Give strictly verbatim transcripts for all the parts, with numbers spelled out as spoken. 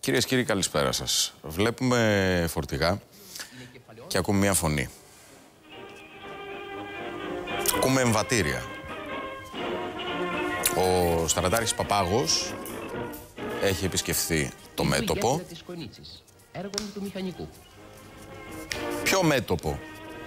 Κυρίες και κύριοι, καλησπέρα σας. Βλέπουμε φορτηγά και ακούμε μία φωνή. Ακούμε εμβατήρια. Ο στρατάρχης Παπάγος έχει επισκεφθεί το μέτωπο. Ποιο μέτωπο,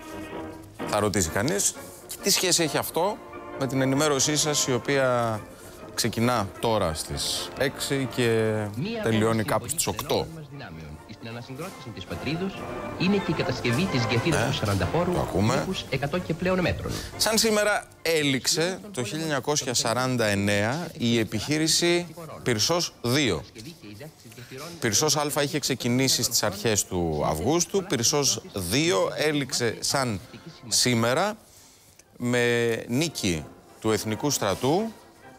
θα ρωτήσει κανείς. Τι σχέση έχει αυτό με την ενημέρωσή σας, η οποία ξεκινά τώρα στις έξι και τελειώνει κάπου στις οκτώ. Στην ανασυγκρότηση της Πατρίδος είναι και η κατασκευή της γεφύρας του Σαρανταφόρου μήκους εκατό και πλέον μέτρων. Σαν σήμερα έληξε το χίλια εννιακόσια σαράντα εννέα η επιχείρηση Πυρσός δύο. Πυρσός Α είχε ξεκινήσει στις αρχές του Αυγούστου. Πυρσός δύο έληξε σαν σήμερα με νίκη του Εθνικού Στρατού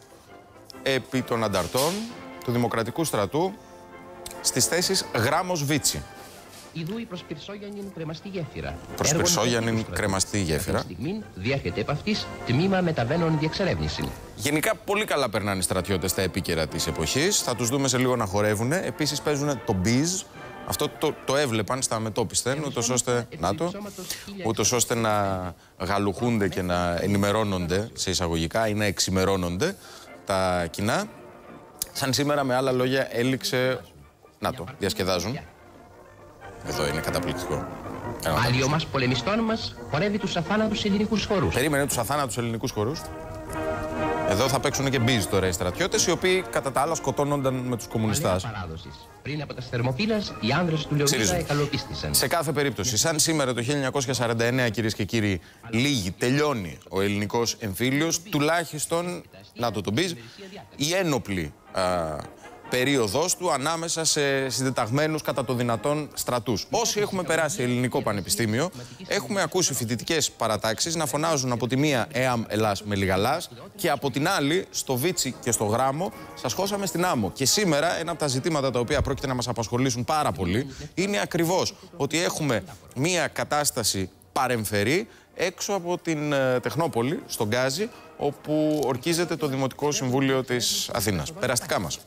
επί των ανταρτών του Δημοκρατικού Στρατού στις θέσεις Γράμμος Βίτσι. Ιδού η προς Πυρσόγιαννην κρεμαστή γέφυρα. Προς Πυρσόγιαννην κρεμαστή γέφυρα. Αυτή τη στιγμή διέρχεται επ' αυτής τμήμα μεταβαίνων διεξερεύνηση. Γενικά πολύ καλά περνάνε οι στρατιώτες στα επίκαιρα της εποχής. Θα τους δούμε σε λίγο να χορεύουν. Επίσης παίζουν το μπιζ. Αυτό το, το έβλεπαν στα μετόπισθεν, ούτως ώστε, να το, ούτως ώστε να γαλουχούνται και να ενημερώνονται σε εισαγωγικά ή να εξημερώνονται τα κοινά. Σαν σήμερα, με άλλα λόγια, έληξε. Να το, διασκεδάζουν. Εδώ είναι καταπληκτικό. Άλλοι μας πολεμιστών μας χορεύει τους αθάνατους ελληνικούς χορούς. Περίμενε τους αθάνατους ελληνικούς χορούς. Εδώ θα παίξουν και μπιζ τώρα οι στρατιώτες, οι οποίοι κατά τα άλλα σκοτώνονταν με τους κομμουνιστάς. Πριν από τα Θερμοπύλας, οι άνδρες του Λεωνίδα εκαλοπίστησαν. Σε κάθε περίπτωση, σαν σήμερα το χίλια εννιακόσια σαράντα εννέα, κυρίες και κύριοι, λίγη, τελειώνει ο ελληνικός εμφύλιος, τουλάχιστον, να το το μπιζ, η ένοπλη α, περίοδος του ανάμεσα σε συντεταγμένους κατά το δυνατόν στρατούς. Όσοι έχουμε περάσει ελληνικό πανεπιστήμιο, έχουμε ακούσει φοιτητικές παρατάξεις να φωνάζουν από τη μία «Εαμ Ελλάς με λιγαλάς» και από την άλλη, στο Βίτσι και στο Γράμμο, σας χώσαμε στην άμμο. Και σήμερα ένα από τα ζητήματα τα οποία πρόκειται να μας απασχολήσουν πάρα πολύ είναι ακριβώς ότι έχουμε μία κατάσταση παρεμφερή έξω από την ε, Τεχνόπολη, στον Γκάζι, όπου ορκίζεται το Δημοτικό Συμβούλιο της Αθήνας. Περαστικά μας.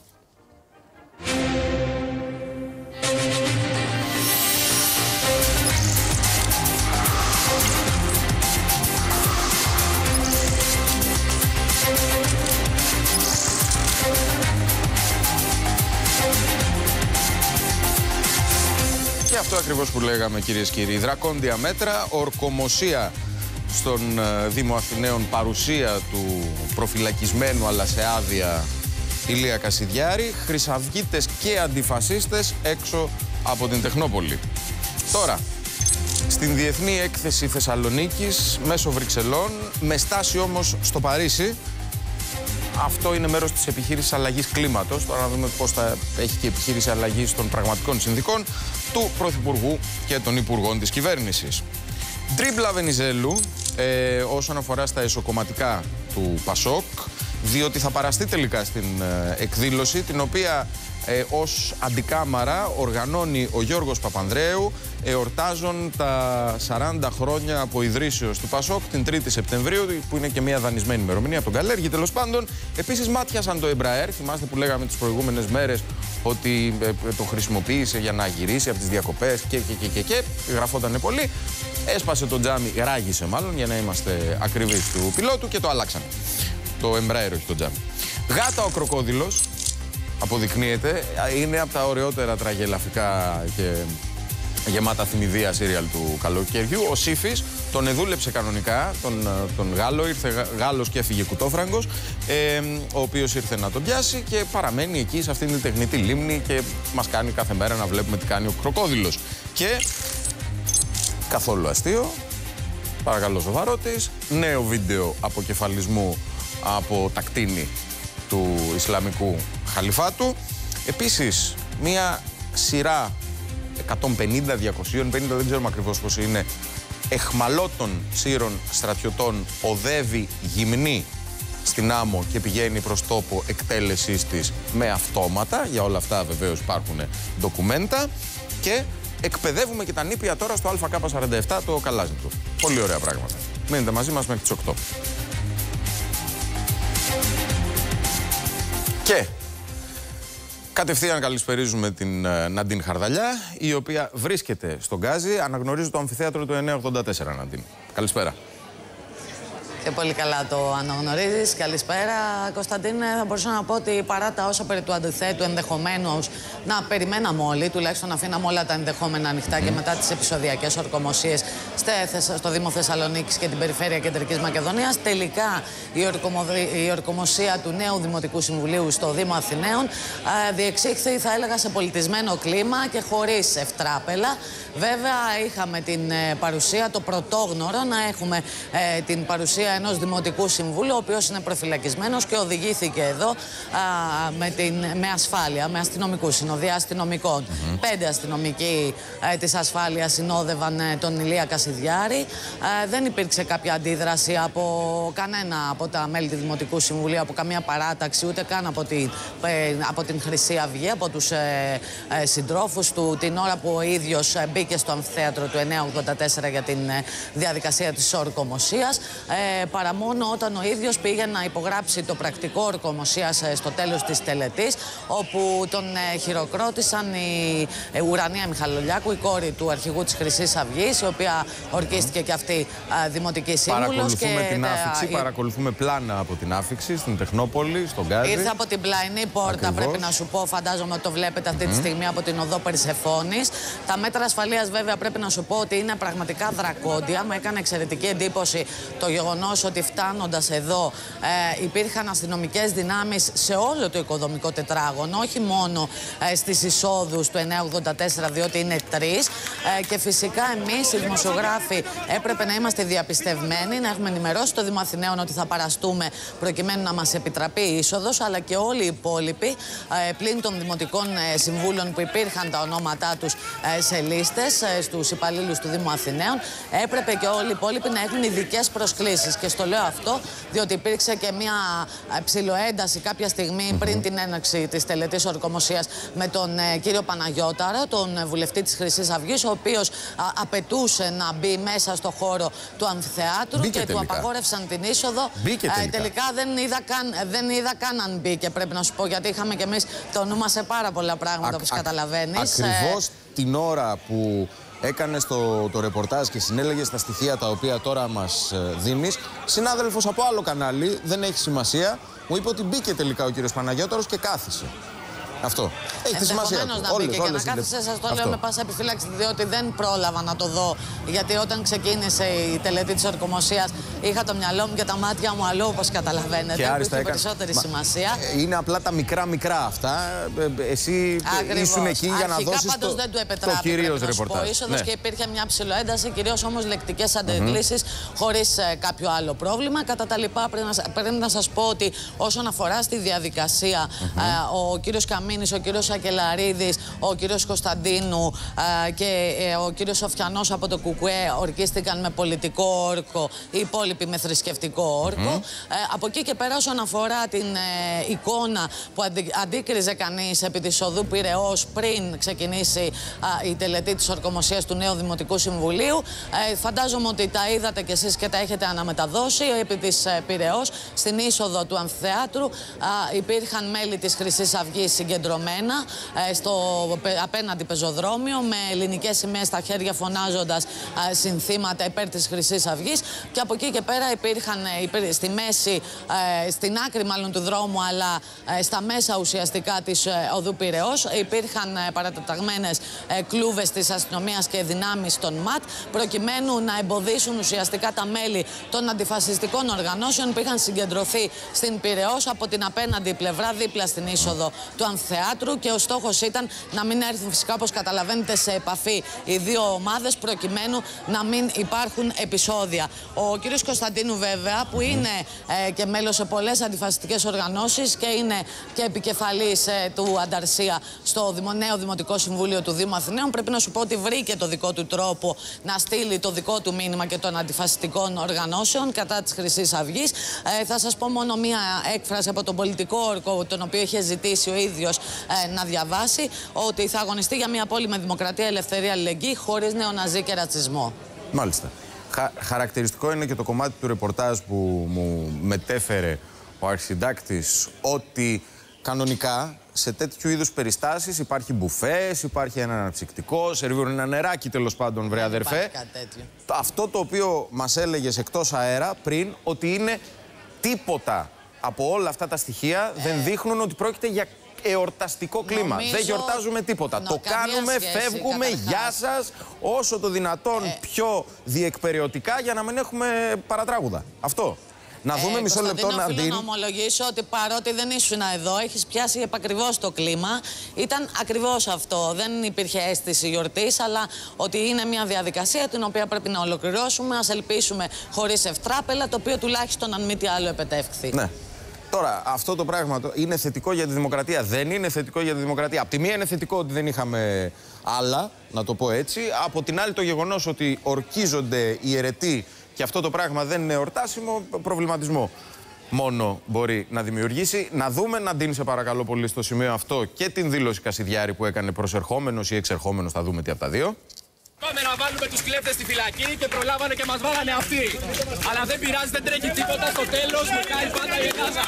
Και αυτό ακριβώς που λέγαμε, κυρίες και κύριοι. Δρακόντια μέτρα, ορκομοσία στον Δήμο Αθηναίων, παρουσία του προφυλακισμένου αλλά σε άδεια Ηλία Κασιδιάρη, χρυσαυγίτες και αντιφασίστες έξω από την Τεχνόπολη. Τώρα, στην Διεθνή Έκθεση Θεσσαλονίκης, μέσω Βρυξελών, με στάση όμως στο Παρίσι. Αυτό είναι μέρος της επιχείρησης αλλαγής κλίματος. Τώρα να δούμε πώς θα έχει και η επιχείρηση αλλαγής των πραγματικών συνθήκων του Πρωθυπουργού και των Υπουργών της κυβέρνησης. Τρίπλα Βενιζέλου ε, όσον αφορά στα εσωκομματικά του Πασόκ, διότι θα παραστεί τελικά στην ε, εκδήλωση, την οποία ε, ως αντικάμαρα οργανώνει ο Γιώργος Παπανδρέου, εορτάζουν τα σαράντα χρόνια από ιδρύσεως του Πασόκ την τρίτη Σεπτεμβρίου, που είναι και μια δανεισμένη ημερομηνία από τον Καλέργη, τέλος πάντων. Επίσης μάτιασαν το Embraer, θυμάστε που λέγαμε τις προηγούμενες μέρες ότι ε, το χρησιμοποίησε για να γυρίσει από τις διακοπές και και και και, και γραφότανε πολύ. Έσπασε το τζάμι, ράγισε μάλλον, για να είμαστε ακριβείς, του πιλότου, και το αλλάξανε. Το Embraer, όχι το τζάμι. Γάτα ο κροκόδιλος, αποδεικνύεται, είναι από τα ωραιότερα τραγελαφικά και γεμάτα θυμηδία σύριαλ του καλοκαιριού. Ο Σύφης τον εδούλεψε κανονικά, τον, τον Γάλλο, ήρθε Γάλλος και έφυγε κουτόφραγκος, ε, ο οποίος ήρθε να τον πιάσει και παραμένει εκεί σε αυτήν την τεχνητή λίμνη και μας κάνει κάθε μέρα να βλέπουμε τι κάνει ο κροκόδιλος. Και καθόλου αστείο, παρακαλώ σοβαρότης, νέο βίντεο αποκεφαλισμού από τα κτίνη του Ισλαμικού Χαλιφάτου. Επίσης, μία σειρά εκατόν πενήντα διακόσια πενήντα, δεν ξέρουμε ακριβώς πώς είναι, εχμαλώτων σύρων στρατιωτών οδεύει γυμνή στην άμμο και πηγαίνει προς τόπο εκτέλεσής της με αυτόματα. Για όλα αυτά βεβαίως υπάρχουν ντοκουμέντα. Και εκπαιδεύουμε και τα νήπια τώρα στο Α Κ σαράντα επτά, το Καλάζνικο. Πολύ ωραία πράγματα. Μείνετε μαζί μας μέχρι τις οκτώ. Και Κατευθείαν καλησπερίζουμε την Ναντίν Χαρδαλιά, η οποία βρίσκεται στον Γκάζι. Αναγνωρίζει το αμφιθέατρο του εννιακόσια ογδόντα τέσσερα, Ναντίν. Καλησπέρα. Και πολύ καλά το αναγνωρίζεις. Καλησπέρα, Κωνσταντίνε. Θα μπορούσα να πω ότι παρά τα όσα περί του αντιθέτου ενδεχομένως να περιμέναμε όλοι, τουλάχιστον αφήναμε όλα τα ενδεχόμενα ανοιχτά mm. και μετά τις επεισοδιακές ορκομοσίες στο Δήμο Θεσσαλονίκης και την περιφέρεια Κεντρικής Μακεδονίας, τελικά η, ορκομο... η ορκομοσία του νέου Δημοτικού Συμβουλίου στο Δήμο Αθηναίων ε, διεξήχθη, θα έλεγα, σε πολιτισμένο κλίμα και χωρίς ευτράπελα. Βέβαια, είχαμε την ε, παρουσία, το πρωτόγνωρο να έχουμε ε, την παρουσία ενός Δημοτικού Συμβούλου, ο οποίος είναι προφυλακισμένος και οδηγήθηκε εδώ α, με, την, με ασφάλεια, με αστυνομικούς, συνοδεία αστυνομικών. Mm-hmm. Πέντε αστυνομικοί ε, της ασφάλειας συνόδευαν ε, τον Ηλία Κασιδιάρη. Ε, δεν υπήρξε κάποια αντίδραση από κανένα από τα μέλη του Δημοτικού Συμβουλίου, από καμία παράταξη, ούτε καν από την, ε, από την Χρυσή Αυγή, από τους ε, ε, συντρόφους του, την ώρα που ο ίδιος ε, μπήκε στο αμφιθέατρο του εννιακόσια ογδόντα τέσσερα για την ε, διαδικασία της ορκομοσίας. Ε, παρά μόνο όταν ο ίδιος πήγε να υπογράψει το πρακτικό ορκομοσίας στο τέλος της τελετής, όπου τον ε, χειροκρότησαν η ε, Ουρανία Μιχαλολιάκου, η κόρη του αρχηγού της Χρυσής Αυγής, η οποία ορκίστηκε mm. και αυτή ε, δημοτική σύμβουλος. Παρακολουθούμε και, την ε, άφηξη, ε, παρακολουθούμε πλάνα από την άφηξη στην Τεχνόπολη, στον Γκάζι. Ήρθε από την πλαϊνή πόρτα, ακριβώς. Πρέπει να σου πω, φαντάζομαι ότι το βλέπετε αυτή mm. τη στιγμή από την οδό Περσεφώνης. Τα μέτρα ασφαλείας, βέβαια, πρέπει να σου πω ότι είναι πραγματικά δρακόντια. Μου έκανε εξαιρετική εντύπωση το γεγονός ότι φτάνοντας εδώ ε, υπήρχαν αστυνομικές δυνάμεις σε όλο το οικοδομικό τετράγωνο, όχι μόνο ε, στις εισόδους του εννιακόσια ογδόντα τέσσερα, διότι είναι τρεις. Ε, και φυσικά εμείς οι δημοσιογράφοι έπρεπε να είμαστε διαπιστευμένοι, να έχουμε ενημερώσει το Δήμο Αθηναίων ότι θα παραστούμε προκειμένου να μας επιτραπεί η είσοδος, αλλά και όλοι οι υπόλοιποι, ε, πλην των δημοτικών ε, συμβούλων που υπήρχαν τα ονόματά τους ε, σε λίστες ε, στους υπαλλήλους του Δήμου Αθηναίων, έπρεπε και όλοι οι υπόλοιποι να έχουν ειδικές προσκλήσεις. Και στο λέω αυτό διότι υπήρξε και μια ψιλοένταση κάποια στιγμή mm-hmm. πριν την έναρξη της τελετής ορκομοσίας με τον ε, κύριο Παναγιώταρο, τον ε, βουλευτή της Χρυσής Αυγής, ο οποίος α, απαιτούσε να μπει μέσα στο χώρο του αμφιθεάτρου. Μπήκε και τελικά. Του απαγόρευσαν την είσοδο. Μπήκε τελικά. Ε, τελικά δεν είδα, καν, δεν είδα καν αν μπήκε, πρέπει να σου πω, γιατί είχαμε κι εμείς το νου μας σε πάρα πολλά πράγματα, όπως καταλαβαίνεις. Ακριβώς ε, την ώρα που έκανε το, το ρεπορτάζ και συνέλεγε στα στοιχεία τα οποία τώρα μας ε, δίνεις, συνάδελφος από άλλο κανάλι, δεν έχει σημασία, μου είπε ότι μπήκε τελικά ο κύριος Παναγιώταρος και κάθισε. Αυτό. Έχει τη σημασία του. Να μπήκε και να κάθισε, σας το αυτό. Λέω με πάσα επιφύλαξη, διότι δεν πρόλαβα να το δω. Γιατί όταν ξεκίνησε η τελετή της ορκομοσίας, είχα το μυαλό μου και τα μάτια μου αλλού, όπως καταλαβαίνετε. Και άριστα είχε περισσότερη Μα... σημασία. Είναι απλά τα μικρά-μικρά αυτά. Εσύ Ακριβώς. ήσουν εκεί για να Αρχικά, δώσεις το, δεν του επετράπη, το κυρίως ρεπορτάζ. Είσοδος ναι. Και υπήρχε μια ψιλοένταση, κυρίως όμως λεκτικές αντεγκλήσεις, mm-hmm. χωρίς ε, κάποιο άλλο πρόβλημα. Κατά τα λοιπά, πρέπει να, πρέπει να σας πω ότι όσον αφορά στη διαδικασία, mm-hmm. ε, ο κύριος Καμίνης, ο κύριος Ακελαρίδης, ο κύριος Κωνσταντίνου ε, και ε, ο κύριος Σοφιανός από το Κουκουέ ορκίστηκαν με πολιτικό όρκο, οι υπόλοιποι με θρησκευτικό όρκο. Mm. Ε, από εκεί και πέρα, όσον αφορά την ε, εικόνα που αντι, αντίκριζε κανείς επί της οδού Πειραιώς πριν ξεκινήσει ε, η τελετή της ορκομοσίας του νέου Δημοτικού Συμβουλίου, ε, φαντάζομαι ότι τα είδατε κι εσείς και τα έχετε αναμεταδώσει. Επί της ε, Πειραιώς, στην είσοδο του αμφιθεάτρου, ε, υπήρχαν μέλη της Χρυσής Αυγής συγκεντρωμένα ε, στο απέναντι πεζοδρόμιο, με ελληνικές σημαίες στα χέρια, φωνάζοντας ε, συνθήματα υπέρ της Χρυσής Αυγής. Και από εκεί και πέρα υπήρχαν υπήρ, στη μέση, ε, στην άκρη μάλλον του δρόμου, αλλά ε, στα μέσα ουσιαστικά της ε, οδού Πειραιώς, υπήρχαν ε, παρατεταγμένες ε, κλούβες της αστυνομίας και δυνάμεις των ΜΑΤ, προκειμένου να εμποδίσουν ουσιαστικά τα μέλη των αντιφασιστικών οργανώσεων που είχαν συγκεντρωθεί στην Πειραιώς από την απέναντι πλευρά, δίπλα στην είσοδο του αμφιθεάτρου. Και ο στόχος ήταν να μην έρθουν, φυσικά, όπως καταλαβαίνετε, σε επαφή οι δύο ομάδες, προκειμένου να μην υπάρχουν επεισόδια. Ο κύριος Κωνσταντίνου, βέβαια, που είναι ε, και μέλος σε πολλές αντιφασιστικές οργανώσεις και είναι και επικεφαλής ε, του Ανταρσία στο νέο Δημοτικό Συμβούλιο του Δήμου Αθηναίων, πρέπει να σου πω ότι βρήκε το δικό του τρόπο να στείλει το δικό του μήνυμα και των αντιφασιστικών οργανώσεων κατά της Χρυσής Αυγής. Ε, θα σας πω μόνο μία έκφραση από τον πολιτικό όρκο, τον οποίο είχε ζητήσει ο ίδιος ε, να διαβάσει, ότι θα αγωνιστεί για μια πόλη με δημοκρατία, ελευθερία, αλληλεγγύη, χωρίς νεοναζί και ρατσισμό. Μάλιστα. Χα, χαρακτηριστικό είναι και το κομμάτι του ρεπορτάζ που μου μετέφερε ο αρχισυντάκτης, ότι κανονικά σε τέτοιου είδους περιστάσεις υπάρχει μπουφές, υπάρχει ένα αναψυκτικό, σερβίρουν ένα νεράκι τέλος πάντων, βρε αδερφέ. Αυτό το οποίο μας έλεγες εκτός αέρα πριν, ότι είναι τίποτα από όλα αυτά τα στοιχεία ε. δεν δείχνουν ότι πρόκειται για εορταστικό κλίμα. Νομίζω... Δεν γιορτάζουμε τίποτα. Νο, το κάνουμε, σχέση, φεύγουμε, καταρχάς. Γεια σας, όσο το δυνατόν ε. πιο διεκπεραιωτικά για να μην έχουμε παρατράγουδα. Αυτό. Να δούμε ε, μισό λεπτό να δίνει. Να ομολογήσω ότι παρότι δεν ήσουν εδώ, έχεις πιάσει επακριβώς το κλίμα. Ήταν ακριβώς αυτό. Δεν υπήρχε αίσθηση γιορτής, αλλά ότι είναι μια διαδικασία την οποία πρέπει να ολοκληρώσουμε. Ας ελπίσουμε χωρίς ευτράπελα, το οποίο τουλάχιστον αν μη τι άλλο επετεύχθη. Ναι. Τώρα, αυτό το πράγμα είναι θετικό για τη δημοκρατία. Δεν είναι θετικό για τη δημοκρατία. Απ' τη μία είναι θετικό ότι δεν είχαμε άλλα, να το πω έτσι. Από την άλλη, το γεγονός ότι ορκίζονται οι αιρετοί και αυτό το πράγμα δεν είναι εορτάσιμο, προβληματισμό μόνο μπορεί να δημιουργήσει. Να δούμε, Ναντίν, σε παρακαλώ πολύ, στο σημείο αυτό και την δήλωση Κασιδιάρη που έκανε προσερχόμενος ή εξερχόμενος. Θα δούμε τι από τα δύο. Πάμε να βάλουμε τους κλέφτες στη φυλακή και προλάβανε και μας βάλανε αυτοί. Αλλά δεν πειράζει, δεν τρέχει τίποτα. Στο τέλος μετράει πάντα η Ελλάδα.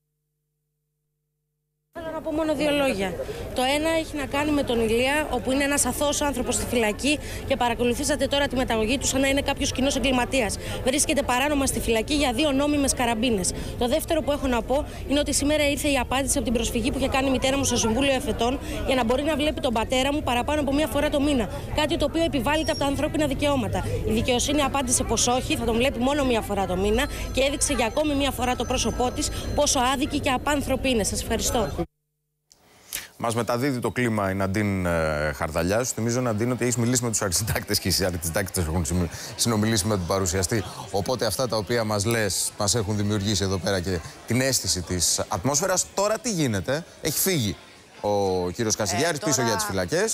Θέλω να πω μόνο δύο λόγια. Το ένα έχει να κάνει με τον Ηλία, όπου είναι ένας αθώος άνθρωπος στη φυλακή και παρακολουθήσατε τώρα τη μεταγωγή του σαν να είναι κάποιος κοινός εγκληματίας. Βρίσκεται παράνομα στη φυλακή για δύο νόμιμες καραμπίνες. Το δεύτερο που έχω να πω είναι ότι σήμερα ήρθε η απάντηση από την προσφυγή που είχε κάνει η μητέρα μου στο Συμβούλιο Εφετών για να μπορεί να βλέπει τον πατέρα μου παραπάνω από μία φορά το μήνα. Κάτι το οποίο επιβάλλεται από τα ανθρώπινα δικαιώματα. Η δικαιοσύνη απάντησε πως όχι, θα τον βλέπει μόνο μία φορά το μήνα και έδειξε για ακόμη μία φορά το πρόσωπό της πόσο άδικη και απάνθρωπη είναι. Σας ευχαριστώ. Μας μεταδίδει το κλίμα η Ναντίν ε, Χαρδαλιά. Σου θυμίζω, Ναντίν, ότι έχεις μιλήσει με τους αρχισυντάκτες και οι αρχισυντάκτες έχουν συνομιλήσει με τον παρουσιαστή. Οπότε αυτά τα οποία μας λες μας έχουν δημιουργήσει εδώ πέρα και την αίσθηση της ατμόσφαιρας. Τώρα τι γίνεται? Έχει φύγει ο κύριος Κασιδιάρης ε, τώρα... πίσω για τις φυλακές.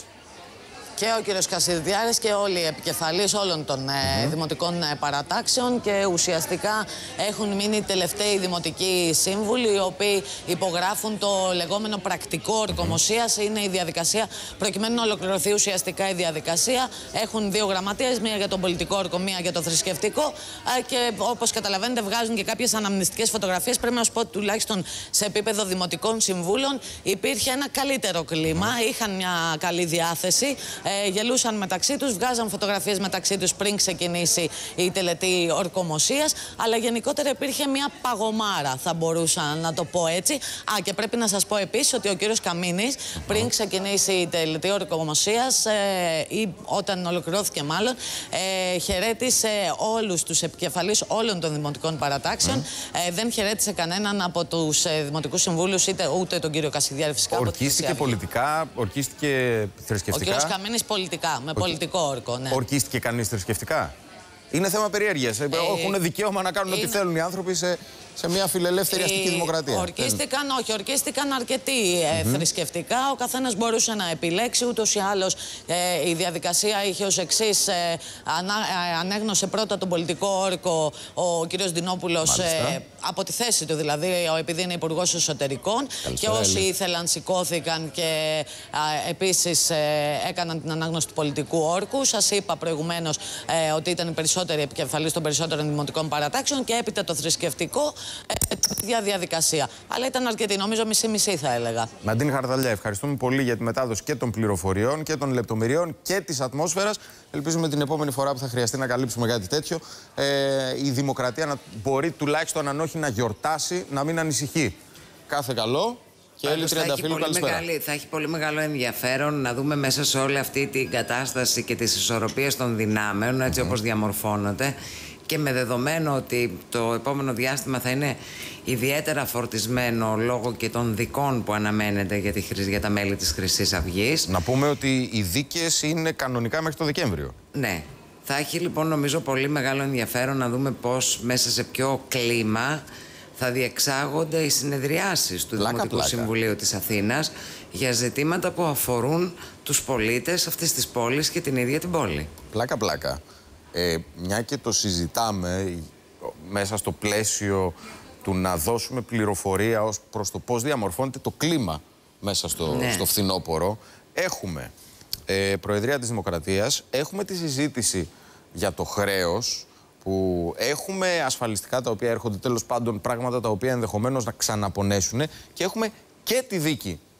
Και ο κύριος Κασιδιάρης και όλοι οι επικεφαλείς όλων των mm-hmm. ε, δημοτικών ε, παρατάξεων και ουσιαστικά έχουν μείνει τελευταίοι δημοτικοί σύμβουλοι οι οποίοι υπογράφουν το λεγόμενο πρακτικό ορκομοσίας. Mm-hmm. Είναι η διαδικασία προκειμένου να ολοκληρωθεί ουσιαστικά η διαδικασία. Έχουν δύο γραμματείες, μία για τον πολιτικό όρκο, μία για το θρησκευτικό ε, και όπως καταλαβαίνετε βγάζουν και κάποιες αναμνηστικές φωτογραφίες. Πρέπει να σου πω ότι τουλάχιστον σε επίπεδο δημοτικών συμβούλων υπήρχε ένα καλύτερο κλίμα, mm-hmm. είχαν μια καλή διάθεση. Ε, γελούσαν μεταξύ τους, βγάζαν φωτογραφίες μεταξύ τους πριν ξεκινήσει η τελετή ορκομοσίας, αλλά γενικότερα υπήρχε μια παγωμάρα, θα μπορούσα να το πω έτσι. Α, και πρέπει να σας πω επίσης ότι ο κύριος Καμίνης πριν ξεκινήσει η τελετή ορκομοσίας ε, ή όταν ολοκληρώθηκε μάλλον, ε, χαιρέτησε όλους τους επικεφαλείς όλων των δημοτικών παρατάξεων. Mm. Ε, δεν χαιρέτησε κανέναν από τους ε, δημοτικούς συμβούλους, είτε ούτε τον κύριο Κασιδιάρη φυσικά. Ορκίστηκε πολιτικά, ορκίστηκε θρησκευτικά. Πολιτικά, με πολιτικό όρκο, ναι. Ορκίστηκε κανείς θρησκευτικά? Είναι θέμα περιέργειας. Ε, Έχουν δικαίωμα να κάνουν είναι... ό,τι θέλουν οι άνθρωποι σε, σε μια φιλελεύθερη ε, αστική δημοκρατία. Ορκίστηκαν, όχι, ορκίστηκαν αρκετοί ε, mm-hmm. θρησκευτικά. Ο καθένας μπορούσε να επιλέξει. Ούτως ή άλλως ε, η διαδικασία είχε ως εξής. Ε, ανα, ε, ανέγνωσε πρώτα τον πολιτικό όρκο ο κύριος Δινόπουλος ε, από τη θέση του, δηλαδή, επειδή είναι υπουργός εσωτερικών. Καλησπέρα, και όσοι ήθελαν σηκώθηκαν και ε, επίσης ε, έκαναν την ανάγνωση του πολιτικού όρκου. Σας είπα προηγουμένως ε, ότι ήταν οι περισσότεροι επικεφαλής των περισσότερων δημοτικών παρατάξεων και έπειτα το θρησκευτικό. Ίδια διαδικασία. Αλλά ήταν αρκετή, νομίζω μισή-μισή θα έλεγα. Ναντίν Χαρδαλιά, ευχαριστούμε πολύ για τη μετάδοση και των πληροφοριών και των λεπτομεριών και της ατμόσφαιρας. Ελπίζουμε την επόμενη φορά που θα χρειαστεί να καλύψουμε κάτι τέτοιο, ε, η δημοκρατία να μπορεί τουλάχιστον, αν όχι να γιορτάσει, να μην ανησυχεί. Κάθε καλό. Και Έλλη Τριανταφύλλου, καλησπέρα. Μεγάλη, θα έχει πολύ μεγάλο ενδιαφέρον να δούμε μέσα σε όλη αυτή την κατάσταση και τις ισορροπίες των δυνάμεων, έτσι mm-hmm. όπως διαμορφώνονται. Και με δεδομένο ότι το επόμενο διάστημα θα είναι ιδιαίτερα φορτισμένο λόγω και των δικών που αναμένεται για, τη, για τα μέλη της Χρυσής Αυγής. Να πούμε ότι οι δίκες είναι κανονικά μέχρι το Δεκέμβριο. Ναι. Θα έχει λοιπόν νομίζω πολύ μεγάλο ενδιαφέρον να δούμε πώς μέσα σε ποιο κλίμα θα διεξάγονται οι συνεδριάσεις του πλάκα, Δημοτικού πλάκα. Συμβουλίου της Αθήνας για ζητήματα που αφορούν τους πολίτες αυτής της πόλης και την ίδια την πόλη. Πλάκα πλάκα. Ε, μια και το συζητάμε μέσα στο πλαίσιο του να δώσουμε πληροφορία ως προς το πώς διαμορφώνεται το κλίμα μέσα στο, ναι. στο φθινόπωρο. Έχουμε ε, Προεδρία της Δημοκρατίας, έχουμε τη συζήτηση για το χρέος, που έχουμε ασφαλιστικά τα οποία έρχονται, τέλος πάντων πράγματα τα οποία ενδεχομένως να ξαναπονέσουν, και έχουμε και τη δίκη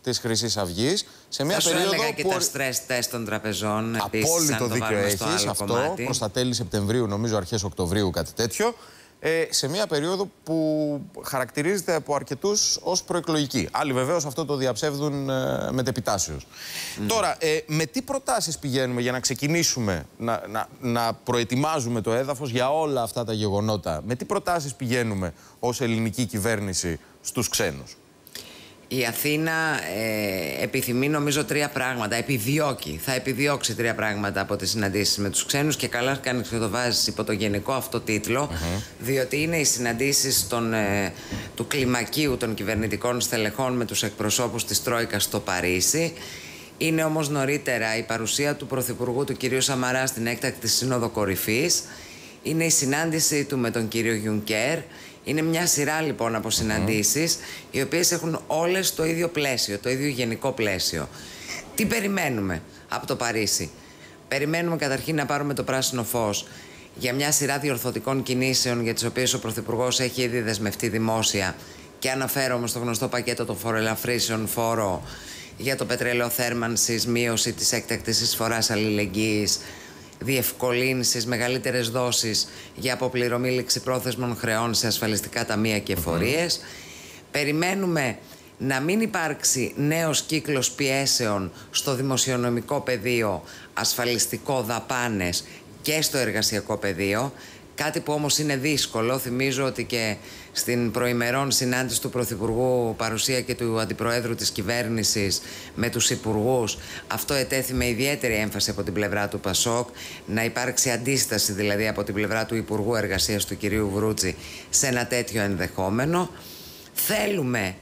της Χρυσής Αυγής. Σε μια Θα περίοδο σου έλεγα και που... τα stress test των τραπεζών. Απόλυτο δίκιο έχεις αυτό, κομμάτι. προς τα τέλη Σεπτεμβρίου, νομίζω αρχές Οκτωβρίου, κάτι τέτοιο. Ε, σε μια περίοδο που χαρακτηρίζεται από αρκετούς ως προεκλογική. Άλλοι βεβαίως αυτό το διαψεύδουν ε, μετεπιτάσεως. Mm. Τώρα, ε, με τι προτάσεις πηγαίνουμε για να ξεκινήσουμε να, να, να προετοιμάζουμε το έδαφος για όλα αυτά τα γεγονότα? Με τι προτάσεις πηγαίνουμε ως ελληνική κυβέρνηση στους ξένους? Η Αθήνα ε, επιθυμεί νομίζω τρία πράγματα, επιδιώκει, θα επιδιώξει τρία πράγματα από τις συναντήσεις με τους ξένους και καλά κάνεις και το βάζεις υπό το γενικό αυτό τίτλο, mm-hmm. διότι είναι οι συναντήσεις των, ε, του κλιμακίου των κυβερνητικών στελεχών με τους εκπροσώπους της Τρόικας στο Παρίσι. Είναι όμως νωρίτερα η παρουσία του Πρωθυπουργού του κ. Σαμαρά στην έκτακτη Σύνοδο Κορυφής, είναι η συνάντησή του με τον κύριο Γιουνκέρ. Είναι μια σειρά λοιπόν από συναντήσεις, mm-hmm. οι οποίες έχουν όλες το ίδιο πλαίσιο, το ίδιο γενικό πλαίσιο. Τι περιμένουμε από το Παρίσι? Περιμένουμε καταρχήν να πάρουμε το πράσινο φως για μια σειρά διορθωτικών κινήσεων για τις οποίες ο Πρωθυπουργός έχει ήδη δεσμευτεί δημόσια, και αναφέρομαι στο γνωστό πακέτο των φοροελαφρύσεων, φόρο για το πετρέλαιο θέρμανσης, μείωση της έκτακτης εισφοράς αλληλεγγύης, διευκολύνσεις, μεγαλύτερες δόσεις για αποπληρωμή ληξιπρόθεσμων χρεών σε ασφαλιστικά ταμεία και εφορίες. Mm-hmm. Περιμένουμε να μην υπάρξει νέος κύκλος πιέσεων στο δημοσιονομικό πεδίο, ασφαλιστικό, δαπάνες και στο εργασιακό πεδίο. Κάτι που όμως είναι δύσκολο. Θυμίζω ότι και στην προημερών συνάντηση του Πρωθυπουργού, παρουσία και του Αντιπροέδρου της κυβέρνησης με τους υπουργούς, αυτό ετέθη με ιδιαίτερη έμφαση από την πλευρά του Πασόκ, να υπάρξει αντίσταση δηλαδή από την πλευρά του Υπουργού Εργασίας του κυρίου Βρούτση σε ένα τέτοιο ενδεχόμενο. Θέλουμε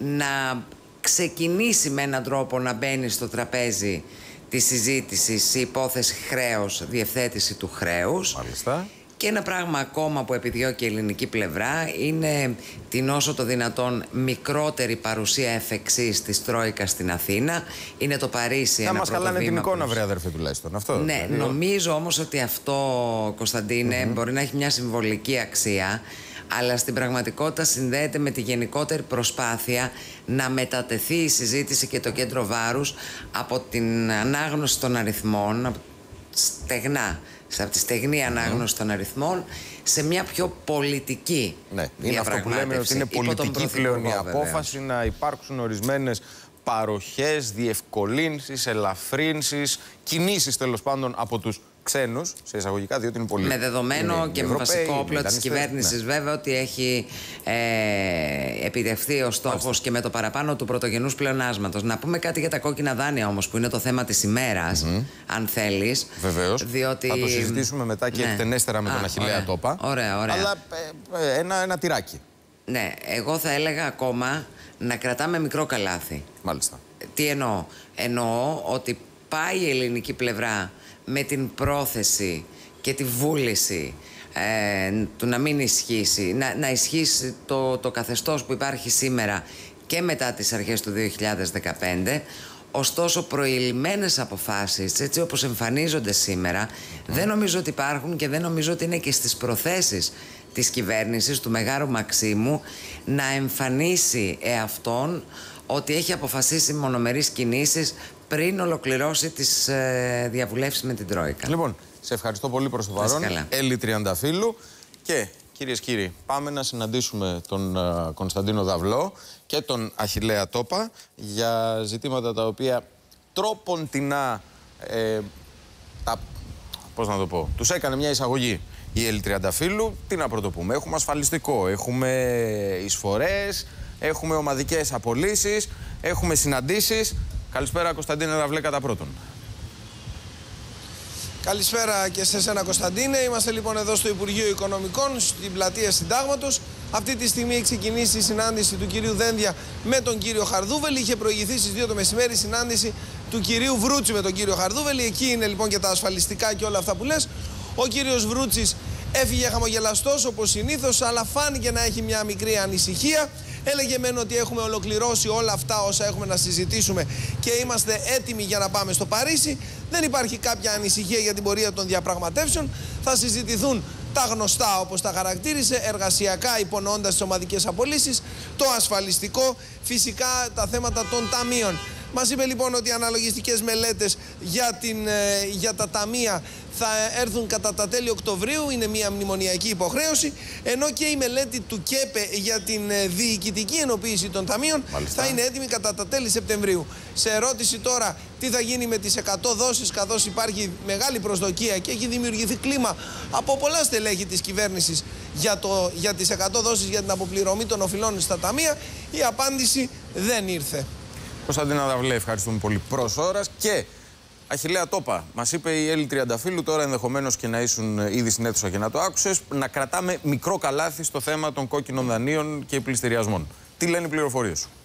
να ξεκινήσει με έναν τρόπο να μπαίνει στο τραπέζι τη συζήτηση η υπόθεση χρέος, διευθέτηση του χρέους. Μάλιστα. Και ένα πράγμα ακόμα που επιδιώκει η ελληνική πλευρά είναι την όσο το δυνατόν μικρότερη παρουσία εφ εξής της Τρόικας στην Αθήνα. Είναι το Παρίσι. Να ένα μας χαλάνε την εικόνα, βρε αδερφέ, τουλάχιστον. Αυτό. Ναι, δηλαδή... νομίζω όμως ότι αυτό, Κωνσταντίνε, mm-hmm. μπορεί να έχει μια συμβολική αξία, αλλά στην πραγματικότητα συνδέεται με τη γενικότερη προσπάθεια να μετατεθεί η συζήτηση και το κέντρο βάρους από την ανάγνωση των αριθμών, από στεγνά, από τη στεγνή ανάγνωση mm. των αριθμών, σε μια πιο πολιτική ναι, είναι αυτό που λέμε ότι είναι πολιτική πλέον η απόφαση να υπάρξουν ορισμένες παροχές, διευκολύνσεις, ελαφρύνσεις, κινήσεις τέλος πάντων από τους ξένους, σε εισαγωγικά, διότι είναι πολύ. Με δεδομένο είναι και με βασικό όπλο της κυβέρνησης, ναι. βέβαια, ότι έχει ε, επιτευχθεί ο στόχος και με το παραπάνω του πρωτογενούς πλεονάσματος. Να πούμε κάτι για τα κόκκινα δάνεια όμως, που είναι το θέμα της ημέρας, mm-hmm. αν θέλεις. Βεβαίως. Διότι... Θα το συζητήσουμε μετά και ναι. εκτενέστερα με Α, τον Αχιλλέα ωραία. Τόπα. Ωραία, ωραία. Αλλά ε, ε, ένα, ένα τυράκι. Ναι, εγώ θα έλεγα ακόμα να κρατάμε μικρό καλάθι. Μάλιστα. Τι εννοώ? Εννοώ ότι πάει η ελληνική πλευρά με την πρόθεση και τη βούληση ε, του να μην ισχύσει, να, να ισχύσει το, το καθεστώς που υπάρχει σήμερα και μετά τις αρχές του δύο χιλιάδες δεκαπέντε. Ωστόσο, προηλημένες αποφάσεις, έτσι όπως εμφανίζονται σήμερα, mm. δεν νομίζω ότι υπάρχουν και δεν νομίζω ότι είναι και στις προθέσεις της κυβέρνησης, του Μεγάρου Μαξίμου, να εμφανίσει εαυτόν ότι έχει αποφασίσει μονομερείς κινήσεις πριν ολοκληρώσει τις ε, διαβουλεύσεις με την Τρόικα. Λοιπόν, σε ευχαριστώ πολύ προς το παρόν, Έλλη Τριανταφύλλου. Και κυρίες και κύριοι, πάμε να συναντήσουμε τον uh, Κωνσταντίνο Δαυλό και τον Αχιλλέα Τόπα για ζητήματα τα οποία τρόποντινά, ε, τα, πώς να το πω, τους έκανε μια εισαγωγή η Έλλη Τριανταφύλλου. Τι να πρωτοπούμε, έχουμε ασφαλιστικό, έχουμε εισφορές, έχουμε ομαδικές απολύσεις, έχουμε συναντήσεις. Καλησπέρα, Κωνσταντίνε Δαυλέ, κατά πρώτον. Καλησπέρα και σε εσένα, Κωνσταντίνε. Είμαστε λοιπόν εδώ στο Υπουργείο Οικονομικών, στην πλατεία Συντάγματος. Αυτή τη στιγμή έχει ξεκινήσει η συνάντηση του κυρίου Δένδια με τον κύριο Χαρδούβελη. Είχε προηγηθεί στις δύο το μεσημέρι η συνάντηση του κυρίου Βρούτση με τον κύριο Χαρδούβελη. Εκεί είναι λοιπόν και τα ασφαλιστικά και όλα αυτά που λες. Ο κύριος Βρούτσης έφυγε χαμογελαστός όπως συνήθως, αλλά φάνηκε να έχει μια μικρή ανησυχία. Έλεγε μεν ότι έχουμε ολοκληρώσει όλα αυτά όσα έχουμε να συζητήσουμε και είμαστε έτοιμοι για να πάμε στο Παρίσι. Δεν υπάρχει κάποια ανησυχία για την πορεία των διαπραγματεύσεων. Θα συζητηθούν τα γνωστά, όπως τα χαρακτήρισε, εργασιακά, υπονοώντας τις ομαδικές απολύσεις, το ασφαλιστικό, φυσικά τα θέματα των ταμείων. Μας είπε λοιπόν ότι οι αναλογιστικές μελέτες για, την, για τα ταμεία θα έρθουν κατά τα τέλη Οκτωβρίου, είναι μια μνημονιακή υποχρέωση, ενώ και η μελέτη του ΚΕΠΕ για την διοικητική ενοποίηση των ταμείων Μάλιστα. θα είναι έτοιμη κατά τα τέλη Σεπτεμβρίου. Σε ερώτηση τώρα τι θα γίνει με τις εκατό δόσεις, καθώς υπάρχει μεγάλη προσδοκία και έχει δημιουργηθεί κλίμα από πολλά στελέχη της κυβέρνησης για, το, για τις εκατό δόσεις για την αποπληρωμή των οφειλών στα ταμεία, η απάντηση δεν ήρθε. Κωνσταντίνα Δαυλέ, ευχαριστούμε πολύ προς ώρας. Και Αχιλλέα Τόπα, μας είπε η Έλλη Τριανταφύλλου, τώρα ενδεχομένως και να ήσουν ήδη στην αίθουσα και να το άκουσες, να κρατάμε μικρό καλάθι στο θέμα των κόκκινων δανείων και πληστηριασμών. Τι λένε οι πληροφορίες σου?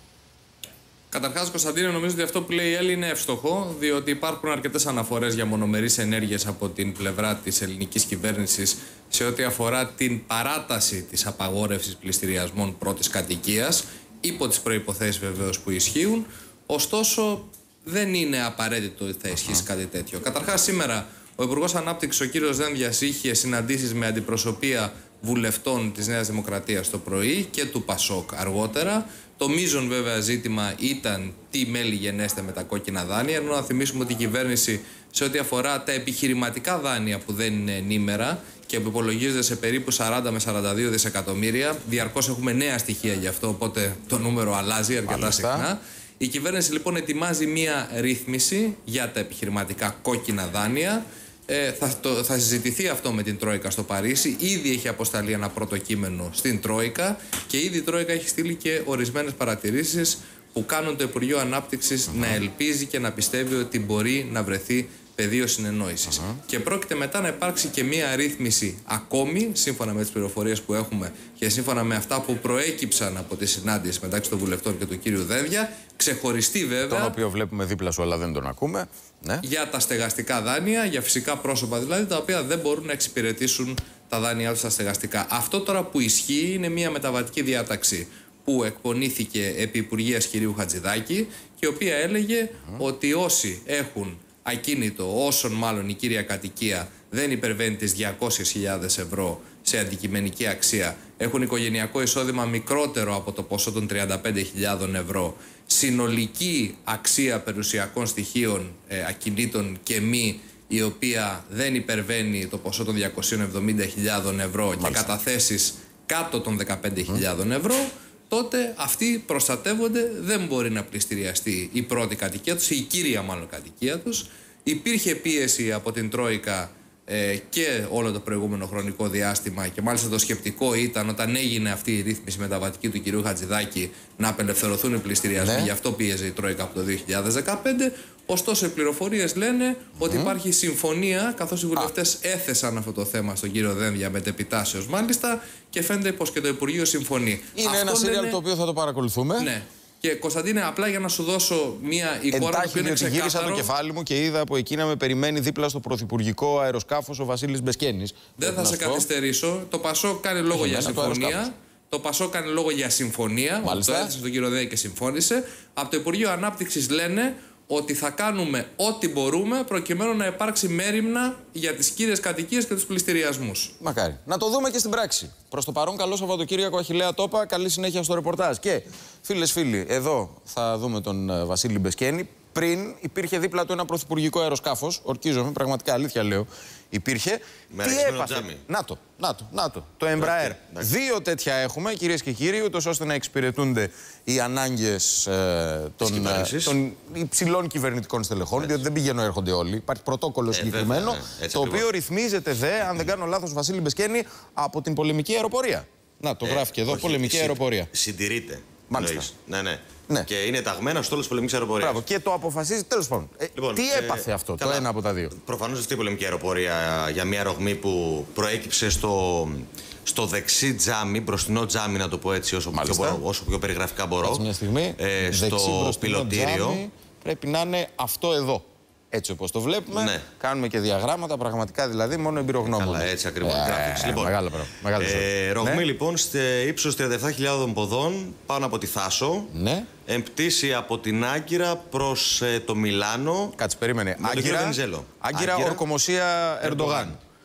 Καταρχάς, Κωνσταντίνε, νομίζω ότι αυτό που λέει η Έλλη είναι εύστοχο, διότι υπάρχουν αρκετές αναφορές για μονομερείς ενέργειες από την πλευρά της ελληνικής κυβέρνησης σε ό,τι αφορά την παράταση της απαγόρευσης πληστηριασμών πρώτης κατοικίας, υπό τις προϋποθέσεις βεβαίως που ισχύουν. Ωστόσο, δεν είναι απαραίτητο ότι θα ισχύσει uh-huh. κάτι τέτοιο. Καταρχάς, σήμερα ο Υπουργός Ανάπτυξης, ο κύριος Δένδιας, είχε συναντήσεις με αντιπροσωπεία βουλευτών της Νέας Δημοκρατίας το πρωί και του ΠΑΣΟΚ αργότερα. Το μείζον βέβαια ζήτημα ήταν τι μέλη γενέστε με τα κόκκινα δάνεια, ενώ να θυμίσουμε ότι η κυβέρνηση σε ό,τι αφορά τα επιχειρηματικά δάνεια που δεν είναι ενήμερα και που υπολογίζονται σε περίπου σαράντα με σαράντα δύο δισεκατομμύρια, διαρκώς έχουμε νέα στοιχεία γι' αυτό, οπότε το νούμερο αλλάζει αρκετά Μάλιστα. συχνά. Η κυβέρνηση λοιπόν ετοιμάζει μία ρύθμιση για τα επιχειρηματικά κόκκινα δάνεια. Ε, θα, το, θα συζητηθεί αυτό με την Τρόικα στο Παρίσι. Ήδη έχει αποσταλεί ένα πρώτο κείμενο στην Τρόικα και ήδη η Τρόικα έχει στείλει και ορισμένες παρατηρήσεις που κάνουν το Υπουργείο Ανάπτυξης mm-hmm. να ελπίζει και να πιστεύει ότι μπορεί να βρεθεί πεδίο συνεννόησης. Mm-hmm. Και πρόκειται μετά να υπάρξει και μία ρύθμιση ακόμη, σύμφωνα με τις πληροφορίες που έχουμε και σύμφωνα με αυτά που προέκυψαν από τη συνάντηση μεταξύ των βουλευτών και του κύριου Δένδια, ξεχωριστή βέβαια. Τον οποίο βλέπουμε δίπλα σου, αλλά δεν τον ακούμε. Ναι. Για τα στεγαστικά δάνεια, για φυσικά πρόσωπα δηλαδή, τα οποία δεν μπορούν να εξυπηρετήσουν τα δάνειά τους στα στεγαστικά. Αυτό τώρα που ισχύει είναι μία μεταβατική διάταξη που εκπονήθηκε επί Υπουργείας κυρίου Χατζηδάκη και η οποία έλεγε mm. ότι όσοι έχουν ακίνητο, όσον μάλλον η κύρια κατοικία δεν υπερβαίνει τις διακόσιες χιλιάδες ευρώ σε αντικειμενική αξία, έχουν οικογενειακό εισόδημα μικρότερο από το ποσό των τριάντα πέντε χιλιάδων ευρώ, συνολική αξία περιουσιακών στοιχείων ε, ακινήτων και μη, η οποία δεν υπερβαίνει το ποσό των διακοσίων εβδομήντα χιλιάδων ευρώ Μάλιστα. και καταθέσεις κάτω των δεκαπέντε χιλιάδων ευρώ, τότε αυτοί προστατεύονται, δεν μπορεί να πληστηριαστεί η πρώτη κατοικία τους, η κύρια μάλλον κατοικία τους. Υπήρχε πίεση από την Τρόικα ε, και όλο το προηγούμενο χρονικό διάστημα και μάλιστα το σκεπτικό ήταν όταν έγινε αυτή η ρύθμιση μεταβατική του κυρίου Χατζηδάκη να απελευθερωθούν οι πληστηριασμοί. Ναι. Γι' αυτό πίεζε η Τρόικα από το δύο χιλιάδες δεκαπέντε. Ωστόσο, οι πληροφορίες λένε ότι mm. υπάρχει συμφωνία, καθώς οι βουλευτές έθεσαν αυτό το θέμα στον κύριο Δένδια μετεπιτάσεως μάλιστα και φαίνεται πως και το Υπουργείο συμφωνεί. Είναι αυτό ένα σύριαλ λένε... το οποίο θα το παρακολουθούμε. Ναι. Και Κωνσταντίνε, απλά για να σου δώσω μία εικόνα που είναι ξεκάθαρο. Γύρισα το κεφάλι μου και είδα από εκεί να με περιμένει δίπλα στο πρωθυπουργικό αεροσκάφος ο Βασίλης Μπεσκένης. Δεν θα σε καθυστερήσω. Το ΠΑΣΟΚ κάνει λόγο για συμφωνία. Το ΠΑΣΟΚ κάνει λόγο για συμφωνία. Μάλιστα. Το έθεσε στον κύριο Δένδια και συμφώνησε. Από το Υπουργείο Ανάπτυξης λένε ότι θα κάνουμε ό,τι μπορούμε προκειμένου να υπάρξει μέριμνα για τις κύριες κατοικίες και τους πληστηριασμούς. Μακάρι. Να το δούμε και στην πράξη. Προς το παρόν, καλό Σαββατοκύριακο, Αχιλλέα Τόπα. Καλή συνέχεια στο ρεπορτάζ. Και φίλες, φίλοι, εδώ θα δούμε τον Βασίλη Μπεσκένη. Πριν υπήρχε δίπλα του ένα πρωθυπουργικό αεροσκάφος. Ορκίζομαι, πραγματικά αλήθεια λέω. Υπήρχε. Με τι έπαθε. Να το, να το, να το. Το Embraer. Δύο τέτοια έχουμε, κυρίες και κύριοι, ούτως ώστε να εξυπηρετούνται οι ανάγκες ε, των, ε, των υψηλών κυβερνητικών στελεχών. Διότι δεν πηγαίνουν, έρχονται όλοι. Υπάρχει πρωτόκολλο ε, συγκεκριμένο. Βέβαια, ναι. Το οποίο ρυθμίζεται δε, αν δεν κάνω λάθος, Βασίλη Μπεσκένη, από την πολεμική αεροπορία. Να, το ε, γράφει και εδώ, όχι, πολεμική συ, αεροπορία. Συντηρείται. Μάλιστα. Ναι, ναι. Ναι. Και είναι ταγμένα στο όλο τη πολεμική αεροπορία. Μπράβο. Και το αποφασίζει, τέλος πάντων. Ε, λοιπόν, τι έπαθε ε, αυτό, καλά, το ένα από τα δύο. Προφανώς αυτή η πολεμική αεροπορία για μια ρογμή που προέκυψε στο, στο δεξί τζάμι, μπροστινό τζάμι, να το πω έτσι, όσο, πιο, μπορώ, όσο πιο περιγραφικά μπορώ. Κάτσε μια στιγμή. Ε, στο πιλωτήριο. Τζάμι, πρέπει να είναι αυτό εδώ. Έτσι όπως το βλέπουμε, ναι. Κάνουμε και διαγράμματα, πραγματικά δηλαδή, μόνο εμπειρογνώμονες. Καλά, έτσι ακριβώς. Ε, λοιπόν, μεγάλο πράγμα. Ε, ρογμή ναι. λοιπόν, σε ύψος τριάντα επτά χιλιάδων ποδών, πάνω από τη Θάσο. Ναι. Εμπτήσει από την Άγκυρα προς ε, το Μιλάνο. Κάτσε, περίμενε. Άγκυρα, Άγκυρα, Άγκυρα, Ορκομοσία Ερντογάν.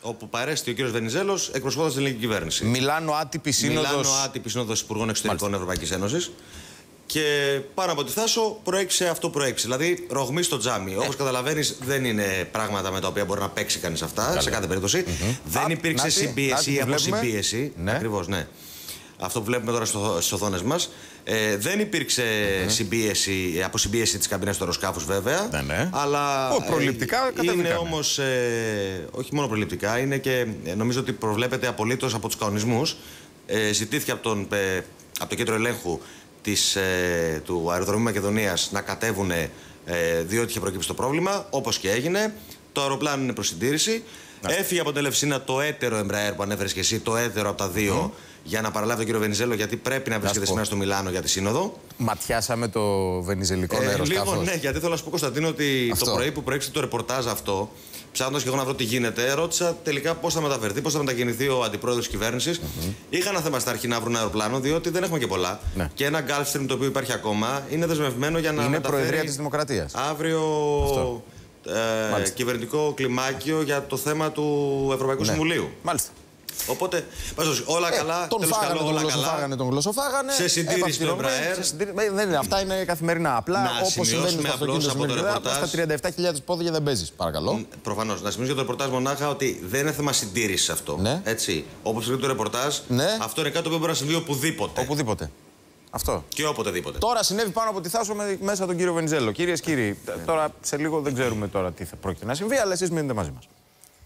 όπου παρέστη ο κύριος Βενιζέλος εκπροσωπώντας την ελληνική κυβέρνηση. Μιλάνο άτυπη σύνοδος. Μιλάνο άτυπη σύνοδος Υπουργών Εξωτερικών Ευρωπαϊκής Ένωσης. Και πάνω από τη Θάσο προέκυψε αυτό προέκυψε. Δηλαδή, ρογμή στο τζάμι. Ε. Όπως καταλαβαίνεις, δεν είναι πράγματα με τα οποία μπορεί να παίξει κανείς αυτά. Καλή. Σε κάθε περίπτωση. Mm-hmm. Δεν Α, υπήρξε νάτι, συμπίεση ή αποσυμπίεση. Ναι. Ακριβώς, ναι. Αυτό που βλέπουμε τώρα στις οθόνες μας. Ε, δεν υπήρξε mm-hmm. συμπίεση, αποσυμπίεση της καμπίνας του αεροσκάφους, βέβαια. Ναι, ναι. Αλλά. Ο, προληπτικά ε, είναι όμως. Ε, όχι μόνο προληπτικά, είναι και ε, νομίζω ότι προβλέπεται απολύτως από τους κανονισμούς. Ε, ζητήθηκε από, τον, ε, από το κέντρο ελέγχου της, ε, του αεροδρομίου Μακεδονίας να κατέβουν, ε, διότι είχε προκύψει το πρόβλημα, όπως και έγινε. Το αεροπλάνο είναι προς συντήρηση. Ναι. Έφυγε από την Ελευσίνα το έτερο Embraer που ανέφερες και εσύ, το έτερο από τα δύο, mm. για να παραλάβει τον κύριο Βενιζέλο, γιατί πρέπει να βρίσκεται σήμερα στο Μιλάνο για τη σύνοδο. Ματιάσαμε το βενιζελικό ε, αεροσκάφος. Λίγο, ναι, γιατί θέλω να σου πω, Κωνσταντίνο, ότι αυτό. Το πρωί που προέκυψε το ρεπορτάζ αυτό, ψάχνοντας και εγώ να βρω τι γίνεται, ρώτησα τελικά πώς θα μεταφερθεί, πώς θα μετακινηθεί ο αντιπρόεδρος της κυβέρνησης. Mm-hmm. Είχα ένα θέμα στα αρχή να βρουν ένα αεροπλάνο, διότι δεν έχουμε και πολλά. Ναι. Και ένα Gulfstream το οποίο υπάρχει ακόμα είναι δεσμευμένο για να είναι μεταφέρει. Προεδρία της Δημοκρατίας. Αύριο ε, κυβερνητικό κλιμάκιο για το θέμα του Ευρωπαϊκού ναι. Συμβουλίου. Μάλιστα. Οπότε, πάσος, όλα ε, καλά, τον τέλος φάγανε, καλό, τον όλα γλωσσοφάγανε, τον γλωσσοφάγανε. Σε συντήρηση του Embraer. Δεν είναι, αυτά είναι καθημερινά. Απλά όπως συμβαίνει στο αυτοκίνητο από το ρεπορτάζ. Στα τριάντα επτά χιλιάδες πόδια δεν παίζεις, παρακαλώ. Προφανώς. Να σημειώσω για το ρεπορτάζ μονάχα ότι δεν είναι θέμα συντήρησης αυτό. Ναι. Έτσι. Όπως λέει το ρεπορτάζ, ναι. αυτό είναι κάτι που μπορεί να συμβεί οπουδήποτε. Οπουδήποτε. Αυτό. Και οποτεδήποτε. Τώρα συνέβη πάνω από τη Θάσο με, μέσα τον κύριο Βενιζέλο. Κυρίες και κύριοι, yeah. τώρα σε λίγο δεν ξέρουμε τώρα τι θα πρόκειται να συμβεί, αλλά εσείς μείνετε μαζί μας.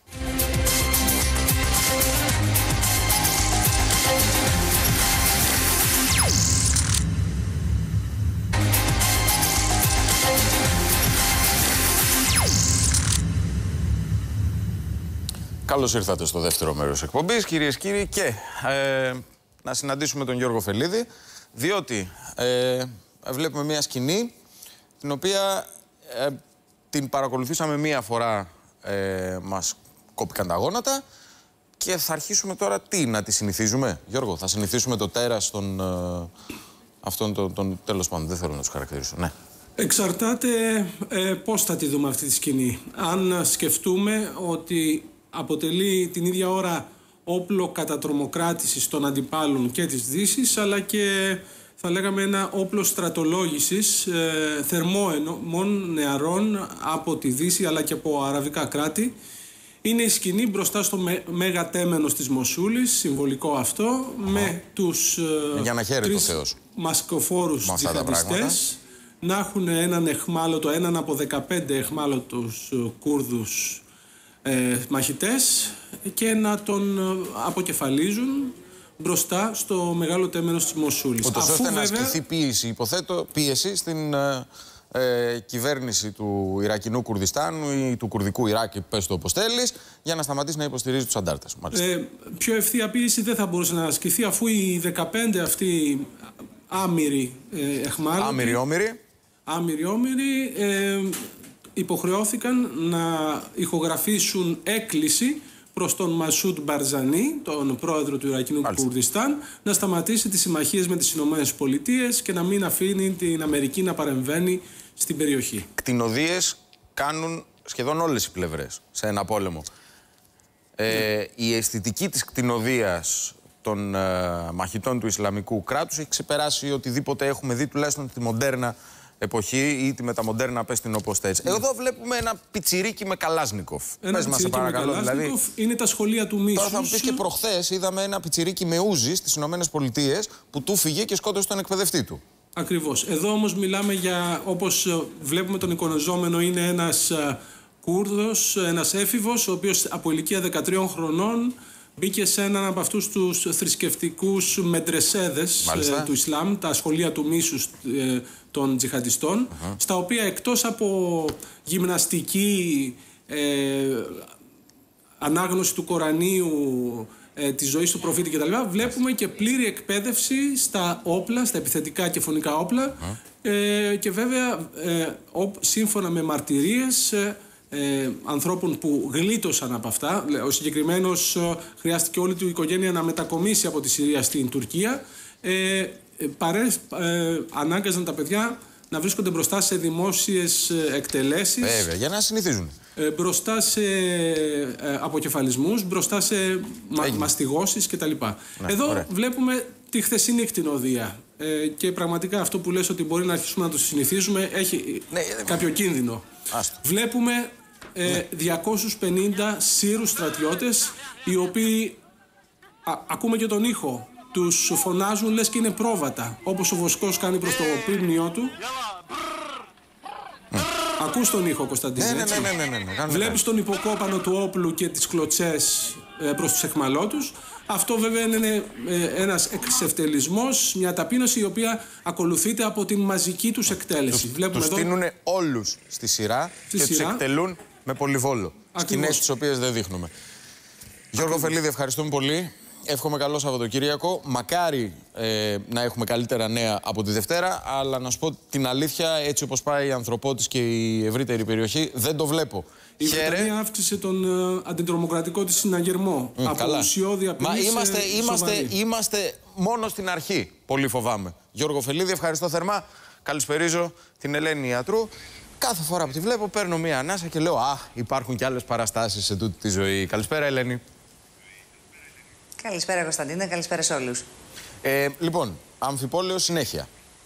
Καλώς ήρθατε στο δεύτερο μέρος εκπομπής, κυρίες και κύριοι, και ε, να συναντήσουμε τον Γιώργο Φελίδη, διότι ε, βλέπουμε μια σκηνή την οποία ε, την παρακολουθήσαμε μία φορά, ε, μας κόπηκαν τα γόνατα και θα αρχίσουμε τώρα τι, να τη συνηθίζουμε, Γιώργο, θα συνηθίσουμε το τέρας των, ε, αυτών των, των, τέλος πάντων, δεν θέλω να τους χαρακτηρίσω, ναι. Εξαρτάται ε, πώς θα τη δούμε αυτή τη σκηνή. Αν σκεφτούμε ότι αποτελεί την ίδια ώρα όπλο κατατρομοκράτησης των αντιπάλων και της Δύσης, αλλά και θα λέγαμε ένα όπλο στρατολόγησης ε, θερμόαιμων νεαρών από τη Δύση αλλά και από αραβικά κράτη. Είναι η σκηνή μπροστά στο με, μέγα τέμενος της Μοσούλης, συμβολικό αυτό, Α, με τους ε, τρεις μασκοφόρους τζιχαντιστές να έχουν έναν εχμάλωτο, έναν από δεκαπέντε εχμάλωτους ε, Κούρδους Ε, μαχητές και να τον αποκεφαλίζουν μπροστά στο μεγάλο τέμενος της Μοσούλης. Ούτως ώστε βέβαια... να ασκηθεί πίεση, υποθέτω, πίεση στην ε, ε, κυβέρνηση του Ιρακινού Κουρδιστάνου ή του Κουρδικού Ιράκ, πες το όπως θέλεις, για να σταματήσει να υποστηρίζει τους αντάρτες. Ε, πιο ευθεία πίεση δεν θα μπορούσε να ασκηθεί, αφού οι δεκαπέντε αυτοί άμυροι ε, εχμάλωτοι... Άμυροι όμηροι. Άμυροι όμηροι... Ε, υποχρεώθηκαν να ηχογραφήσουν έκκληση προς τον Μασούντ Μπαρζανί, τον πρόεδρο του Ιρακινού Μάλιστα. Κουρδιστάν, να σταματήσει τις συμμαχίες με τις Ηνωμένες Πολιτείες και να μην αφήνει την Αμερική να παρεμβαίνει στην περιοχή. Κτηνοδίες κάνουν σχεδόν όλες οι πλευρές σε ένα πόλεμο. Ε, ναι. Η αισθητική της κτηνοδίας των ε, μαχητών του Ισλαμικού κράτους έχει ξεπεράσει οτιδήποτε έχουμε δει, τουλάχιστον τη μοντέρνα εποχή ή τη μεταμοντέρνα, πες την όπως θες. Mm. Εδώ βλέπουμε ένα πιτσιρίκι με Καλάσνικοφ. Ένα πες μας, σε παρακαλώ. Δηλαδή, είναι τα σχολεία του μίσους. Τώρα θα μου πεις και προχθές είδαμε ένα πιτσιρίκι με Ούζι στις Ηνωμένες Πολιτείες που του φύγε και σκότωσε τον εκπαιδευτή του. Ακριβώς. Εδώ όμως μιλάμε για, όπως βλέπουμε τον εικονιζόμενο, είναι ένας Κούρδος, ένας έφηβος, ο οποίος από ηλικία δεκατρείων χρονών μπήκε σε έναν από αυτούς τους θρησκευτικούς μεντρεσέδες ε, του Ισλάμ, τα σχολεία του μίσους ε, των τζιχαντιστών, uh-huh. στα οποία εκτός από γυμναστική, ε, ανάγνωση του Κορανίου, ε, της ζωής του προφήτη κτλ. Βλέπουμε και πλήρη εκπαίδευση στα όπλα, στα επιθετικά και φωνικά όπλα uh-huh. ε, και βέβαια ε, ο, σύμφωνα με μαρτυρίες ε, Ε, ανθρώπων που γλίτωσαν από αυτά. Ο συγκεκριμένος ε, χρειάστηκε όλη του η οικογένεια να μετακομίσει από τη Συρία στην Τουρκία. Ε, παρέ, ε, ανάγκαζαν τα παιδιά να βρίσκονται μπροστά σε δημόσιες εκτελέσεις. Βέβαια, για να συνηθίζουν. Ε, μπροστά σε ε, αποκεφαλισμούς, μπροστά σε μα, μαστιγώσεις κτλ. Ναι, Εδώ ωραία. βλέπουμε τη χθεσινή κτηνοδία. Ε, και πραγματικά αυτό που λες ότι μπορεί να αρχίσουμε να το συνηθίζουμε έχει ναι, κάποιο κίνδυνο. Άστο. Βλέπουμε ε, ναι. διακόσιους πενήντα Σύρους στρατιώτες, οι οποίοι α, ακούμε και τον ήχο. Τους φωνάζουν λες και είναι πρόβατα, όπως ο Βοσκός κάνει προς το πρίμνιό του. Mm. Ακούς τον ήχο, Κωνσταντίνε, ναι, έτσι. Ναι, ναι, ναι, ναι, ναι. Βλέπεις τον υποκόπανο του όπλου και τις κλωτσές ε, προς τους εχμαλώτους. Αυτό βέβαια είναι ε, ένας εξευτελισμός, μια ταπείνωση η οποία ακολουθείται από την μαζική τους εκτέλεση. Τους, Βλέπουμε τους εδώ... στείνουν όλους στη σειρά στη και σειρά. Τους εκτελούν με πολυβόλο. Σκηνές τις οποίες δεν δείχνουμε. Ακριβώς. Γιώργο Φελίδη, ευχαριστούμε πολύ. Εύχομαι καλό Σαββατοκύριακο. Μακάρι ε, να έχουμε καλύτερα νέα από τη Δευτέρα, αλλά να σου πω την αλήθεια, έτσι όπως πάει η Ανθρωπότης και η ευρύτερη περιοχή, δεν το βλέπω. Η Βρετανία αύξησε τον uh, αντιτρομοκρατικό της συναγερμό. Mm, από ουσιώδη απειλή. Μα είμαστε, είμαστε, είμαστε μόνο στην αρχή. Πολύ φοβάμαι. Γιώργο Φελίδη, ευχαριστώ θερμά. Καλησπερίζω την Ελένη Ιατρού. Κάθε φορά που τη βλέπω, παίρνω μία ανάσα και λέω: αχ, υπάρχουν και άλλες παραστάσεις σε τούτη τη ζωή. Καλησπέρα, Ελένη. Καλησπέρα, Κωνσταντίνε. Καλησπέρα σε όλους. Ε, λοιπόν, αμφιπόλαιο συνέχεια.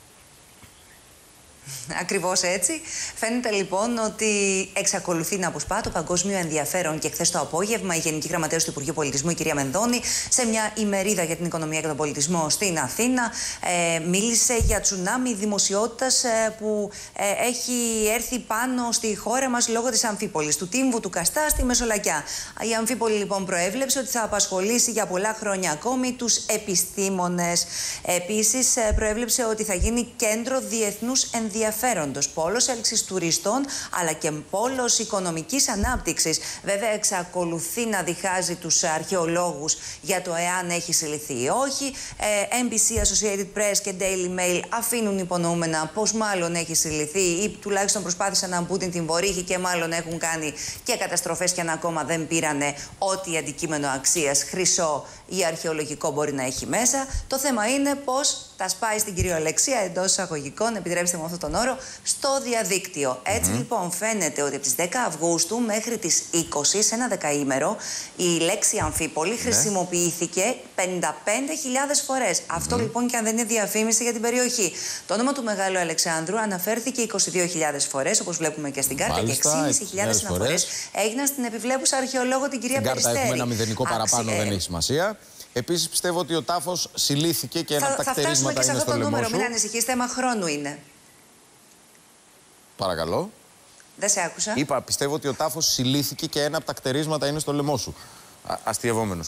Ακριβώς έτσι. Φαίνεται λοιπόν ότι εξακολουθεί να αποσπά το παγκόσμιο ενδιαφέρον και χθες το απόγευμα η Γενική Γραμματέας του Υπουργείου Πολιτισμού, η κυρία Μενδώνη, σε μια ημερίδα για την οικονομία και τον πολιτισμό στην Αθήνα, ε, μίλησε για τσουνάμι δημοσιότητας ε, που ε, έχει έρθει πάνω στη χώρα μας λόγω της Αμφίπολης, του τύμβου του Καστά στη Μεσολακιά. Η Αμφίπολη λοιπόν προέβλεψε ότι θα απασχολήσει για πολλά χρόνια ακόμη τους επιστήμονες. Επίσης, ε, προέβλεψε ότι θα γίνει κέντρο διεθνούς ενδιαφέροντος. ενδιαφέροντος, πόλος έλξης τουριστών αλλά και πόλος οικονομικής ανάπτυξης. Βέβαια, εξακολουθεί να διχάζει τους αρχαιολόγους για το εάν έχει συλληφθεί ή όχι. Ε, Εν Μπι Σι, Associated Press και Daily Mail αφήνουν υπονοούμενα πως μάλλον έχει συλληφθεί ή τουλάχιστον προσπάθησαν να μπουν την βορύχη και μάλλον έχουν κάνει και καταστροφές και αν ακόμα δεν πήρανε ό,τι αντικείμενο αξίας, χρυσό ή αρχαιολογικό μπορεί να έχει μέσα. Το θέμα είναι πως τα σπάει στην κυριολεξία εντός εισαγωγικών, επιτρέψτε μου αυτόν τον όρο, στο διαδίκτυο. Έτσι mm-hmm. λοιπόν φαίνεται ότι από τις δέκα Αυγούστου μέχρι τις είκοσι, σε ένα δεκαήμερο, η λέξη Αμφίπολη mm-hmm. χρησιμοποιήθηκε πενήντα πέντε χιλιάδες φορές. Mm-hmm. Αυτό λοιπόν και αν δεν είναι διαφήμιση για την περιοχή. Το όνομα του Μεγάλου Αλεξάνδρου αναφέρθηκε είκοσι δύο χιλιάδες φορές, όπως βλέπουμε και στην κάρτα, Μάλιστα, και έξι χιλιάδες πεντακόσιες αναφορές έγιναν στην επιβλέπουσα αρχαιολόγο την κυρία Περιστέρη. Στην κάρτα έχουμε ένα μηδενικό παραπάνω, Άξι, δεν έχει σημασία. Επίσης πιστεύω ότι ο τάφος συλλήθηκε και ένα από τα κτερίσματα είναι στο λαιμό σου. Θα φτάσουμε και σε αυτό το νούμερο, μην ανησυχείς, θέμα χρόνου είναι. Παρακαλώ. Δεν σε άκουσα. Είπα, πιστεύω ότι ο τάφος συλλήθηκε και ένα από τα κτερίσματα είναι στο λαιμό σου. Α, αστειευόμενος.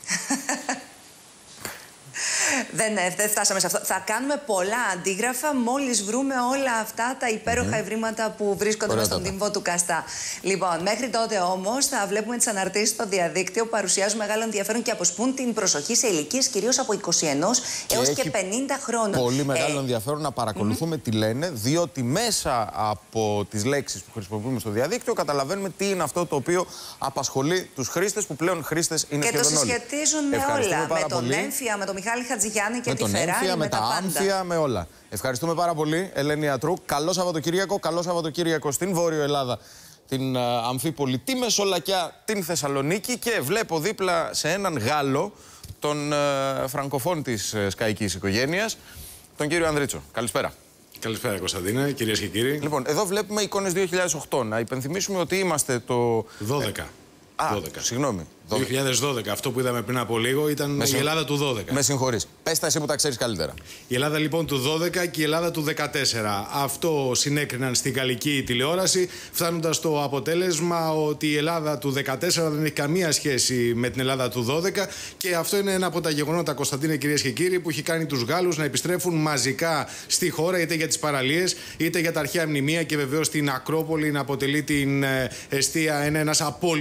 Δεν, δεν φτάσαμε σε αυτό. Θα κάνουμε πολλά αντίγραφα μόλις βρούμε όλα αυτά τα υπέροχα mm-hmm. ευρήματα που βρίσκονται μες στον τύμβο του Καστά. Λοιπόν, μέχρι τότε όμως θα βλέπουμε τις αναρτήσεις στο διαδίκτυο που παρουσιάζουν μεγάλο ενδιαφέρον και αποσπούν την προσοχή σε ηλικίες κυρίως από είκοσι ένα έως και πενήντα χρόνων. Πολύ μεγάλο ε... ενδιαφέρον να παρακολουθούμε mm-hmm. τι λένε, διότι μέσα από τις λέξεις που χρησιμοποιούμε στο διαδίκτυο καταλαβαίνουμε τι είναι αυτό το οποίο απασχολεί τους χρήστες, που πλέον χρήστες είναι και σχεδόν όλοι. Και το συσχετίζουν με όλα. Με τον Έμφυα, με τον Μιχάλη Χατζηγιάννη και με τη τον Φεράρι, Έμφυα, με, με τα, τα Άμφια, με όλα. Ευχαριστούμε πάρα πολύ, Ελένη Ιατρού. Καλό Σαββατοκύριακο, καλό Σαββατοκύριακο στην Βόρειο Ελλάδα, την uh, Αμφίπολη, τη Μεσολακιά, την Θεσσαλονίκη και βλέπω δίπλα σε έναν Γάλλο, τον uh, φραγκοφόν της uh, σκαϊκής οικογένειας, τον κύριο Ανδρίτσο. Καλησπέρα. Καλησπέρα, Κωνσταντίνε, κυρίες και κύριοι. Λοιπόν, εδώ βλέπουμε εικόνες δύο χιλιάδες οκτώ. Να υπενθυμίσουμε ότι είμαστε το... δώδεκα. Α, δώδεκα. Συγγνώμη. δύο χιλιάδες δώδεκα. Αυτό που είδαμε πριν από λίγο ήταν με η Ελλάδα του δώδεκα. Με συγχωρείς. Πες τα εσύ που τα ξέρεις καλύτερα. Η Ελλάδα λοιπόν του δώδεκα και η Ελλάδα του δεκατέσσερα. Αυτό συνέκριναν στην γαλλική τηλεόραση, φτάνοντας στο αποτέλεσμα ότι η Ελλάδα του δεκατέσσερα δεν έχει καμία σχέση με την Ελλάδα του δώδεκα. Και αυτό είναι ένα από τα γεγονότα, Κωνσταντίνε, κυρίες και κύριοι, που έχει κάνει τους Γάλλους να επιστρέφουν μαζικά στη χώρα, είτε για τις παραλίες, είτε για τα αρχαία μνημεία και βεβαίως την Ακρόπολη να αποτελεί την εστία, ένας απόλυτος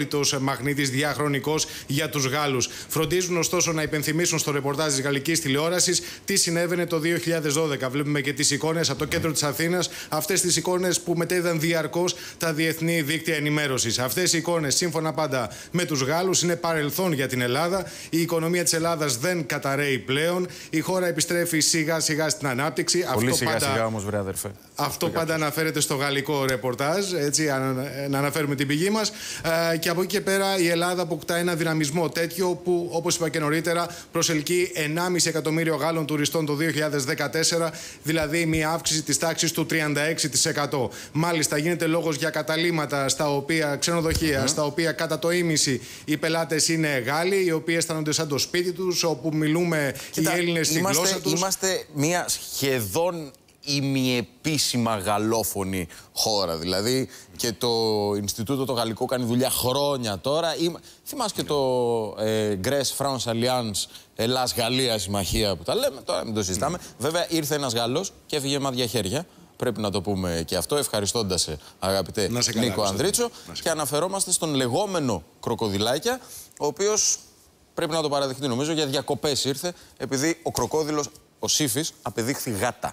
μαγνήτης διαχρονικός για τους Γάλλους. Φροντίζουν ωστόσο να υπενθυμίσουν στο ρεπορτάζ της γαλλικής τηλεόρασης τι συνέβαινε το δύο χιλιάδες δώδεκα. Βλέπουμε και τις εικόνες από το κέντρο της Αθήνας, αυτές τις εικόνες που μετέδιδαν διαρκώς τα διεθνή δίκτυα ενημέρωσης. Αυτές οι εικόνες, σύμφωνα πάντα με τους Γάλλους, είναι παρελθόν για την Ελλάδα. Η οικονομία της Ελλάδας δεν καταραίει πλέον. Η χώρα επιστρέφει σιγά σιγά στην ανάπτυξη. Πολύ Αυτό σιγά πάντα... σιγά όμως, βρε αδερφέ. Αυτό πάντα αναφέρεται στο γαλλικό ρεπορτάζ, έτσι, να αναφέρουμε την πηγή μας. Ε, και από εκεί και πέρα η Ελλάδα αποκτά ένα δυναμισμό τέτοιο που, όπως είπα και νωρίτερα, προσελκύει ενάμιση εκατομμύριο Γάλλων τουριστών το δύο χιλιάδες δεκατέσσερα, δηλαδή μια αύξηση της τάξης του τριάντα έξι τοις εκατό. Μάλιστα, γίνεται λόγος για καταλύματα στα οποία, ξενοδοχεία, mm. στα οποία κατά το ήμιση οι πελάτες είναι Γάλλοι, οι οποίοι αισθάνονται σαν το σπίτι τους, όπου μιλούμε Κοίτα, οι Έλληνες στη γλώσσα τους. Είμαστε μια σχεδόν ημιεπίσημα γαλλόφωνη χώρα. Δηλαδή και το Ινστιτούτο το Γαλλικό κάνει δουλειά χρόνια τώρα. Θυμάσαι και το ε, Grèce France Alliance, Ελλάς-Γαλλία συμμαχία που τα λέμε, τώρα μην το συζητάμε. Mm. Βέβαια ήρθε ένας Γάλλος και έφυγε με άδεια χέρια. Πρέπει να το πούμε και αυτό, ευχαριστώντας σε, αγαπητέ Νίκο Ανδρίτσο. Και αναφερόμαστε στον λεγόμενο κροκοδιλάκια, ο οποίος πρέπει να το παραδεχτεί νομίζω για διακοπές ήρθε, επειδή ο κροκόδιλος, ο Σύφης, απεδείχθη γάτα.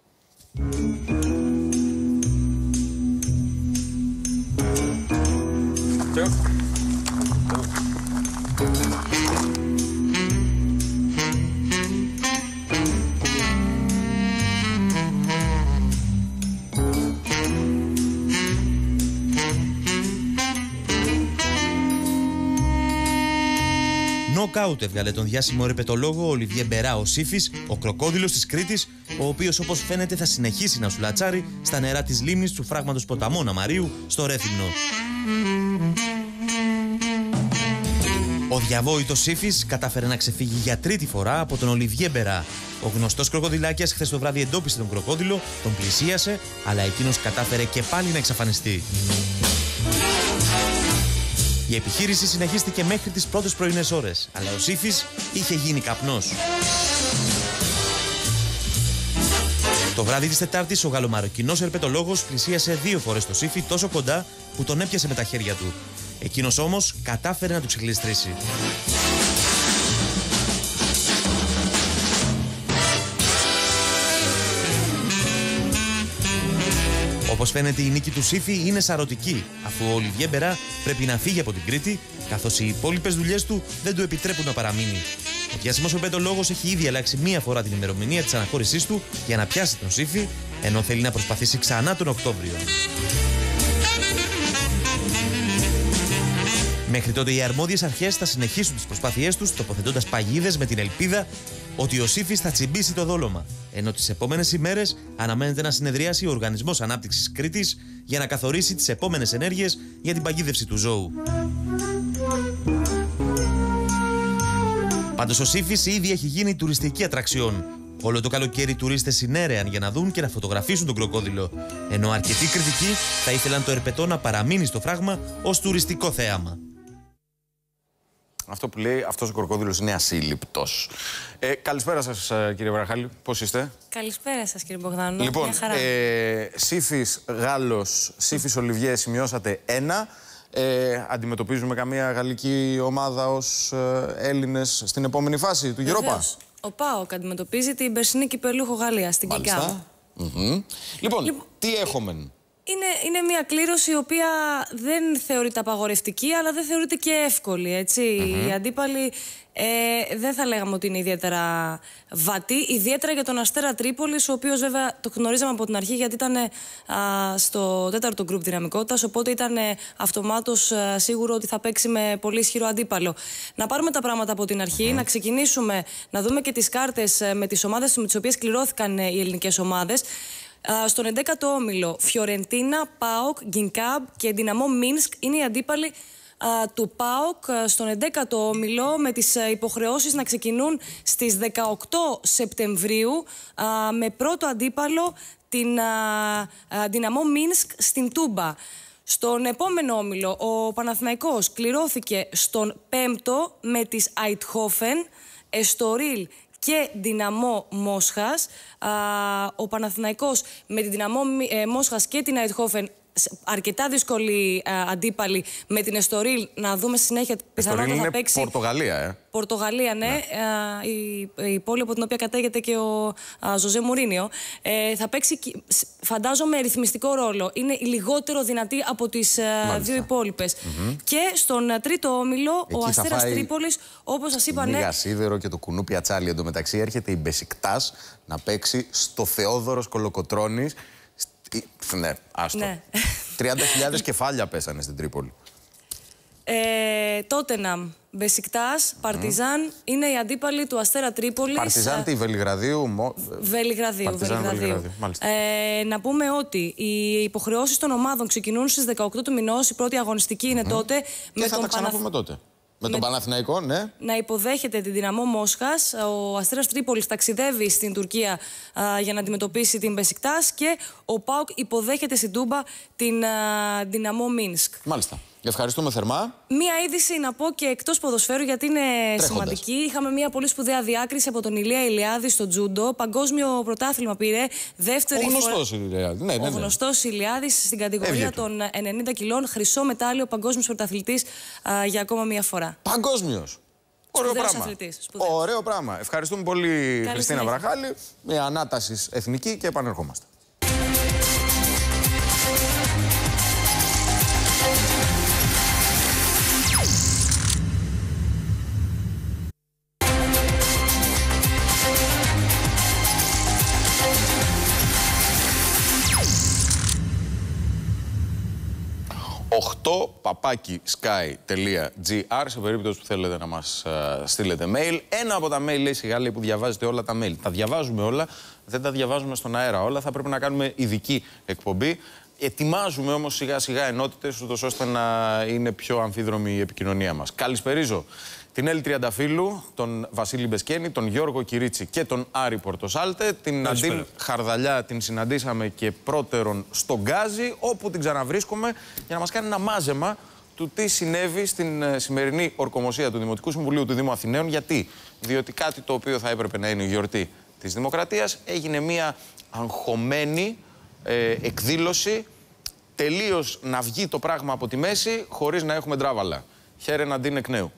Νοκάουτ έβγαλε τον διάσημο ρεπετολόγο Ολιβιέ Μπερά ο Σύφης, ο κροκόδιλος της Κρήτης, ο οποίος όπως φαίνεται θα συνεχίσει να σουλατσάρει στα νερά της λίμνης του φράγματος ποταμών Αμαρίου στο Ρέθυμνο. Ο διαβόητος Σύφης κατάφερε να ξεφύγει για τρίτη φορά από τον Ολιβιέ Μπερά. Ο γνωστός κροκοδιλάκιας χθες το βράδυ εντόπισε τον κροκόδιλο, τον πλησίασε, αλλά εκείνος κατάφερε και πάλι να εξαφανιστεί. Η επιχείρηση συνεχίστηκε μέχρι τις πρώτες πρωινές ώρες, αλλά ο Σύφης είχε γίνει καπνός. Το βράδυ της Τετάρτης, ο γαλλομαροκινός ερπετολόγος πλησίασε δύο φορές το Σύφη τόσο κοντά που τον έπιασε με τα χέρια του. Εκείνος όμως κατάφερε να του ξεγλιστρήσει. Όπως φαίνεται, η νίκη του Σύφη είναι σαρωτική, αφού ο Ολιβιέ Μπερά πρέπει να φύγει από την Κρήτη, καθώς οι υπόλοιπες δουλειές του δεν του επιτρέπουν να παραμείνει. Ο διάσημος ερπετολόγος έχει ήδη αλλάξει μία φορά την ημερομηνία της αναχώρησής του για να πιάσει τον Σύφη, ενώ θέλει να προσπαθήσει ξανά τον Οκτώβριο. Μέχρι τότε οι αρμόδιες αρχές θα συνεχίσουν τις προσπάθειές τους, τοποθετώντας παγίδες με την ελπίδα ότι ο Σύφης θα τσιμπήσει το δόλωμα, ενώ τις επόμενες ημέρες αναμένεται να συνεδριάσει ο Οργανισμός Ανάπτυξης Κρήτης για να καθορίσει τις επόμενες ενέργειες για την παγίδευση του ζώου. Πάντως ο Σύφης ήδη έχει γίνει τουριστική ατραξιόν. Όλο το καλοκαίρι οι τουρίστες συνέρεαν για να δουν και να φωτογραφίσουν τον κροκόδιλο, ενώ αρκετοί κριτικοί θα ήθελαν το ερπετό να παραμείνει στο φράγμα ως τουριστικό θέαμα. Αυτό που λέει αυτός ο κροκόδιλος είναι ασύλληπτος. Ε, καλησπέρα σας, κύριε Βραχάλη. Πώς είστε? Καλησπέρα σας, κύριε Μπογδάνο. Λοιπόν, ε, Σύφης Γάλλος, Σύφης Ολιβιέ, σημειώσατε ένα. Ε, αντιμετωπίζουμε καμία γαλλική ομάδα ως ε, Έλληνες στην επόμενη φάση του Europa? Ο ΠΑΟΚ αντιμετωπίζει την περσινή κυπελούχο Γαλλία στην Κιγκάμ. Mm-hmm. Λοιπόν, λοιπόν, τι έχουμε? Είναι, είναι μια κλήρωση η οποία δεν θεωρείται απαγορευτική, αλλά δεν θεωρείται και εύκολη, έτσι. Mm-hmm. Οι αντίπαλοι ε, δεν θα λέγαμε ότι είναι ιδιαίτερα βατοί, ιδιαίτερα για τον Αστέρα Τρίπολης, ο οποίος βέβαια το γνωρίζαμε από την αρχή γιατί ήταν α, στο τέταρτο γκρουπ δυναμικότητας, οπότε ήταν αυτομάτως α, σίγουρο ότι θα παίξει με πολύ ισχυρό αντίπαλο. Να πάρουμε τα πράγματα από την αρχή, mm. να ξεκινήσουμε, να δούμε και τις κάρτες με τις ομάδες με τις οποίες κληρώθηκαν οι ελληνικές ομάδες. Uh, στον εντέκατο όμιλο, Φιωρεντίνα, ΠΑΟΚ, Γκινκάμπ και Δυναμό Μίνσκ είναι οι αντίπαλοι uh, του ΠΑΟΚ uh, στον εντέκατο όμιλο, με τις uh, υποχρεώσεις να ξεκινούν στις δεκαοκτώ Σεπτεμβρίου uh, με πρώτο αντίπαλο την uh, uh, Δυναμό Μίνσκ στην Τούμπα. Στον επόμενο όμιλο, ο Παναθηναϊκός κληρώθηκε στον πέμπτο με τις Αιτχόφεν, Εστορίλ και Δυναμό Μόσχας. Α, ο Παναθηναϊκός με την Δυναμό ε, Μόσχας και την Αιτχόφεν αρκετά δύσκολη ε, αντίπαλη με την Εστορίλ. Να δούμε στη συνέχεια πιθανότατα θα παίξει. Πορτογαλία, ε. Πορτογαλία, ναι. ναι. Ε, η, η πόλη από την οποία κατάγεται και ο α, Ζωζέ Μουρίνιο. Ε, θα παίξει, φαντάζομαι, ρυθμιστικό ρόλο. Είναι η λιγότερο δυνατή από τις ε, δύο υπόλοιπες. Mm-hmm. Και στον τρίτο όμιλο, εκεί ο Αστέρας Τρίπολης, όπως σας είπα, ναι. Λίγα Σίδερο και το κουνού Πιατσάλι. Εντωμεταξύ έρχεται η Μπεσικτάς να παίξει στο Θεόδωρος Κολοκοτρώνης. Ναι, άστο. Ναι. τριάντα χιλιάδες κεφάλια πέσανε στην Τρίπολη. Ε, Τότεναμ, Μπεσικτάς, Παρτιζάν mm. είναι οι αντίπαλοι του Αστέρα Τρίπολης. Παρτιζάν τι, Βελιγραδίου. Μο... Βελιγραδίου. Παρτιζάν, Βελιγραδίου. Βελιγραδίου. Ε, να πούμε ότι οι υποχρεώσεις των ομάδων ξεκινούν στις δεκαοκτώ του μηνός. Η πρώτη αγωνιστική είναι mm. τότε. Και με θα τον τα ξαναπούμε Παναθ... τότε. Με τον Παναθηναϊκό, ναι. Να υποδέχεται την Δυναμό Μόσχας. Ο Αστέρας Τρίπολης ταξιδεύει στην Τουρκία α, για να αντιμετωπίσει την Μπεσικτάς και ο ΠΑΟΚ υποδέχεται στην Τούμπα την α, Δυναμό Μίνσκ. Μάλιστα. Ευχαριστούμε θερμά. Μία είδηση να πω και εκτός ποδοσφαίρου, γιατί είναι Τρέχοντας. σημαντική. Είχαμε μια πολύ σπουδαία διάκριση από τον Ηλία Ηλιάδη στο τζούντο. Παγκόσμιο πρωτάθλημα πήρε. Δεύτερη ο γνωστός φορά... Ηλιάδης. Ναι, ναι, ναι. Ο γνωστός Ηλιάδης στην κατηγορία Εύγετο. των ενενήντα κιλών. Χρυσό μετάλλιο, παγκόσμιος πρωταθλητής α, για ακόμα μία φορά. Παγκόσμιος. Ωραίο πράγμα. Αθλητής, Ωραίο πράγμα. Ευχαριστούμε πολύ, Καλή Χριστίνα Βραχάλη. Μια ανάταση εθνική και επανερχόμαστε. οκτώ παπάκι σκάι τελεία τζι άρ σε περίπτωση που θέλετε να μας uh, στείλετε mail. Ένα από τα mail λέει σιγά λέει που διαβάζετε όλα τα mail. Τα διαβάζουμε όλα, δεν τα διαβάζουμε στον αέρα όλα. Θα πρέπει να κάνουμε ειδική εκπομπή. Ετοιμάζουμε όμως σιγά σιγά ενότητες ούτως ώστε να είναι πιο αμφίδρομη η επικοινωνία μας. Καλησπερίζω την Έλλη Τριανταφύλου, τον Βασίλη Μπεσκένη, τον Γιώργο Κυρίτσι και τον Άρη Πορτοσάλτε. Την Ναντίν Χαρδαλιά την συναντήσαμε και πρώτερον στον Γκάζι, όπου την ξαναβρίσκουμε για να μας κάνει ένα μάζεμα του τι συνέβη στην σημερινή ορκομοσία του Δημοτικού Συμβουλίου του Δήμου Αθηναίων. Γιατί? Διότι κάτι το οποίο θα έπρεπε να είναι η γιορτή της Δημοκρατίας έγινε μια αγχωμένη ε, εκδήλωση, τελείως να βγει το πράγμα από τη μέση χωρίς να έχουμε ντράβαλα. Χαίρε Ναντίν εκ νέου.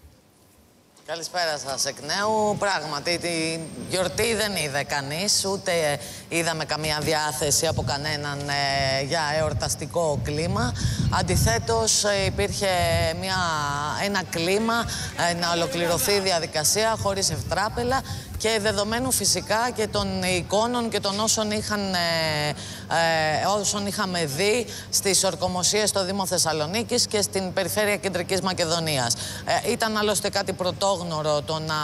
Καλησπέρα σας εκ νέου. Πράγματι, τη γιορτή δεν είδε κανείς, ούτε είδαμε καμία διάθεση από κανέναν ε, για εορταστικό κλίμα. Αντιθέτως, ε, υπήρχε μια, ένα κλίμα ε, να ολοκληρωθεί η διαδικασία χωρίς ευτράπελα και δεδομένου φυσικά και των εικόνων και των όσων, είχαν, ε, ε, όσων είχαμε δει στις ορκομοσίες στο Δήμο Θεσσαλονίκης και στην περιφέρεια Κεντρικής Μακεδονίας. Ε, ήταν άλλωστε κάτι πρωτόγνωρο το να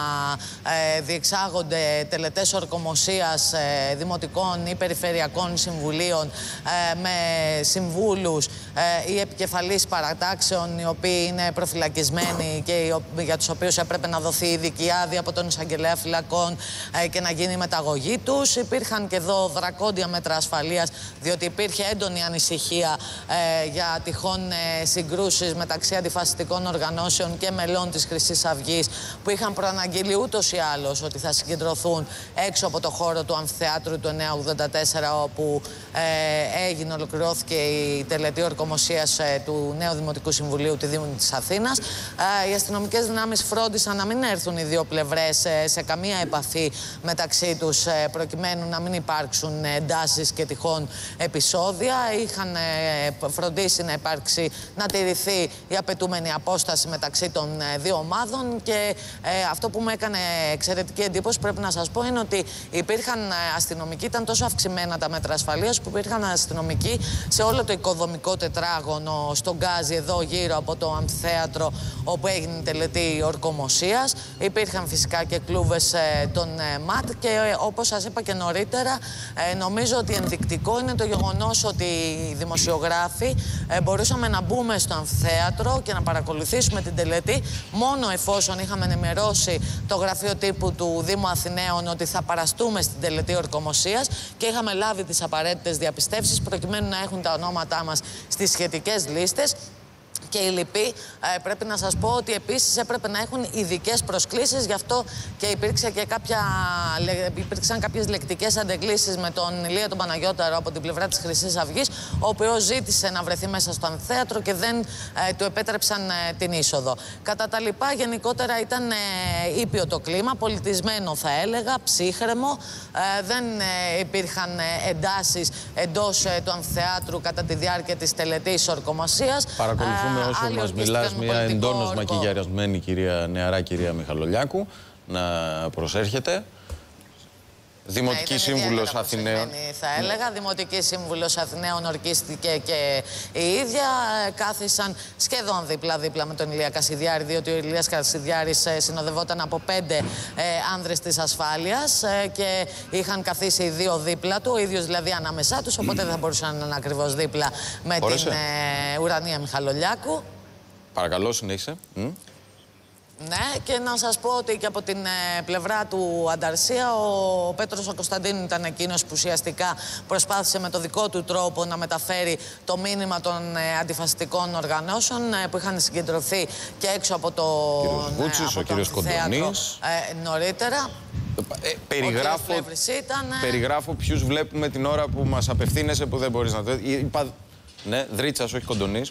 ε, διεξάγονται τελετές ορκομοσίας ε, δημοτικών ή περιφερειακών συμβουλίων ε, με συμβούλους ε, ή επικεφαλής παρατάξεων οι οποίοι είναι προφυλακισμένοι και για τους οποίους έπρεπε να δοθεί ειδική άδεια από τον εισαγγελέα φυλακών και να γίνει η μεταγωγή τους. Υπήρχαν και εδώ δρακόντια μέτρα ασφαλείας, διότι υπήρχε έντονη ανησυχία ε, για τυχόν ε, συγκρούσεις μεταξύ αντιφασιστικών οργανώσεων και μελών της Χρυσής Αυγής, που είχαν προαναγγείλει ούτως ή άλλως ότι θα συγκεντρωθούν έξω από το χώρο του αμφιθεάτρου του εννιακόσια ογδόντα τέσσερα, όπου ε, έγινε, ολοκληρώθηκε η τελετή ορκομοσίας ε, του νέου Δημοτικού Συμβουλίου του Δήμου της Αθήνας. Ε, οι αστυνομικές δυνάμεις φρόντισαν να μην έρθουν οι δύο πλευρές ε, σε καμία επαφή μεταξύ τους προκειμένου να μην υπάρξουν εντάσεις και τυχόν επεισόδια. Είχαν φροντίσει να υπάρξει, να τηρηθεί η απαιτούμενη απόσταση μεταξύ των δύο ομάδων και ε, αυτό που μου έκανε εξαιρετική εντύπωση, πρέπει να σας πω, είναι ότι υπήρχαν αστυνομικοί, ήταν τόσο αυξημένα τα μέτρα ασφαλείας που υπήρχαν αστυνομικοί σε όλο το οικοδομικό τετράγωνο στον Γκάζι, εδώ γύρω από το αμφιθέατρο όπου έγινε η τελετή ορκομοσίας. Υπήρχαν φυσικά και κλούβες των ΜΑΤ και όπως σας είπα και νωρίτερα, νομίζω ότι ενδεικτικό είναι το γεγονός ότι οι δημοσιογράφοι μπορούσαμε να μπούμε στο αμφιθέατρο και να παρακολουθήσουμε την τελετή μόνο εφόσον είχαμε ενημερώσει το γραφείο τύπου του Δήμου Αθηναίων ότι θα παραστούμε στην τελετή ορκομοσίας και είχαμε λάβει τις απαραίτητες διαπιστεύσεις προκειμένου να έχουν τα ονόματά μας στις σχετικές λίστες. και οι λοιποί, ε, πρέπει να σας πω ότι επίσης έπρεπε να έχουν ειδικές προσκλήσεις, γι' αυτό και υπήρξε και κάποια, υπήρξαν κάποιες λεκτικές αντεγκλήσεις με τον Ηλία τον Παναγιώταρο από την πλευρά της Χρυσής Αυγής, ο οποίος ζήτησε να βρεθεί μέσα στο αμφιθέατρο και δεν ε, του επέτρεψαν ε, την είσοδο. Κατά τα λοιπά, γενικότερα ήταν ε, ήπιο το κλίμα, πολιτισμένο θα έλεγα, ψύχρεμο, ε, δεν ε, υπήρχαν ε, εντάσεις εντός ε, του αμφιθεάτρου κατά τη διάρκεια της τελετής ορκομοσίας. Παρακολουθούμε ε, όσο μας μιλάς μια εντόνως όρκο. μακιγιαρισμένη κυρία, νεαρά κυρία Μιχαλολιάκου να προσέρχεται. Δημοτική ναι, Σύμβουλος Αθηναίων. Θα έλεγα. Ναι. Δημοτική Σύμβουλος Αθηναίων ορκίστηκε και η ίδια. Κάθισαν σχεδόν δίπλα-δίπλα με τον Ηλία Κασιδιάρη, διότι ο Ηλίας Κασιδιάρης συνοδευόταν από πέντε ε, άνδρες της ασφάλειας ε, και είχαν καθίσει οι δύο δίπλα του, ο ίδιος δηλαδή ανάμεσά τους, οπότε δεν θα μπορούσαν να είναι ακριβώς δίπλα με Χωρίσε. την ε, Ουρανία Μιχαλολιάκου. Παρακαλώ, συνέχισε. Mm. Ναι, και να σας πω ότι και από την ε, πλευρά του Ανταρσία ο Πέτρος ο Κωνσταντίνου ήταν εκείνος που ουσιαστικά προσπάθησε με το δικό του τρόπο να μεταφέρει το μήνυμα των ε, αντιφασιστικών οργανώσεων ε, που είχαν συγκεντρωθεί και έξω από το κύριος Βούτσης, ε, ο κύριος Κοντονής. Ε, νωρίτερα. Ε, περιγράφω, ήταν, ε... περιγράφω ποιους βλέπουμε την ώρα που μας απευθύνεσαι που δεν μπορείς να το... Είπα, ναι, Δρίτσας, όχι Κοντονής.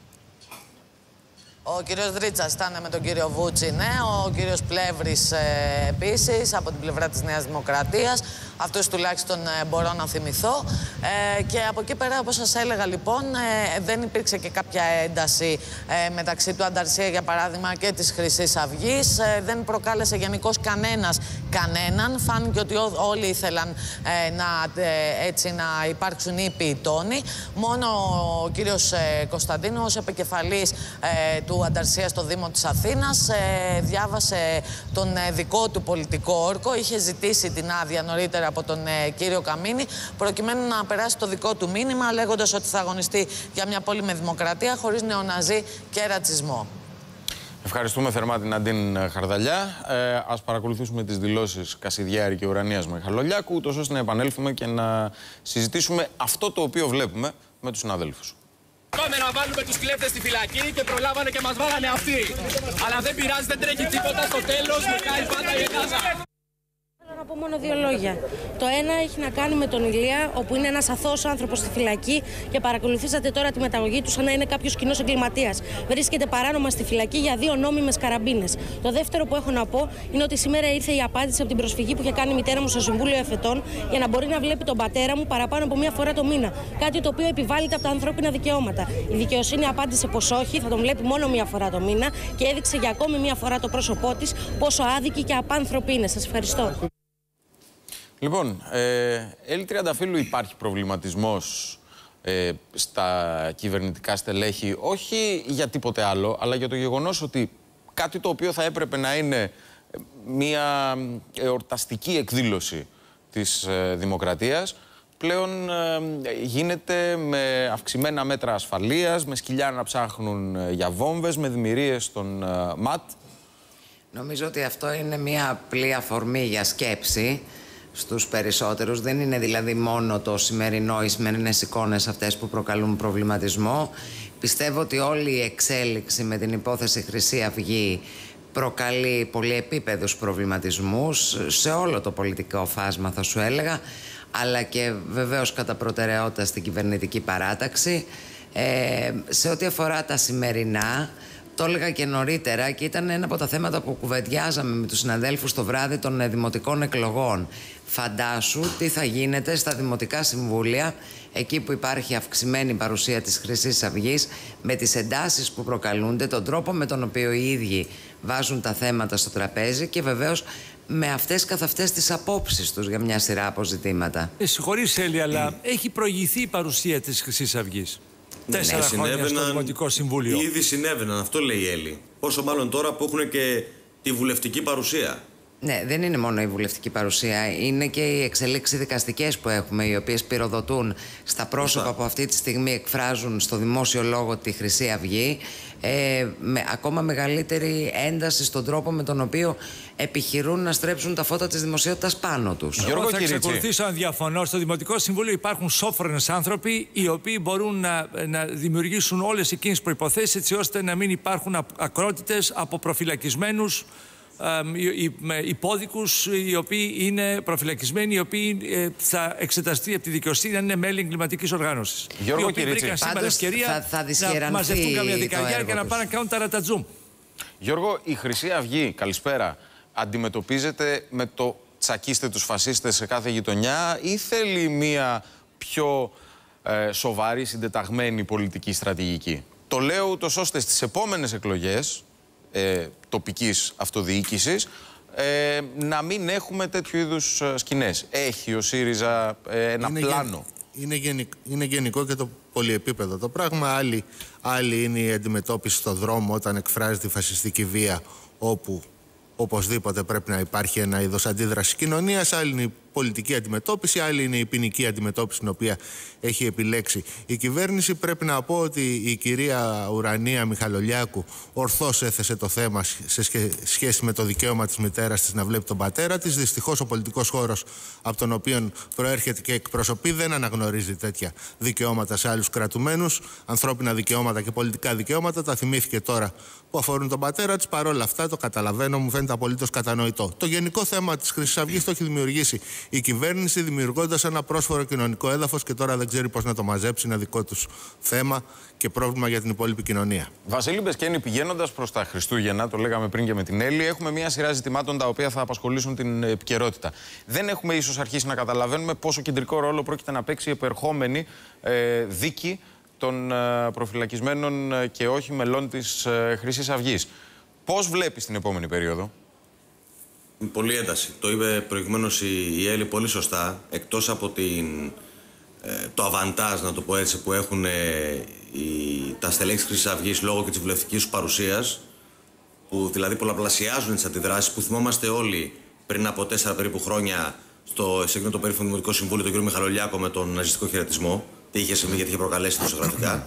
Ο κύριος Δρίτσας ήταν με τον κύριο Βούτσι, ναι. Ο κύριος Πλεύρης ε, επίσης από την πλευρά της Νέας Δημοκρατίας. Αυτούς τουλάχιστον ε, μπορώ να θυμηθώ. Ε, και από εκεί πέρα, όπως σας έλεγα λοιπόν, ε, δεν υπήρξε και κάποια ένταση ε, μεταξύ του Ανταρσία, για παράδειγμα, και της Χρυσής Αυγής. Ε, δεν προκάλεσε γενικώς κανένας κανέναν. Φάνηκε ότι ό, όλοι ήθελαν ε, να, ε, έτσι, να υπάρξουν ήπιοι τόνοι. Μόνο ο κύριος ε, Κωνσταντίνου, ως επικεφαλής ε, του Ανταρσία στο Δήμο της Αθήνας, ε, διάβασε τον ε, δικό του πολιτικό όρκο. Είχε ζητήσει την άδεια νωρίτερα από τον ε, κύριο Καμίνη, προκειμένου να περάσει το δικό του μήνυμα, λέγοντας ότι θα αγωνιστεί για μια πόλη με δημοκρατία, χωρίς νεοναζί και ρατσισμό. Ευχαριστούμε θερμά την Αντίν Χαρδαλιά. Ε, ας παρακολουθήσουμε τις δηλώσεις Κασιδιάρη και Ουρανίας Μιχαλολιάκου, ούτως ώστε να επανέλθουμε και να συζητήσουμε αυτό το οποίο βλέπουμε με τους συναδέλφους. Πάμε να βάλουμε τους κλέφτες στη φυλακή και προλάβανε και μας βάλανε αυτοί. Αλλά δεν πειράζει, δεν τρέχει τίποτα, στο τέλος νικάει πάντα η Ελλάδα. Να πω μόνο δύο λόγια. Το ένα έχει να κάνει με τον Ηλία, όπου είναι ένας αθώος άνθρωπος στη φυλακή και παρακολουθήσατε τώρα τη μεταγωγή του σαν να είναι κάποιος κοινός εγκληματίας. Βρίσκεται παράνομα στη φυλακή για δύο νόμιμες καραμπίνες. Το δεύτερο που έχω να πω είναι ότι σήμερα ήρθε η απάντηση από την προσφυγή που είχε κάνει η μητέρα μου στο Συμβούλιο Εφετών για να μπορεί να βλέπει τον πατέρα μου παραπάνω από μία φορά το μήνα. Κάτι το οποίο επιβάλλεται από τα ανθρώπινα δικαιώματα. Η δικαιοσύνη απάντησε πως όχι, θα τον βλέπει μόνο μία φορά το μήνα και έδειξε για ακόμη μία φορά το πρόσωπό της πόσο άδικη και απάνθρωπη είναι. Σας ευχαριστώ. Λοιπόν, ε, Έλλη Τριανταφύλλου, υπάρχει προβληματισμός ε, στα κυβερνητικά στελέχη, όχι για τίποτε άλλο, αλλά για το γεγονός ότι κάτι το οποίο θα έπρεπε να είναι μια εορταστική εκδήλωση της ε, δημοκρατίας, πλέον ε, γίνεται με αυξημένα μέτρα ασφαλείας, με σκυλιά να ψάχνουν ε, για βόμβες, με δημιουργίες στον ε, ΜΑΤ. Νομίζω ότι αυτό είναι μια απλή αφορμή για σκέψη στους περισσότερους. Δεν είναι δηλαδή μόνο το σημερινό, οι σημερινές εικόνες αυτές που προκαλούν προβληματισμό. Πιστεύω ότι όλη η εξέλιξη με την υπόθεση Χρυσή Αυγή προκαλεί πολυεπίπεδους προβληματισμούς σε όλο το πολιτικό φάσμα, θα σου έλεγα, αλλά και βεβαίως κατά προτεραιότητα στην κυβερνητική παράταξη. Ε, σε ό,τι αφορά τα σημερινά, το έλεγα και νωρίτερα και ήταν ένα από τα θέματα που κουβεντιάζαμε με τους συναδέλφους το βράδυ των δημοτικών εκλογών. Φαντάσου τι θα γίνεται στα δημοτικά συμβούλια, εκεί που υπάρχει αυξημένη παρουσία της Χρυσής Αυγής, με τις εντάσεις που προκαλούνται, τον τρόπο με τον οποίο οι ίδιοι βάζουν τα θέματα στο τραπέζι και βεβαίως με αυτές καθ' αυτές τις απόψεις τους για μια σειρά από ζητήματα. Ε, συγχωρείς Έλλη, αλλά έχει προηγηθεί η παρουσία της Χρυσής Αυγής. Τέσσερα ναι, χρόνια στο Δημοτικό Συμβούλιο. Ήδη συνέβαιναν, αυτό λέει η Έλλη. Πόσο μάλλον τώρα που έχουν και τη βουλευτική παρουσία. Ναι, δεν είναι μόνο η βουλευτική παρουσία, είναι και οι εξελίξεις δικαστικές που έχουμε, οι οποίες πυροδοτούν στα πρόσωπα που αυτή τη στιγμή εκφράζουν στο δημόσιο λόγο τη Χρυσή Αυγή, ε, με ακόμα μεγαλύτερη ένταση στον τρόπο με τον οποίο επιχειρούν να στρέψουν τα φώτα της δημοσιότητας πάνω τους. Εγώ θα εξακολουθήσω να διαφωνώ. Στο Δημοτικό Συμβούλιο υπάρχουν σόφρονες άνθρωποι οι οποίοι μπορούν να, να δημιουργήσουν όλες εκείνες τις προϋποθέσεις έτσι ώστε να μην υπάρχουν ακρότητες από προφυλακισμένους υπόδικους οι οποίοι είναι προφυλακισμένοι, οι οποίοι ε, θα εξεταστεί από τη δικαιοσύνη αν είναι μέλη εγκληματικής οργάνωσης. Γιώργο οι οποίοι βρήκαν σήμερα ευκαιρία θα, θα να μαζευτούν καμία δικαγιά και να πάνε να κάνουν τα ρατατζούμ. Γιώργο, η Χρυσή Αυγή, καλησπέρα, αντιμετωπίζεται με το τσακίστε τους φασίστες σε κάθε γειτονιά ή θέλει μία πιο ε, σοβαρή, συντεταγμένη πολιτική στρατηγική? Το λέω ούτως ώστε στις επόμενες εκλογές Ε, τοπικής αυτοδιοίκησης ε, να μην έχουμε τέτοιου είδους σκηνές. Έχει ο ΣΥΡΙΖΑ ε, ένα είναι πλάνο? Γεν, είναι, γενικ, είναι γενικό και το πολυεπίπεδο το πράγμα. Άλλη, άλλη είναι η αντιμετώπιση στο δρόμο όταν εκφράζεται η φασιστική βία, όπου οπωσδήποτε πρέπει να υπάρχει ένα είδος αντίδρασης κοινωνίας. Άλλη είναι η πολιτική αντιμετώπιση, άλλη είναι η ποινική αντιμετώπιση την οποία έχει επιλέξει η κυβέρνηση. Πρέπει να πω ότι η κυρία Ουρανία Μιχαλολιάκου ορθώς έθεσε το θέμα σε σχέση με το δικαίωμα της μητέρας της να βλέπει τον πατέρα της. Δυστυχώς ο πολιτικός χώρος από τον οποίο προέρχεται και εκπροσωπεί δεν αναγνωρίζει τέτοια δικαιώματα σε άλλους κρατουμένους. Ανθρώπινα δικαιώματα και πολιτικά δικαιώματα τα θυμήθηκε τώρα που αφορούν τον πατέρα της. Παρόλα αυτά το καταλαβαίνω, μου φαίνεται απολύτως κατανοητό. Το γενικό θέμα της Χρυσής Αυγής το έχει δημιουργήσει η κυβέρνηση, δημιουργώντας ένα πρόσφορο κοινωνικό έδαφος και τώρα δεν ξέρει πώς να το μαζέψει. Είναι δικό τους θέμα και πρόβλημα για την υπόλοιπη κοινωνία. Βασίλη Μπεσκένη, πηγαίνοντας προς τα Χριστούγεννα, το λέγαμε πριν και με την Έλλη, έχουμε μια σειρά ζητημάτων τα οποία θα απασχολήσουν την επικαιρότητα. Δεν έχουμε ίσως αρχίσει να καταλαβαίνουμε πόσο κεντρικό ρόλο πρόκειται να παίξει η επερχόμενη ε, δίκη των ε, προφυλακισμένων ε, και όχι μελών της ε, Χρυσής Αυγής. Πώς βλέπεις την επόμενη περίοδο? Πολύ ένταση. Το είπε προηγουμένως η Έλλη πολύ σωστά. Εκτός από την, ε, το αβαντάζ, να το πω έτσι, που έχουν ε, οι, τα στελέχη της Χρυσής Αυγής λόγω και της βουλευτικής παρουσίας, που δηλαδή πολλαπλασιάζουν τις αντιδράσεις, που θυμόμαστε όλοι πριν από τέσσερα περίπου χρόνια στο, σε εκείνο το περίφημο Δημοτικό Συμβούλιο, τον κ. Μιχαλολιάκο με τον ναζιστικό χαιρετισμό. Τι είχε συμβεί, γιατί είχε προκαλέσει δημοσιογραφικά.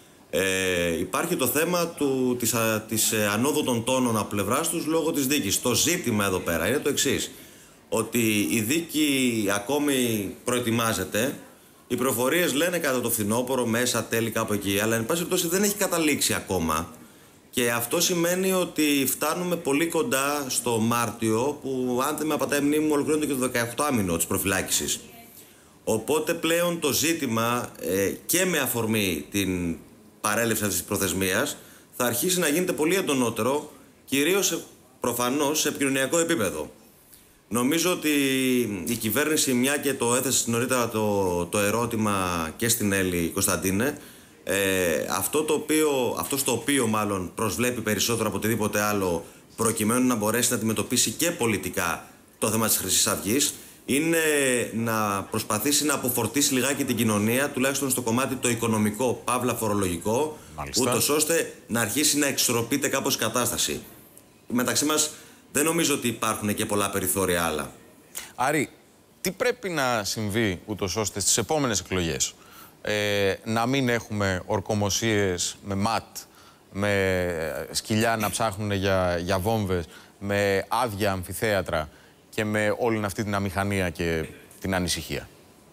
Ε, υπάρχει το θέμα του, της, α, της ε, ανόδου των τόνων από πλευράς τους λόγω της δίκης. Το ζήτημα εδώ πέρα είναι το εξής. Ότι η δίκη ακόμη προετοιμάζεται. Οι πληροφορίες λένε κατά το φθινόπωρο, μέσα, τέλη, κάπου εκεί. Αλλά εν πάση περιπτώσει δεν έχει καταλήξει ακόμα. Και αυτό σημαίνει ότι φτάνουμε πολύ κοντά στο Μάρτιο, που αν δεν με απατάει η μνήμη μου, ολοκληρώνεται και το δεκαοκτάμηνο της προφυλάκησης. Οπότε πλέον το ζήτημα ε, και με αφορμή την παρέλευση αυτής της προθεσμίας θα αρχίσει να γίνεται πολύ εντονότερο, κυρίως προφανώς σε επικοινωνιακό επίπεδο. Νομίζω ότι η κυβέρνηση, μια και το έθεσε νωρίτερα το, το ερώτημα και στην Έλλη Κωνσταντίνε, ε, αυτό, το οποίο, αυτό στο οποίο μάλλον προσβλέπει περισσότερο από οτιδήποτε άλλο, προκειμένου να μπορέσει να αντιμετωπίσει και πολιτικά το θέμα της Χρυσής Αυγής, είναι να προσπαθήσει να αποφορτήσει λιγάκι την κοινωνία, τουλάχιστον στο κομμάτι το οικονομικό, παύλα φορολογικό, ούτως ώστε να αρχίσει να εξορροπείται κάπως η κατάσταση. Μεταξύ μας δεν νομίζω ότι υπάρχουν και πολλά περιθώρια άλλα. Άρη, τι πρέπει να συμβεί ούτως ώστε στις επόμενες εκλογές ε, να μην έχουμε ορκομοσίες με ματ, με σκυλιά να ψάχνουν για, για βόμβες, με άδεια αμφιθέατρα και με όλη αυτή την αμηχανία και την ανησυχία?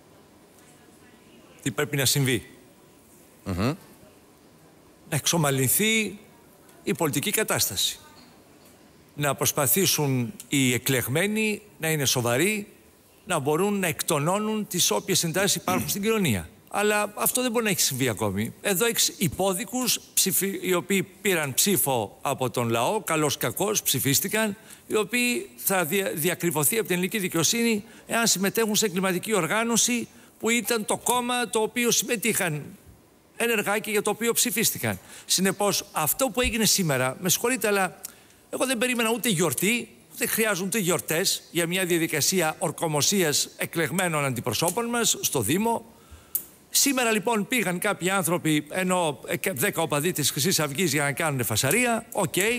Τι πρέπει να συμβεί? Mm-hmm. Να εξομαλυνθεί η πολιτική κατάσταση. Να προσπαθήσουν οι εκλεγμένοι να είναι σοβαροί, να μπορούν να εκτονώνουν τις όποιες εντάσεις υπάρχουν στην κοινωνία. Αλλά αυτό δεν μπορεί να έχει συμβεί ακόμη. Εδώ έχεις υπόδικους ψηφι... οι οποίοι πήραν ψήφο από τον λαό, καλός κακός, ψηφίστηκαν, οι οποίοι θα δια... διακριβωθεί από την ελληνική δικαιοσύνη εάν συμμετέχουν σε εγκληματική οργάνωση που ήταν το κόμμα το οποίο συμμετείχαν ενεργά και για το οποίο ψηφίστηκαν. Συνεπώς, αυτό που έγινε σήμερα, με συγχωρείτε, αλλά εγώ δεν περίμενα ούτε γιορτή, δεν χρειάζονται γιορτές για μια διαδικασία ορκομοσίας εκλεγμένων αντιπροσώπων μας στο Δήμο. Σήμερα λοιπόν πήγαν κάποιοι άνθρωποι, ενώ δέκα οπαδοί της Χρυσής Αυγής, για να κάνουν φασαρία. Οκ, okay,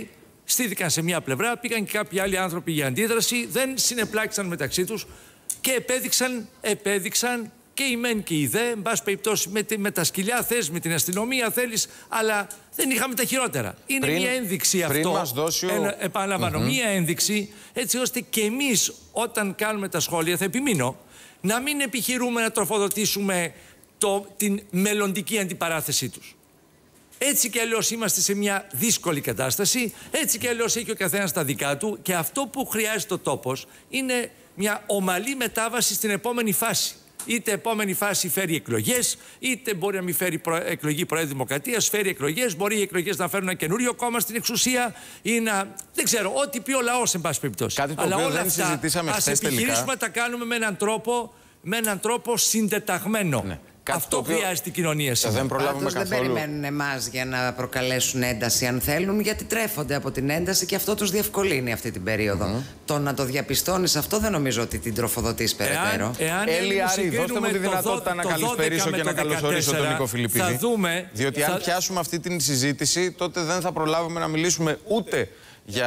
στήθηκαν σε μια πλευρά, πήγαν και κάποιοι άλλοι άνθρωποι για αντίδραση, δεν συνεπλάκησαν μεταξύ τους και επέδειξαν, επέδειξαν και η μεν και η δε, εν πάση περιπτώσει με, με τα σκυλιά θες, με την αστυνομία θέλεις, αλλά δεν είχαμε τα χειρότερα. Είναι πριν, μια ένδειξη αυτό, μας δώσει ο... ένα, επαναλαμβάνω, mm-hmm. μια ένδειξη έτσι ώστε και εμείς όταν κάνουμε τα σχόλια, θα επιμείνω, να μην επιχειρούμε να τροφοδοτήσουμε το, την μελλοντική αντιπαράθεσή τους. Έτσι κι αλλιώς είμαστε σε μια δύσκολη κατάσταση, έτσι κι αλλιώς έχει ο καθένας τα δικά του και αυτό που χρειάζεται ο τόπος είναι μια ομαλή μετάβαση στην επόμενη φάση. Είτε επόμενη φάση φέρει εκλογές, είτε μπορεί να μην φέρει προ... εκλογή Προέδρου Δημοκρατίας, φέρει εκλογές, μπορεί οι εκλογές να φέρουν ένα καινούριο κόμμα στην εξουσία ή να. Δεν ξέρω, ό,τι πει ο λαός, εν πάση περιπτώσει. Κάτι το Αλλά οποίο όλα δεν αυτά συζητήσαμε ας χθες τελικά. επιχειρήσουμε να τα κάνουμε με έναν τρόπο, με έναν τρόπο συντεταγμένο. Ναι. Αυτό οποίο... χρειάζεται η κοινωνία σήμερα. Δεν προλάβουμε καθόλου. Δεν περιμένουν εμάς για να προκαλέσουν ένταση αν θέλουν, γιατί τρέφονται από την ένταση και αυτό τους διευκολύνει αυτή την περίοδο. Mm-hmm. Το να το διαπιστώνεις αυτό δεν νομίζω ότι την τροφοδοτείς περαιτέρω. Έλλη Άρη, δώστε μου τη δυνατότητα να καλησπερίσω και να καλωσορίσω τον Νίκο Φιλιππίδη. Θα δούμε, διότι θα... αν πιάσουμε αυτή την συζήτηση, τότε δεν θα προλάβουμε να μιλήσουμε ούτε για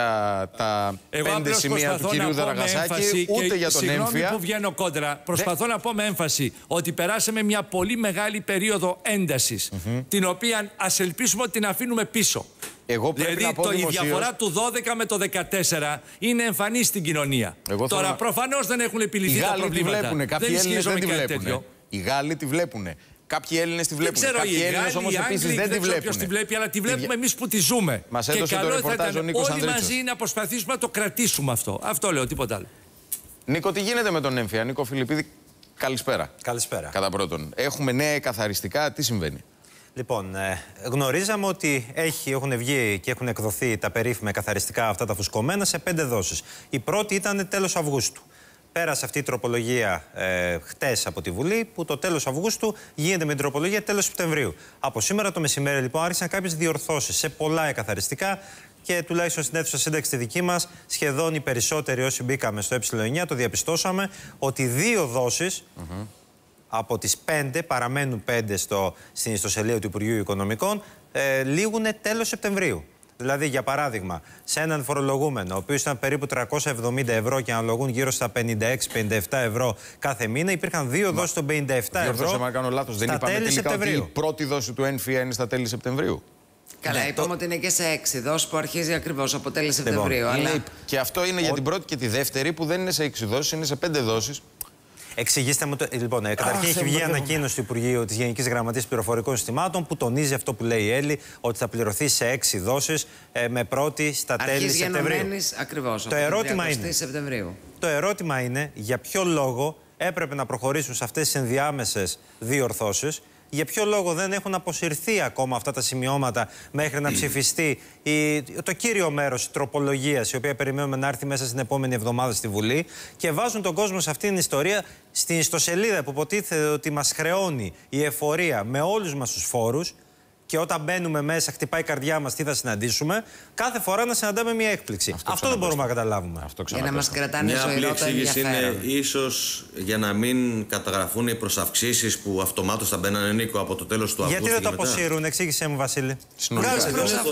τα Εγώ πέντε σημεία του κυρίου Δραγασάκη, ούτε για τον έμφυα. Συγγνώμη που βγαίνω κόντρα. Προσπαθώ Δε... να πω με έμφαση ότι περάσαμε μια πολύ μεγάλη περίοδο έντασης, mm-hmm. την οποία ας ελπίσουμε ότι την αφήνουμε πίσω. Εγώ πρέπει δηλαδή να πω το, δημοσίως... η διαφορά του δώδεκα με το δεκατέσσερα είναι εμφανή στην κοινωνία. Εγώ Τώρα να... προφανώς δεν έχουν επιληθεί τα προβλήματα. Βλέπουνε, κάποιοι δεν Έλληνες δεν τη βλέπουν. τέτοιο. Οι Γάλλοι τη βλέπουν. Κάποιοι Έλληνες τη βλέπουν. Ξέρω, κάποιοι Έλληνες όμως επίσης δεν τη βλέπουν. Ποιος τη βλέπει, αλλά τη βλέπουμε εμείς που τη ζούμε. Μας και έδωσε καλό το ρεπορτάζ θα ο Νίκος όλοι Ανδρίτσος. μαζί να προσπαθήσουμε να το κρατήσουμε αυτό. Αυτό λέω, τίποτα άλλο. Νίκο, τι γίνεται με τον έμφυα? Νίκο Φιλιππίδη, καλησπέρα. Καλησπέρα. Κατά πρώτον, έχουμε νέα καθαριστικά, τι συμβαίνει? Λοιπόν, ε, γνωρίζαμε ότι έχει, έχουν βγει και έχουν εκδοθεί τα περίφημα καθαριστικά αυτά τα φουσκωμένα σε πέντε δόσεις. Η πρώτη ήταν τέλος Αυγούστου. Πέρασε αυτή η τροπολογία ε, χτες από τη Βουλή, που το τέλος Αυγούστου γίνεται με την τροπολογία τέλος Σεπτεμβρίου. Από σήμερα το μεσημέρι, λοιπόν, άρχισαν κάποιες διορθώσεις σε πολλά εκαθαριστικά και τουλάχιστον στην αίθουσα σύνταξη τη δική μας, σχεδόν οι περισσότεροι όσοι μπήκαμε στο ε εννιά, το διαπιστώσαμε ότι δύο δόσεις mm-hmm. από τις πέντε, παραμένουν πέντε στο, στην ιστοσελίδα του Υπουργείου Οικονομικών, ε, λήγουν τέλος Σεπτεμβρίου. Δηλαδή, για παράδειγμα, σε έναν φορολογούμενο, ο οποίος ήταν περίπου τριακόσια εβδομήντα ευρώ και αναλογούν γύρω στα πενήντα έξι με πενήντα επτά ευρώ κάθε μήνα, υπήρχαν δύο δόσεις των πενήντα επτά ευρώ. Διόρθωσα, αν κάνω λάθος, δεν είπαμε τελικά ότι η πρώτη δόση του έμφυα είναι στα τέλη Σεπτεμβρίου? Καλά, ναι, είπαμε το... ότι είναι και σε έξι δόσεις που αρχίζει ακριβώς από τέλη Σεπτεμβρίου. Λοιπόν, αλλά... είναι... Και αυτό είναι ο... για την πρώτη και τη δεύτερη, που δεν είναι σε έξι δόσεις, είναι σε πέντε δόσεις. Εξηγήστε μου το. Λοιπόν, καταρχήν έχει βγει ανακοίνωση του Υπουργείου της Γενικής Γραμματείας Πληροφορικών Συστημάτων που τονίζει αυτό που λέει η Έλλη, ότι θα πληρωθεί σε έξι δόσεις ε, με πρώτη στα τέλη Σεπτεμβρίου. Ακριβώς, το, ερώτημα είναι, Σεπτεμβρίου. το ερώτημα είναι για ποιο λόγο έπρεπε να προχωρήσουν σε αυτές τις ενδιάμεσες διορθώσεις. Για ποιο λόγο δεν έχουν αποσυρθεί ακόμα αυτά τα σημειώματα μέχρι να ψηφιστεί η, το κύριο μέρος της τροπολογίας, η οποία περιμένουμε να έρθει μέσα στην επόμενη εβδομάδα στη Βουλή, και βάζουν τον κόσμο σε αυτήν την ιστορία, στην ιστοσελίδα που υποτίθεται ότι μας χρεώνει η εφορία με όλους μας τους φόρους, και όταν μπαίνουμε μέσα, χτυπάει η καρδιά μας τι θα συναντήσουμε, κάθε φορά να συναντάμε μια έκπληξη. Αυτό, Αυτό δεν μπορούμε να καταλάβουμε. Αυτό για να μας κρατάνε μια ζωηρό απλή εξήγηση είναι ίσως για να μην καταγραφούν οι προσαυξήσεις που αυτομάτως θα μπαίνανε, Νίκο, από το τέλος του Αυγούστου. Γιατί δεν το αποσύρουν, εξήγησέ μου, Βασίλη. Ποιες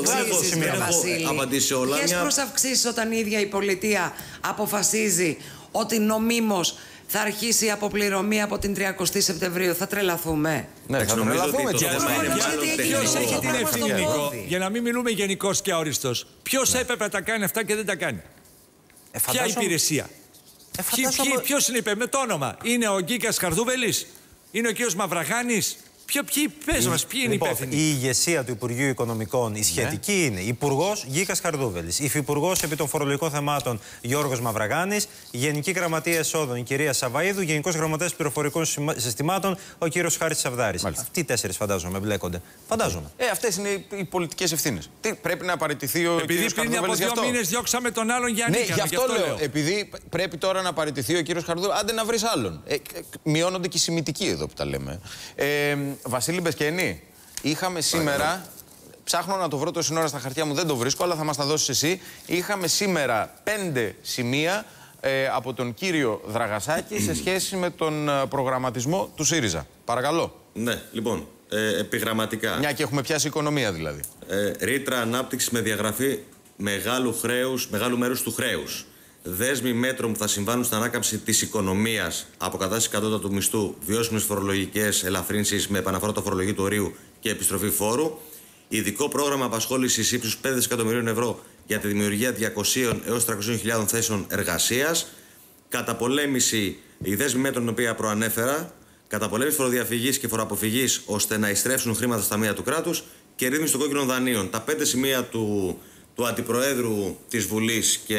προσαυξήσεις όταν η ίδια η πολιτεία αποφασίζει ότι νομίμως θα αρχίσει η αποπληρωμή από την τριαντάτη Σεπτεμβρίου? Θα τρελαθούμε. Ναι, θα τρελαθούμε. Ποιος έχει την ευθύνη, Νίκο, για να μην μιλούμε γενικώς και αόριστος? Ποιος έπρεπε να τα κάνει αυτά και δεν τα κάνει? Ε, Ποια υπηρεσία? Ε, Ποιο, ποιος είναι υπεύθυνος? Με το όνομα. Είναι ο Γκίκας Χαρδούβελης? Είναι ο κύριος Μαυραγάνης? Ποιο, ποιοι, πες μας, ποιοι είναι λοιπόν, υπεύθυνοι? Η ηγεσία του Υπουργείου Οικονομικών, η σχετική, ναι, είναι Υπουργός Γκίκας Χαρδούβελης, Υφυπουργός επί των φορολογικών θεμάτων Γιώργος Μαυραγάνης, Γενική Γραμματεία Εσόδων η κυρία Σαβαΐδου, Γενικός Γραμματέας Πληροφορικών Συστημάτων ο κύριος Χάρης Σαβδάρης. Αυτοί οι τέσσερις φαντάζομαι μπλέκονται. Φαντάζομαι. Ε, αυτές είναι οι, οι πολιτικές ευθύνες. Τι, πρέπει να παραιτηθεί ο κύριος Χαρδούβελης? Επειδή πριν από δύο μήνες διώξαμε τον άλλον για ναι, ανίκανο. Γι' αυτό λέω. λέω. Επειδή πρέπει τώρα να παραιτηθεί ο κύριος Χαρδούβελης, άντε να βρεις άλλον. Ε, ε, μειώνονται και οι σημητικοί εδώ που τα λέμε. Ε, Βασίλη Μπεσκένη, είχαμε σήμερα, ψάχνω να το βρω τόση ώρα στα χαρτιά μου, δεν το βρίσκω, αλλά θα μας τα δώσεις εσύ. Είχαμε σήμερα πέντε σημεία ε, από τον κύριο Δραγασάκη σε σχέση με τον προγραμματισμό του ΣΥΡΙΖΑ. Παρακαλώ. Ναι, λοιπόν, ε, επιγραμματικά. Μια και έχουμε πιάσει οικονομία δηλαδή. Ε, ρήτρα ανάπτυξη με διαγραφή μεγάλου, χρέους, μεγάλου μέρους του χρέους. Δέσμοι μέτρων που θα συμβάνουν στην ανάκαμψη της οικονομίας, αποκατάσταση κατώτατου μισθού, βιώσιμες φορολογικές ελαφρύνσεις με επαναφορά το φορολογικού του ορίου και επιστροφή φόρου. Ειδικό πρόγραμμα απασχόλησης ύψους πέντε δισεκατομμυρίων ευρώ για τη δημιουργία διακοσίων έως τριακοσίων χιλιάδων θέσεων εργασίας. Καταπολέμηση, η δέσμη μέτρων την οποία προανέφερα, καταπολέμηση φοροδιαφυγής και φοροαποφυγής ώστε να ειστρέψουν χρήματα στα ταμεία του κράτους και ρύθμιση των κόκκινων δανείων. Τα πέντε σημεία του, του Αντιπροέδρου της Βουλής και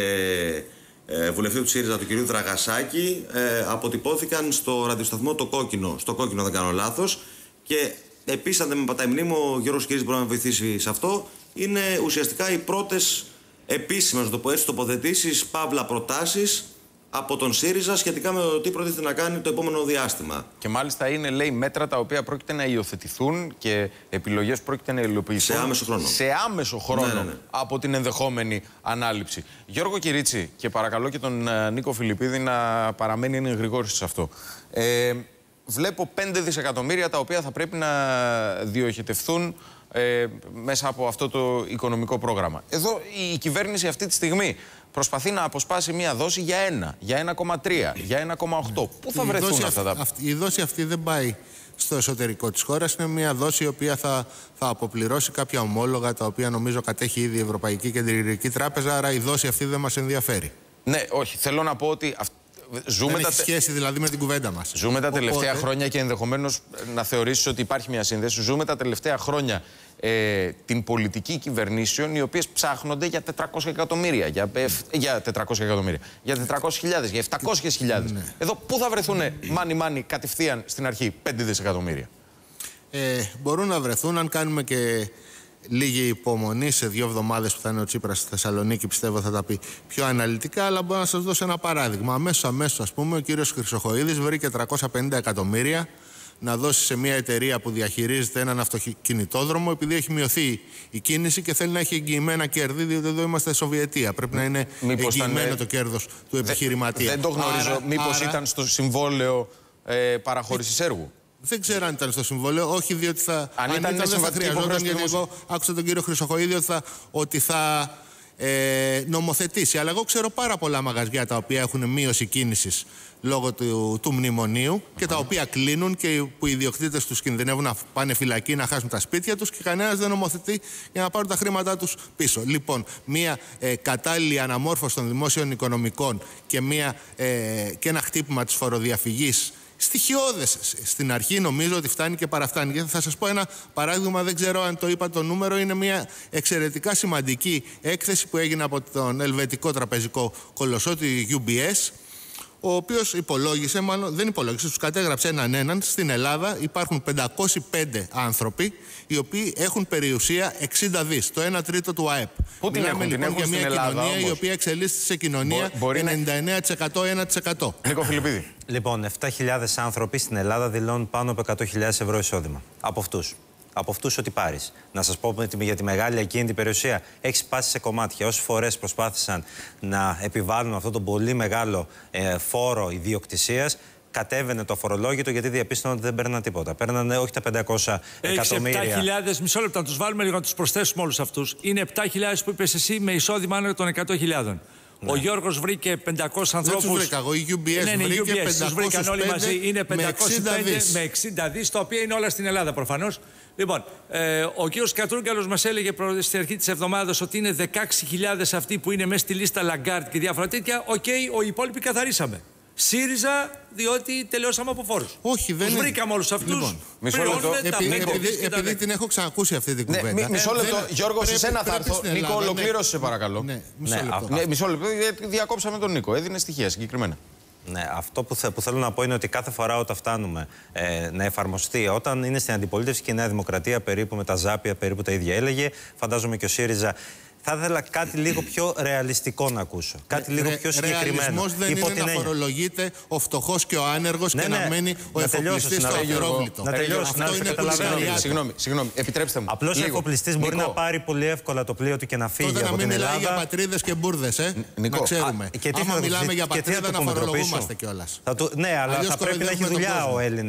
ε, βουλευτή του ΣΥΡΙΖΑ, του κ. Δραγασάκη, ε, αποτυπώθηκαν στο ραδιοσταθμό το κόκκινο, στο κόκκινο δεν κάνω λάθος, και επίσης, αν δεν με πατάει μνήμη, ο Γιώργος Κυρίς μπορεί να με βοηθήσει σε αυτό, είναι ουσιαστικά οι πρώτες επίσημες, να το πω έτσι, τοποθετήσεις, παύλα προτάσεις από τον ΣΥΡΙΖΑ σχετικά με το τι προτίθεται να κάνει το επόμενο διάστημα. Και μάλιστα είναι, λέει, μέτρα τα οποία πρόκειται να υιοθετηθούν και επιλογές πρόκειται να υλοποιηθούν σε άμεσο χρόνο, σε άμεσο χρόνο ναι, ναι, ναι. από την ενδεχόμενη ανάληψη. Γιώργο Κυρίτσι, και παρακαλώ και τον uh, Νίκο Φιλιππίδη να παραμένει είναι γρηγόρης σε αυτό. Ε, βλέπω πέντε δισεκατομμύρια τα οποία θα πρέπει να διοχετευθούν ε, μέσα από αυτό το οικονομικό πρόγραμμα. Εδώ η κυβέρνηση αυτή τη στιγμή προσπαθεί να αποσπάσει μια δόση για ένα, για ένα κόμμα τρία, για ένα κόμμα οκτώ. Πού θα βρεθούν δόση αυτά τα... Αυτή, η δόση αυτή δεν πάει στο εσωτερικό της χώρας. Είναι μια δόση η οποία θα, θα αποπληρώσει κάποια ομόλογα τα οποία νομίζω κατέχει ήδη η Ευρωπαϊκή Κεντρική Τράπεζα. Άρα η δόση αυτή δεν μας ενδιαφέρει. Ναι, όχι. Θέλω να πω ότι... Ζούμε δεν τα... έχει σχέση δηλαδή με την κουβέντα μας. Ζούμε τα τελευταία Οπότε... χρόνια και ενδεχομένως να θεωρήσεις ότι υπάρχει μια σύνδεση. Ζούμε τα τελευταία χρόνια ε, την πολιτική κυβερνήσεων οι οποίες ψάχνονται για τετρακόσια εκατομμύρια, για, ε, για τετρακόσια εκατομμύρια, για τετρακόσιες χιλιάδες, για επτακόσιες χιλιάδες. Ναι. Εδώ πού θα βρεθούν μάνι-μάνι κατευθείαν στην αρχή πέντε δισεκατομμύρια. Ε, μπορούν να βρεθούν αν κάνουμε και λίγη υπομονή. Σε δύο εβδομάδες που θα είναι ο Τσίπρας στη Θεσσαλονίκη, πιστεύω θα τα πει πιο αναλυτικά. Αλλά μπορώ να σας δώσω ένα παράδειγμα. Αμέσως, αμέσως, ας πούμε, ο κύριος Χρυσοχοΐδης βρήκε τριακόσια πενήντα εκατομμύρια να δώσει σε μια εταιρεία που διαχειρίζεται έναν αυτοκινητόδρομο, επειδή έχει μειωθεί η κίνηση και θέλει να έχει εγγυημένα κέρδη, διότι εδώ είμαστε Σοβιετία. Πρέπει να είναι μήπως εγγυημένο ήταν... το κέρδος του επιχειρηματία. Δεν το γνωρίζω. Άρα, μήπως άρα... ήταν στο συμβόλαιο ε, παραχώρησης έργου. Δεν ξέρω αν ήταν στο συμβόλαιο, όχι διότι θα. Αν, αν ήταν, ήταν δεν θα χρειαζόταν, γιατί εγώ άκουσα τον κύριο Χρυσοχοΐδη ότι θα, ότι θα ε, νομοθετήσει. Αλλά εγώ ξέρω πάρα πολλά μαγαζιά τα οποία έχουν μείωση κίνησης λόγω του, του μνημονίου uh-huh. και τα οποία κλείνουν και που οι ιδιοκτήτες τους κινδυνεύουν να πάνε φυλακή, να χάσουν τα σπίτια τους και κανένας δεν νομοθετεί για να πάρουν τα χρήματά τους πίσω. Λοιπόν, μια ε, κατάλληλη αναμόρφωση των δημόσιων οικονομικών και, μια, ε, και ένα χτύπημα της φοροδιαφυγής στοιχειώδες στην αρχή, νομίζω ότι φτάνει και παραφτάνει. Και θα σας πω ένα παράδειγμα, δεν ξέρω αν το είπα το νούμερο, είναι μια εξαιρετικά σημαντική έκθεση που έγινε από τον ελβετικό τραπεζικό κολοσσό, τη γιου μπι ες, ο οποίος υπολόγισε, μάλλον δεν υπολόγισε, τους κατέγραψε έναν έναν. Στην Ελλάδα υπάρχουν πεντακόσιοι πέντε άνθρωποι οι οποίοι έχουν περιουσία εξήντα δις, το ένα τρίτο του ΑΕΠ. Πού την Μιλάμε έχουν, λοιπόν την έχουν για μια Ελλάδα, κοινωνία όμως. η οποία εξελίσσεται σε κοινωνία Μπο, ενενήντα εννέα τοις εκατό ένα τοις εκατό. Νίκο Φιλιππίδη. Λοιπόν, επτά χιλιάδες άνθρωποι στην Ελλάδα δηλώνουν πάνω από εκατό χιλιάδες ευρώ εισόδημα. Από αυτούς. Από αυτούς ό,τι πάρεις. Να σας πω για τη μεγάλη εκείνη την περιουσία. Έχει σπάσει σε κομμάτια. Όσες φορές προσπάθησαν να επιβάλλουν αυτό τον πολύ μεγάλο ε, φόρο ιδιοκτησίας, κατέβαινε το αφορολόγητο γιατί διαπίστωναν ότι δεν παίρναν τίποτα. Παίρνανε όχι τα πεντακόσια εκατομμύρια. επτά χιλιάδες, μισό λεπτό να τους βάλουμε λίγο, να τους προσθέσουμε όλους αυτούς. Είναι επτά χιλιάδες που είπες εσύ με εισόδημα άνω των εκατό χιλιάδων. Ναι. Ο Γιώργος βρήκε πεντακόσιους ανθρώπους. Δεν τους βρήκα εγώ, η γιου μπι ες ναι, ναι, βρήκε γιου μπι ες, τους βρήκαν όλοι μαζί. Είναι πεντακόσιους πέντε με εξήντα δις, τα οποία είναι όλα στην Ελλάδα προφανώς. Λοιπόν, ε, ο κύριος Κατρούγκαλος μας έλεγε στην αρχή της εβδομάδας ότι είναι δεκαέξι χιλιάδες αυτοί που είναι μέσα στη λίστα Λαγκάρτ και διάφορα τέτοια. Οκ, okay, οι υπόλοιποι καθαρίσαμε. ΣΥΡΙΖΑ, διότι τελειώσαμε από φόρους. Όχι, δεν τους βρήκαμε όλους αυτούς. Λοιπόν, μισό λεπτό. Επει, επειδή, επειδή την έχω ξανακούσει αυτή την κουβέντα. Ναι, μισό λεπτό. Ε, Γιώργο, σε σένα θα έρθω. Νίκο, ολοκλήρωσε, σε παρακαλώ. Ναι, μισό λεπτό. Ναι, μισό λεπτό, γιατί διακόψαμε τον Νίκο. Έδινε στοιχεία συγκεκριμένα. Ναι, αυτό που, θε, που θέλω να πω είναι ότι κάθε φορά όταν φτάνουμε ε, να εφαρμοστεί, όταν είναι στην αντιπολίτευση και η Νέα Δημοκρατία περίπου με τα Ζάπια, περίπου τα ίδια έλεγε, φαντάζομαι και ο ΣΥΡΙΖΑ. Θα ήθελα κάτι λίγο πιο ρεαλιστικό να ακούσω. Κάτι λίγο πιο συγκεκριμένο. Ρεαλισμός δεν είναι να φορολογείται ο φτωχός και ο άνεργος ναι, και ναι, να μένει ο εφοπλιστής στο απειρόβλητο. Να τελειώσει. Αυτό είναι που Συγγνώμη, συγγνώμη, επιτρέψτε μου. Απλώς ο εφοπλιστής μπορεί να πάρει πολύ εύκολα το πλοίο του και να φύγει από την Ελλάδα. Τότε να μην μιλάει για πατρίδες και μπουρδες, ε. Να ξέρουμε. Άμα μιλάμε για πατρίδα να φορολογούμαστε κιόλας. Ναι, αλλά θα πρέπει να έχει δουλειά ο Έλληνας.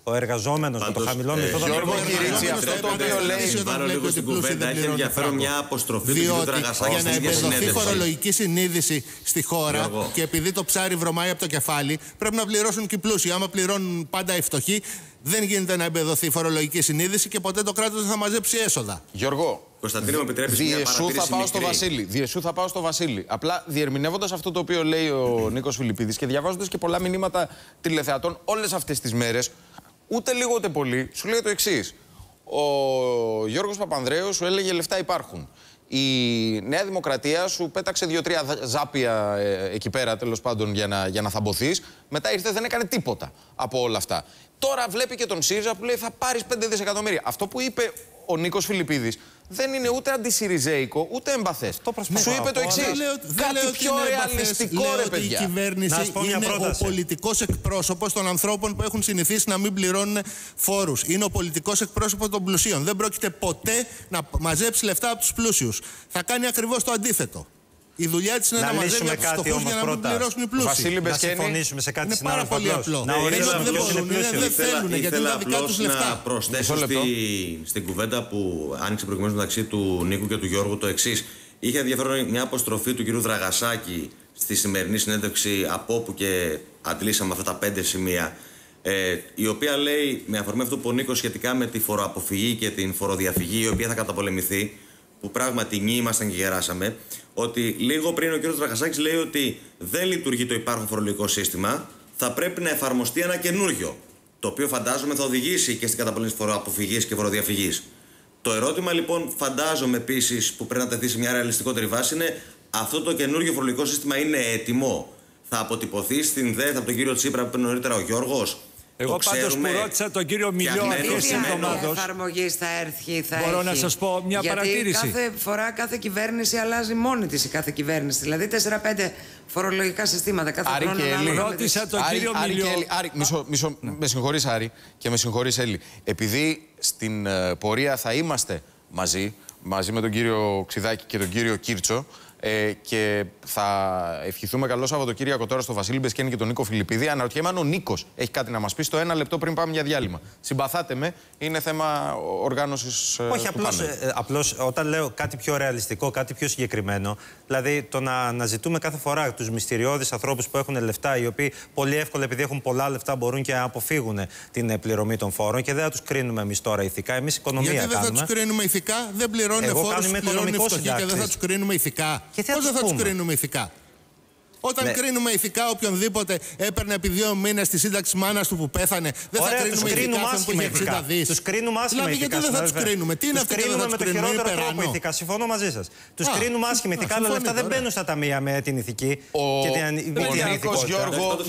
ο εργαζόμενος με το χαμηλό μισθό. Γιώργο Κυρίτσι, αυτό το οποίο λέει. Πάρω λίγο στην κουβέντα. Έχει ενδιαφέρον μια αποστροφή του κ. Τραγασάκη. Για να εμπεδοθεί φορολογική συνείδηση στη χώρα και επειδή το ψάρι βρωμάει από το κεφάλι, πρέπει να πληρώσουν και οι πλούσιοι. Άμα πληρώνουν πάντα οι φτωχοί, δεν γίνεται να εμπεδοθεί φορολογική συνείδηση και ποτέ το κράτος δεν θα μαζέψει έσοδα. Γιώργο, Κωνσταντίνο, μου επιτρέπεις μια διεσού θα πάω στο Βασίλη. Διεσού θα πάω στο Βασίλη. Απλά διερμηνεύοντας αυτό το οποίο λέει ο Νίκος Φιλιππίδης και διαβάζοντας και πολλά μηνύματα τηλεθεατών όλες αυτές τις μέρες, ούτε λίγο ούτε πολύ, σου λέει το εξής. Ο Γιώργος Παπανδρέου σου έλεγε λεφτά υπάρχουν. Η Νέα Δημοκρατία σου πέταξε δύο-τρία ζάπια ε, εκεί πέρα, τέλος πάντων, για να, για να θαμποθείς. Μετά ήρθε, δεν έκανε τίποτα από όλα αυτά. Τώρα βλέπει και τον ΣΥΡΙΖΑ που λέει θα πάρεις πέντε δισεκατομμύρια. Αυτό που είπε ο Νίκος Φιλιππίδης δεν είναι ούτε αντισυριζέικο, ούτε εμπαθές. Σου είπε το εξής. Κάτι πιο ρεαλιστικό, ρε παιδιά. Η κυβέρνηση είναι ο πολιτικός εκπρόσωπος των ανθρώπων που έχουν συνηθίσει να μην πληρώνουν φόρους. Είναι ο πολιτικός εκπρόσωπος των πλουσίων. Δεν πρόκειται ποτέ να μαζέψει λεφτά από τους πλούσιους. Θα κάνει ακριβώς το αντίθετο. Η δουλειά της είναι να, να μαζεύει από τους φτωχούς για να μην πληρώσουν οι πλούσιοι. Βασίλη, να συμφωνήσουμε σε κάτι. Είναι πάρα πολύ απλό. Να ορίσουμε δεν μπορούν, δεν θέλουν, γιατί είναι τα δικά τους λεφτά. Να προσθέσω στη, στην κουβέντα που άνοιξε προηγουμένως μεταξύ του Νίκου και του Γιώργου το εξής. Είχε ενδιαφέρον μια αποστροφή του κ. Δραγασάκη στη σημερινή συνέντευξη, από όπου και αντλήσαμε αυτά τα πέντε σημεία. Ε, η οποία λέει, με αφορμή αυτό που ο Νίκος σχετικά με τη φοροαποφυγή και την φοροδιαφυγή, η οποία θα καταπολεμηθεί, που πράγματι νοι ήμασταν και γεράσαμε, ότι λίγο πριν ο κ. Δραγασάκης λέει ότι δεν λειτουργεί το υπάρχον φορολογικό σύστημα, θα πρέπει να εφαρμοστεί ένα καινούριο, το οποίο φαντάζομαι θα οδηγήσει και στην καταπολέμηση φοροαποφυγής και φοροδιαφυγής. Το ερώτημα λοιπόν, φαντάζομαι επίσης, που πρέπει να τεθεί σε μια ρεαλιστικότερη βάση είναι, αυτό το καινούριο φορολογικό σύστημα είναι έτοιμο? Θα αποτυπωθεί στην ΔΕΘ από τον κύριο Τσίπρα που είπε νωρίτερα ο Γιώργος? Εγώ πάντως που ρώτησα τον κύριο Μιλιό αρχές εβδομάδος. Εφαρμογή θα έρθει, θα Μπορώ έχει. να σας πω μια Γιατί παρατήρηση. κάθε φορά κάθε κυβέρνηση αλλάζει μόνη της η κάθε κυβέρνηση. Δηλαδή τέσσερα πέντε φορολογικά συστήματα κάθε Άρη χρόνο. Και Έλλη. Ρώτησα τον Άρη, κύριο Άρη Μιλιό. και Έλλη. Άρη, μισό, μισό, με συγχωρείς Άρη και με συγχωρείς Έλλη. Επειδή στην uh, πορεία θα είμαστε μαζί, μαζί με τον κύριο Ξιδάκη και τον κύριο Κίρτσο, Ε, και θα ευχηθούμε καλό Σαββατοκύριακο τώρα στο Βασίλη Μπεσκένη και τον Νίκο Φιλιππίδη. Αναρωτιέμαι αν ο Νίκος έχει κάτι να μας πει στο ένα λεπτό πριν πάμε για διάλειμμα. Συμπαθάτε με, είναι θέμα οργάνωσης. Όχι, απλώς, ε, απλώς όταν λέω κάτι πιο ρεαλιστικό, κάτι πιο συγκεκριμένο, δηλαδή το να, να ζητούμε κάθε φορά τους μυστηριώδεις ανθρώπους που έχουν λεφτά, οι οποίοι πολύ εύκολα, επειδή έχουν πολλά λεφτά, μπορούν και να αποφύγουν την πληρωμή των φόρων και δεν θα τους κρίνουμε εμείς τώρα ηθικά. Εμείς οικονομία Γιατί δεν κάνουμε. θα τους κρίνουμε ηθικά, δεν πληρώνουν φόρους, πληρώνουν φτωχοί και δεν θα τους κρίνουμε ηθικά. Πώς δεν θα τους κρίνουμε ηθικά? Όταν ναι. κρίνουμε ηθικά οποιονδήποτε έπαιρνε επί δύο μήνες τη σύνταξη μάνας του που πέθανε, δεν Ωραία, θα κρίνουμε ηθικά αυτόν που είχε εξήντα δις. Τους κρίνουμε άσχημα δηλαδή, ηθικά. Γιατί δεν θα τους κρίνουμε? Τι είναι αυτό που δεν θα τους κρίνουμε? Με το χειρότερο τρόπο ηθικά. Συμφωνώ μαζί σας. Τους κρίνουμε άσχημα ηθικά, αλλά λεφτά δεν μπαίνουν στα ταμεία με την ηθική και την Νίκος Γιώργο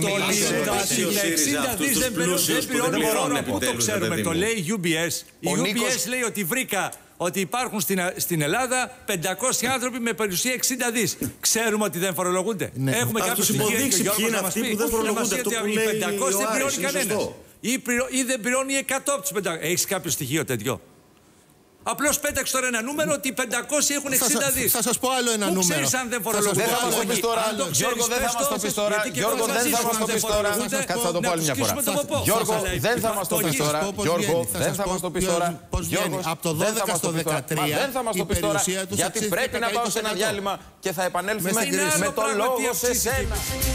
εξήντα δις δεν πληρώνει φόρο. Πού το ξέρουμε? Το λέει η γιου μπι ες. Η γιου μπι ες λέει ότι βρήκα ότι υπάρχουν στην, στην Ελλάδα πεντακόσιοι άνθρωποι με περιουσία εξήντα δις. Ξέρουμε ότι δεν φορολογούνται. Ναι. Έχουμε κάποιο στοιχείο ποιοι είναι αυτοί που δεν φορολογούνται. Αυτό που λέει πεντακόσιοι δεν πληρώνει κανένας. Ή, ή δεν πληρώνει εκατό από τους πεντακόσιους. Έχεις κάποιο στοιχείο τέτοιο? Απλώς πέταξε τώρα ένα νούμερο ότι οι πεντακόσιοι έχουν εξήντα δις. Θα σας πω άλλο ένα νούμερο. Πού ξέρεις αν δεν φορολογούνται? Δεν θα μας το πεις τώρα. Γιώργο, δεν θα μας το πεις τώρα. Γιώργο, δεν θα μας το πεις τώρα. Κάτσε, θα το πω άλλη μια φορά. Γιώργο, δεν θα μας το πεις τώρα. Γιώργο, δεν θα μας το πεις τώρα. Γιώργο, από το δώδεκα στο δεκατρία δεν θα μας το πεις τώρα. Γιατί πρέπει να πάω σε ένα διάλειμμα και θα επανέλθουμε με το λόγο σε σένα.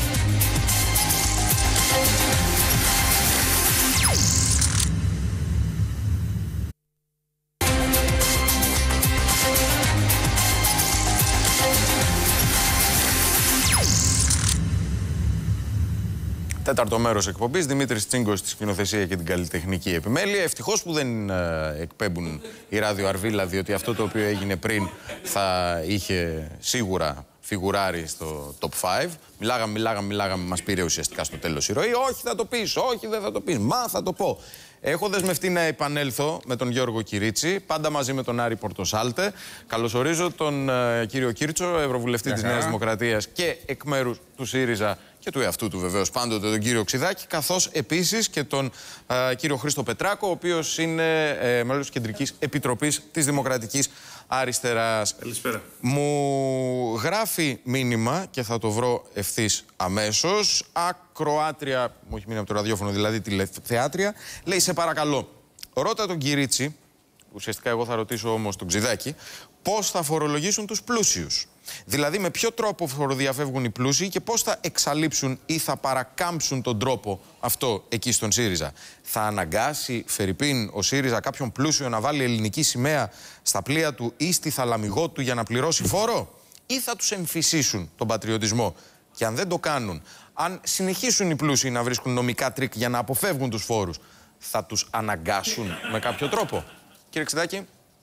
Τέταρτο μέρος εκπομπής, Δημήτρης Τσίγκος στη σκηνοθεσία και την καλλιτεχνική επιμέλεια. Ευτυχώς που δεν ε, εκπέμπουν η Ράδιο Αρβίλα, διότι αυτό το οποίο έγινε πριν θα είχε σίγουρα φιγουράρει στο top πέντε. Μιλάγαμε, μιλάγαμε, μιλάγαμε, μας πήρε ουσιαστικά στο τέλος η ροή. Όχι θα το πεις, όχι δεν θα το πεις, μα θα το πω. Έχω δεσμευτεί να επανέλθω με τον Γιώργο Κυρίτσι, πάντα μαζί με τον Άρη Πορτοσάλτε. Καλωσορίζω τον uh, κύριο Κίρτσο, Ευρωβουλευτή της Νέας Δημοκρατίας και εκ μέρους του ΣΥΡΙΖΑ και του εαυτού του βεβαίως πάντοτε τον κύριο Ξηδάκη, καθώς επίσης και τον α, κύριο Χρήστο Πετράκο, ο οποίος είναι ε, μέλος της Κεντρικής Επιτροπής της Δημοκρατικής Αριστεράς. Καλησπέρα. Μου γράφει μήνυμα και θα το βρω ευθύς αμέσως. Ακροάτρια, μου έχει μείνει από το ραδιόφωνο, δηλαδή τηλεθεάτρια, λέει: σε παρακαλώ, ρώτα τον Κυρίτσι, ουσιαστικά εγώ θα ρωτήσω όμως τον Ξηδάκη, πώς θα φορολογήσουν τους πλούσιους. Δηλαδή με ποιο τρόπο φοροδιαφεύγουν οι πλούσιοι και πώς θα εξαλείψουν ή θα παρακάμψουν τον τρόπο αυτό εκεί στον ΣΥΡΙΖΑ. Θα αναγκάσει, φερειπίν, ο ΣΥΡΙΖΑ κάποιον πλούσιο να βάλει ελληνική σημαία στα πλοία του ή στη θαλαμιγό του για να πληρώσει φόρο, ή θα τους εμφυσίσουν τον πατριωτισμό. Και αν δεν το κάνουν, αν συνεχίσουν οι πλούσιοι να βρίσκουν νομικά τρίκ για να αποφεύγουν τους φόρους, θα τους αναγκάσουν με κάποιο τρόπο. Κύριε Ξηδάκη.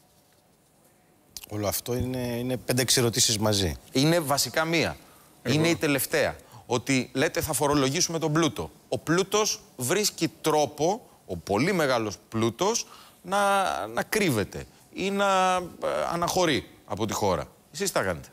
Όλο αυτό είναι, είναι πέντε-έξι ερωτήσεις μαζί. Είναι βασικά μία. Εγώ. Είναι η τελευταία. Ότι λέτε θα φορολογήσουμε τον πλούτο. Ο πλούτος βρίσκει τρόπο, ο πολύ μεγάλος πλούτος, να, να κρύβεται ή να ε, αναχωρεί από τη χώρα. Εσείς τα κάνετε.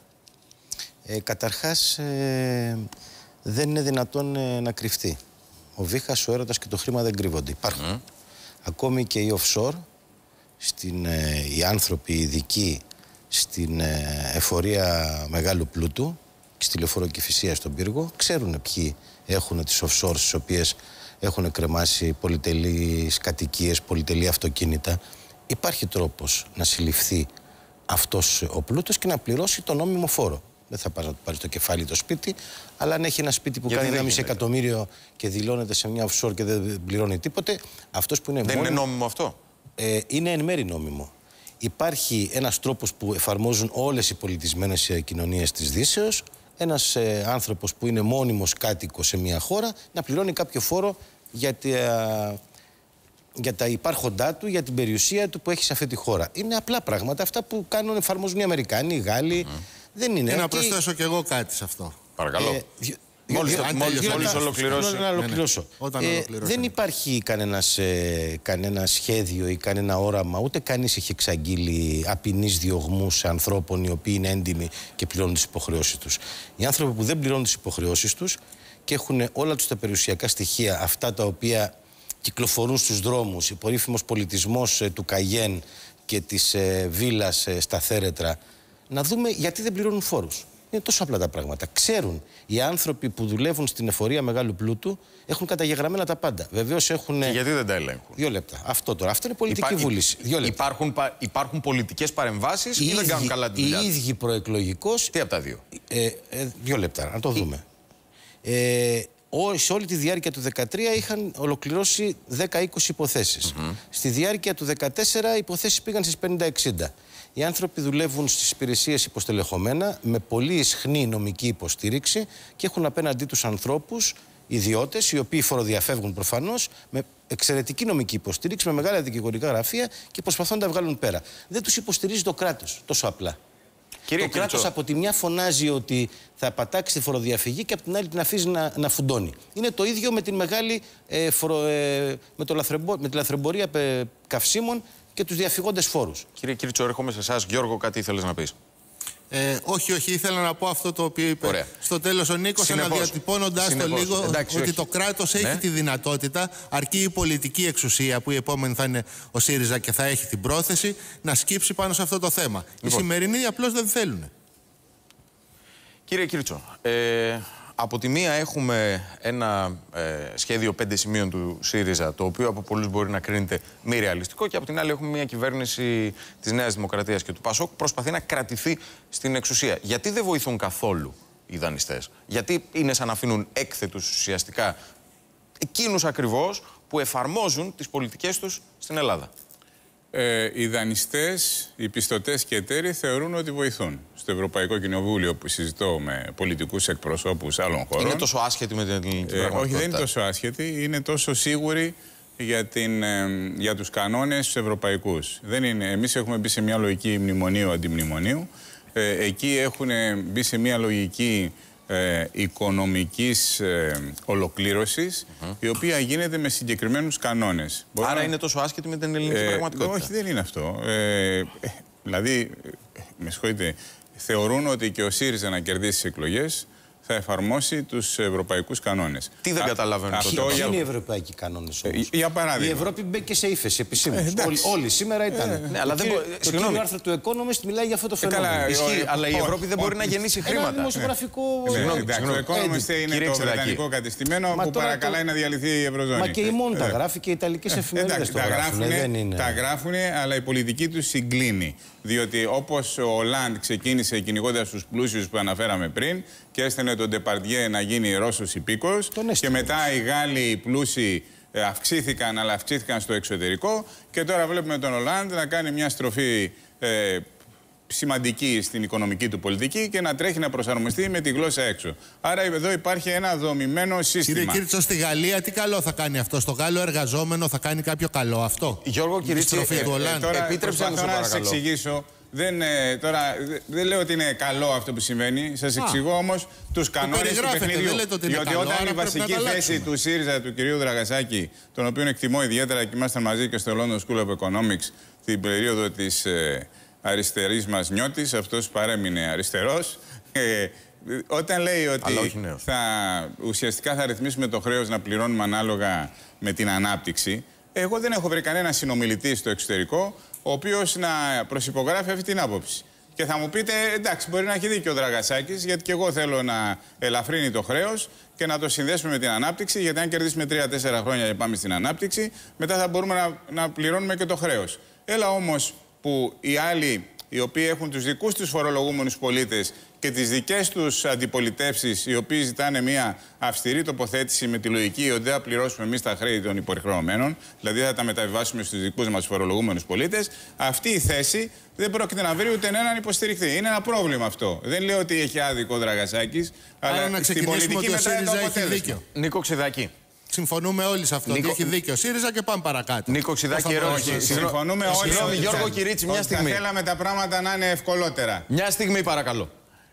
Ε, καταρχάς, ε, δεν είναι δυνατόν ε, να κρυφτεί. Ο βήχας, ο έρωτας και το χρήμα δεν κρύβονται. Υπάρχουν. Mm. Ακόμη και οι offshore, στην, ε, οι άνθρωποι ειδικοί στην ε, εφορία μεγάλου πλούτου και στη λεωφοροκηφισία στον πύργο, ξέρουν ποιοι έχουν τις offshore, στις οποίες έχουν κρεμάσει πολυτελείς κατοικίες, πολυτελή αυτοκίνητα. Υπάρχει τρόπος να συλληφθεί αυτός ο πλούτος και να πληρώσει τον νόμιμο φόρο. Δεν θα πας να του πάρει το κεφάλι το σπίτι, αλλά αν έχει ένα σπίτι που Γιατί κάνει ένα μισή εκατομμύριο και δηλώνεται σε μια offshore και δεν πληρώνει τίποτε, αυτός που είναι Δεν μόνιμο, είναι νόμιμο αυτό. Ε, είναι εν μέρει νόμιμο. Υπάρχει ένας τρόπος που εφαρμόζουν όλες οι πολιτισμένες κοινωνίες της Δύσεως, ένας ε, άνθρωπος που είναι μόνιμος κάτοικος σε μια χώρα να πληρώνει κάποιο φόρο για τα, για τα υπάρχοντά του, για την περιουσία του που έχει σε αυτή τη χώρα. Είναι απλά πράγματα, αυτά που κάνουν, εφαρμόζουν οι Αμερικάνοι, οι Γάλλοι. Mm. Δεν είναι. Και να και... προσθέσω κι εγώ κάτι σε αυτό. Παρακαλώ. Ε, Μόλις, δυο, μόλις, δυο, μόλις δυο, ολοκληρώσει. Να ολοκληρώσω. Ναι, ναι. Ε, δεν υπάρχει κανένας, ε, κανένα σχέδιο ή κανένα όραμα, ούτε κανείς έχει εξαγγείλει απεινείς διωγμούς σε ανθρώπων οι οποίοι είναι έντιμοι και πληρώνουν τις υποχρεώσεις τους. Οι άνθρωποι που δεν πληρώνουν τις υποχρεώσεις τους και έχουν όλα τους τα περιουσιακά στοιχεία, αυτά τα οποία κυκλοφορούν στους δρόμους, ο περίφημος πολιτισμός ε, του Καγιέν και της ε, βίλας ε, στα Θέρετρα, να δούμε γιατί δεν πληρώνουν φόρους. Είναι τόσο απλά τα πράγματα. Ξέρουν οι άνθρωποι που δουλεύουν στην εφορία μεγάλου πλούτου, έχουν καταγεγραμμένα τα πάντα. Βεβαίως έχουν. Και γιατί δεν τα ελέγχουν. Δύο λεπτά. Αυτό τώρα. Αυτό είναι πολιτική Υπά... βούληση. Δύο λεπτά. Υπάρχουν, υπάρχουν πολιτικές παρεμβάσεις ή ίδιοι, δεν κάνουν καλά τη δουλειά. Οι ίδιοι προεκλογικώς. Τι από τα δύο. Ε, ε, δύο λεπτά. Να το δούμε. Ε, ό, σε όλη τη διάρκεια του δύο χιλιάδες δεκατρία είχαν ολοκληρώσει δέκα είκοσι υποθέσεις. Mm-hmm. Στη διάρκεια του δύο χιλιάδες δεκατέσσερα οι υποθέσεις πήγαν στις πενήντα εξήντα. Οι άνθρωποι δουλεύουν στις υπηρεσίες υποστελεχωμένα, με πολύ ισχνή νομική υποστήριξη και έχουν απέναντί τους ανθρώπους, ιδιώτες, οι οποίοι φοροδιαφεύγουν προφανώς, με εξαιρετική νομική υποστήριξη, με μεγάλα δικηγορικά γραφεία και προσπαθούν να τα βγάλουν πέρα. Δεν τους υποστηρίζει το κράτος, τόσο απλά. Κύριε το κράτος από τη μια φωνάζει ότι θα πατάξει τη φοροδιαφυγή και από την άλλη την αφήσει να, να φουντώνει. Είναι το ίδιο με, την μεγάλη, ε, φορο, ε, με, το λαθρεμπο, με τη λαθρεμπορία ε, καυσίμων και τους διαφυγόντες φόρους. Κύριε Κίρτσο, έρχομαι σε εσάς. Γιώργο, κάτι ήθελες να πεις? Ε, όχι, όχι, ήθελα να πω αυτό το οποίο είπε Ωραία. στο τέλος ο Νίκος, αναδιατυπώνοντας το λίγο, Εντάξει, ότι όχι. το κράτος έχει ναι. τη δυνατότητα, αρκεί η πολιτική εξουσία, που η επόμενη θα είναι ο ΣΥΡΙΖΑ και θα έχει την πρόθεση, να σκύψει πάνω σε αυτό το θέμα. Λοιπόν. Οι σημερινοί απλώς δεν θέλουν. Κύριε Κίρτσο, ε, από τη μία έχουμε ένα ε, σχέδιο πέντε σημείων του ΣΥΡΙΖΑ, το οποίο από πολλούς μπορεί να κρίνεται μη ρεαλιστικό, και από την άλλη έχουμε μια κυβέρνηση της Νέας Δημοκρατίας και του ΠΑΣΟΚ που προσπαθεί να κρατηθεί στην εξουσία. Γιατί δεν βοηθούν καθόλου οι δανειστές? Γιατί είναι σαν να αφήνουν έκθετους ουσιαστικά εκείνους ακριβώς που εφαρμόζουν τις πολιτικές τους στην Ελλάδα? Ε, οι δανειστές, οι πιστωτές και εταίροι θεωρούν ότι βοηθούν. Στο Ευρωπαϊκό Κοινοβούλιο, που συζητώ με πολιτικούς εκπροσώπους άλλων χωρών. Είναι τόσο άσχετη με την ελληνική ε, πραγματικότητα? Όχι, δεν είναι τόσο άσχετη. Είναι τόσο σίγουρη για, την, ε, για τους κανόνες τους ευρωπαϊκούς. Δεν είναι, εμείς έχουμε μπει σε μια λογική μνημονίου-αντιμνημονίου. Ε, εκεί έχουν μπει σε μια λογική ε, οικονομικής ε, ολοκλήρωσης, mm-hmm. η οποία γίνεται με συγκεκριμένους κανόνες. Άρα να... είναι τόσο άσχετη με την ελληνική ε, πραγματικότητα? Όχι, δεν είναι αυτό. Ε, δηλαδή, με συγχωρείτε, θεωρούν ότι και ο ΣΥΡΙΖΑ να κερδίσει τις εκλογές θα εφαρμόσει τους ευρωπαϊκούς κανόνες. Τι δεν καταλαβαίνω. Ποιοι για... είναι οι ευρωπαϊκοί κανόνες όμως? Για παράδειγμα. Η Ευρώπη μπήκε σε ύφεση επισήμως. Ε, όλοι, όλοι σήμερα ήταν. Ε, ναι, αλλά το δεν μπο... το κύριο άρθρο του Economist μιλάει για αυτό το φαινόμενο. Ε, Ισχύει, αλλά η Ευρώπη δεν μπορεί να γεννήσει χρήματα. Ένα δημοσιογραφικό... Το Economist είναι το βρετανικό κατεστημένο που παρακαλάει να διαλυθεί η Ευρωζώνη. Μα και η μόνη τα γράφει και οι ιταλικές εφημερίδες το γράφουν. Τα γράφουν, αλλά η πολιτική τους συγκλίνει. Διότι όπως ο Ολάντ ξεκίνησε κυνηγώντας τους πλούσιους που αναφέραμε πριν και έστελνε τον Ντεπαρντιέ να γίνει Ρώσος υπήκος, και μετά οι Γάλλοι οι πλούσιοι αυξήθηκαν, αλλά αυξήθηκαν στο εξωτερικό, και τώρα βλέπουμε τον Ολάντ να κάνει μια στροφή ε, σημαντική στην οικονομική του πολιτική και να τρέχει να προσαρμοστεί με τη γλώσσα έξω. Άρα εδώ υπάρχει ένα δομημένο σύστημα. Κύριε Κίρτσο, στη Γαλλία τι καλό θα κάνει αυτό? Στο Γάλλο εργαζόμενο θα κάνει κάποιο καλό αυτό? Γιώργο Κυρίτσι, ε, ε, τώρα επίτρεψα να σας εξηγήσω. Δεν, ε, τώρα, δεν λέω ότι είναι καλό αυτό που συμβαίνει. Σας εξηγώ όμως τους κανόνες του παιχνιδιού. Διότι καλό, όταν η βασική θέση του ΣΥΡΙΖΑ, του κυρίου Δραγασάκη, τον οποίο εκτιμώ ιδιαίτερα και ήμασταν μαζί και στο London School of Economics την περίοδο της ε, αριστερής μας νιώτης, αυτός παρέμεινε αριστερός. Ε, όταν λέει ότι θα, ουσιαστικά θα ρυθμίσουμε το χρέος να πληρώνουμε ανάλογα με την ανάπτυξη, εγώ δεν έχω βρει κανένα συνομιλητή στο εξωτερικό ο οποίος να προσυπογράφει αυτή την άποψη. Και θα μου πείτε, εντάξει, μπορεί να έχει δίκιο ο Δραγασάκης, γιατί και εγώ θέλω να ελαφρύνει το χρέος και να το συνδέσουμε με την ανάπτυξη, γιατί αν κερδίσουμε τρία τέσσερα χρόνια και πάμε στην ανάπτυξη, μετά θα μπορούμε να, να πληρώνουμε και το χρέος. Έλα όμως που οι άλλοι, οι οποίοι έχουν τους δικούς τους φορολογούμενους πολίτες και τις δικές τους αντιπολιτεύσεις, οι οποίοι ζητάνε μια αυστηρή τοποθέτηση με τη λογική ότι δεν θα πληρώσουμε εμείς τα χρέη των υποχρεωμένων, δηλαδή θα τα μεταβιβάσουμε στους δικούς μας φορολογούμενους πολίτες, αυτή η θέση δεν πρόκειται να βρει ούτε έναν υποστηριχτή. Είναι ένα πρόβλημα αυτό. Δεν λέω ότι έχει άδικο ο Δραγασάκης, αλλά να στην πολιτική μετά είναι το αποτέλεσμα. Νίκο Ξηδάκη. Συμφωνούμε όλοι σε αυτό. Νίκο... Έχει δίκιο. ΣΥΡΙΖΑ και πάμε παρακάτω. Νίκο Ξηδάκη, ερώτηση. Συμφωνούμε όλοι. Συγγνώμη, Γιώργο Κυρίτσι, μια στιγμή. Θα θέλαμε τα πράγματα να είναι ευκολότερα. Μια στιγμή, παρακαλώ.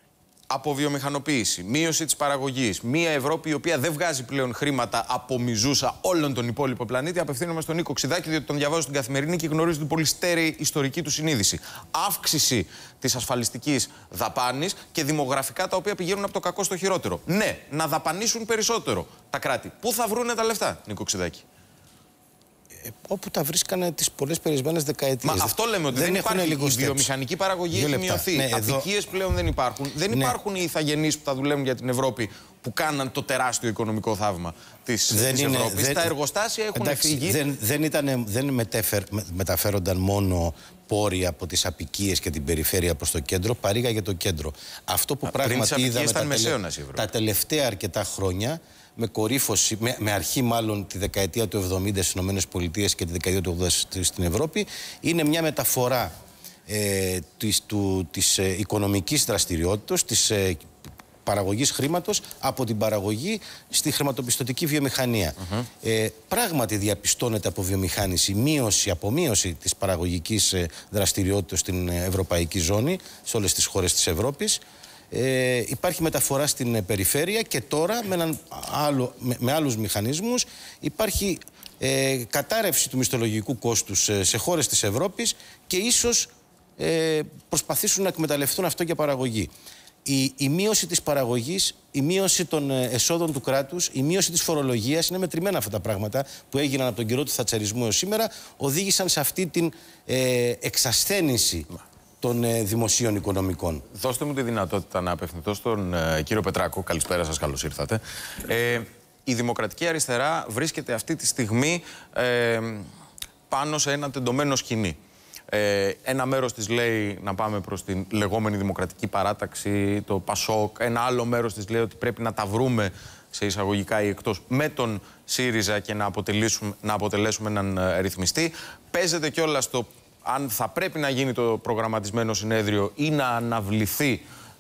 Αποβιομηχανοποίηση, μείωση της παραγωγής, μια Ευρώπη η οποία δεν βγάζει πλέον χρήματα από μιζούσα όλον τον υπόλοιπο πλανήτη. Απευθύνομαι στον Νίκο Ξηδάκη, διότι τον διαβάζω στην Καθημερινή και γνωρίζω την πολύ στέρεη ιστορική του συνείδηση. Αύξηση της ασφαλιστικής δαπάνης και δημογραφικά τα οποία πηγαίνουν από το κακό στο χειρότερο. Ναι, να δαπανίσουν περισσότερο τα κράτη. Πού θα βρούνε τα λεφτά, Νίκο Ξηδάκη? Όπου τα βρίσκανε τις πολλές περισμένες δεκαετίες. Μα αυτό λέμε, ότι δεν, δεν υπάρχει. Η βιομηχανική παραγωγή έχει μειωθεί. Ναι, Αδικίες πλέον δεν υπάρχουν. Δεν ναι. υπάρχουν οι ηθαγενείς που θα δουλεύουν για την Ευρώπη, που κάναν το τεράστιο οικονομικό θαύμα της, της είναι, Ευρώπης. Δεν... Τα εργοστάσια έχουν εντάξει, φύγει. Δεν, δεν, ήτανε, δεν μετέφερ, μεταφέρονταν μόνο πόροι από τις απικίες και την περιφέρεια προς το κέντρο, παρήγα για το κέντρο. Αυτό που Α, πράγματι είδαμε τα, τελε... τα τελευταία αρκετά χρόνια, με κορύφωση, με, με αρχή μάλλον τη δεκαετία του εβδομήντα στις ΗΠΑ και τη δεκαετία του ογδόντα στην Ευρώπη, είναι μια μεταφορά ε, της, του, της ε, οικονομικής δραστηριότητας, της ε, παραγωγής χρήματος από την παραγωγή στη χρηματοπιστωτική βιομηχανία. Uh-huh. ε, πράγματι διαπιστώνεται από βιομηχάνηση μείωση, απομείωση της παραγωγικής ε, δραστηριότητας στην ευρωπαϊκή ζώνη, σε όλες τις χώρες της Ευρώπης. Ε, υπάρχει μεταφορά στην ε, περιφέρεια και τώρα με, έναν άλλο, με, με άλλους μηχανισμούς υπάρχει ε, κατάρρευση του μισθολογικού κόστους ε, σε χώρες της Ευρώπης και ίσως ε, προσπαθήσουν να εκμεταλλευτούν αυτό για παραγωγή. Η, η μείωση της παραγωγής, η μείωση των ε, εσόδων του κράτους, η μείωση της φορολογίας, είναι μετρημένα αυτά τα πράγματα που έγιναν από τον καιρό του θατσαρισμού έως σήμερα, οδήγησαν σε αυτή την ε, εξασθένηση των ε, δημοσίων οικονομικών. Δώστε μου τη δυνατότητα να απευθυνθώ στον ε, κύριο Πετράκο. Καλησπέρα σας, καλώς ήρθατε. Ε, η Δημοκρατική Αριστερά βρίσκεται αυτή τη στιγμή ε, πάνω σε ένα τεντωμένο σκηνή. Ε, ένα μέρος της λέει να πάμε προς την λεγόμενη Δημοκρατική Παράταξη, το ΠΑΣΟΚ. Ένα άλλο μέρος της λέει ότι πρέπει να τα βρούμε σε εισαγωγικά ή εκτός με τον ΣΥΡΙΖΑ και να, να αποτελέσουμε έναν ε, ρυθμιστή. Παίζεται κιόλας το αν θα πρέπει να γίνει το προγραμματισμένο συνέδριο ή να αναβληθεί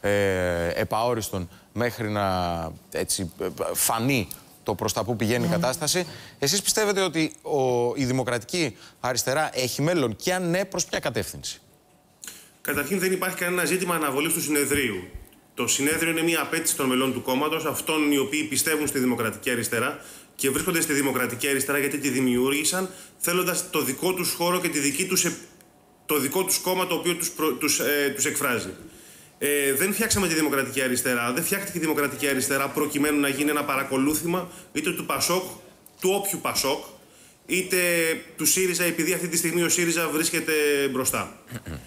ε, επαόριστον μέχρι να έτσι, φανεί το προς τα που πηγαίνει mm. η κατάσταση. Εσείς πιστεύετε ότι ο, η Δημοκρατική Αριστερά έχει μέλλον και αν ναι, προς ποια κατεύθυνση? Καταρχήν δεν υπάρχει κανένα ζήτημα αναβολής του συνεδρίου. Το συνέδριο είναι μια απέτηση των μελών του κόμματος, αυτών οι οποίοι πιστεύουν στη Δημοκρατική Αριστερά και βρίσκονται στη Δημοκρατική Αριστερά γιατί τη δημιούργησαν θέλοντας το δικό τους χώρο και τη δική τους, το δικό τους κόμμα το οποίο τους, προ, τους, ε, τους εκφράζει. Ε, δεν φτιάξαμε τη Δημοκρατική Αριστερά. Δεν φτιάχτηκε η Δημοκρατική Αριστερά προκειμένου να γίνει ένα παρακολούθημα είτε του Πασόκ, του όποιου Πασόκ, είτε του ΣΥΡΙΖΑ, επειδή αυτή τη στιγμή ο ΣΥΡΙΖΑ βρίσκεται μπροστά.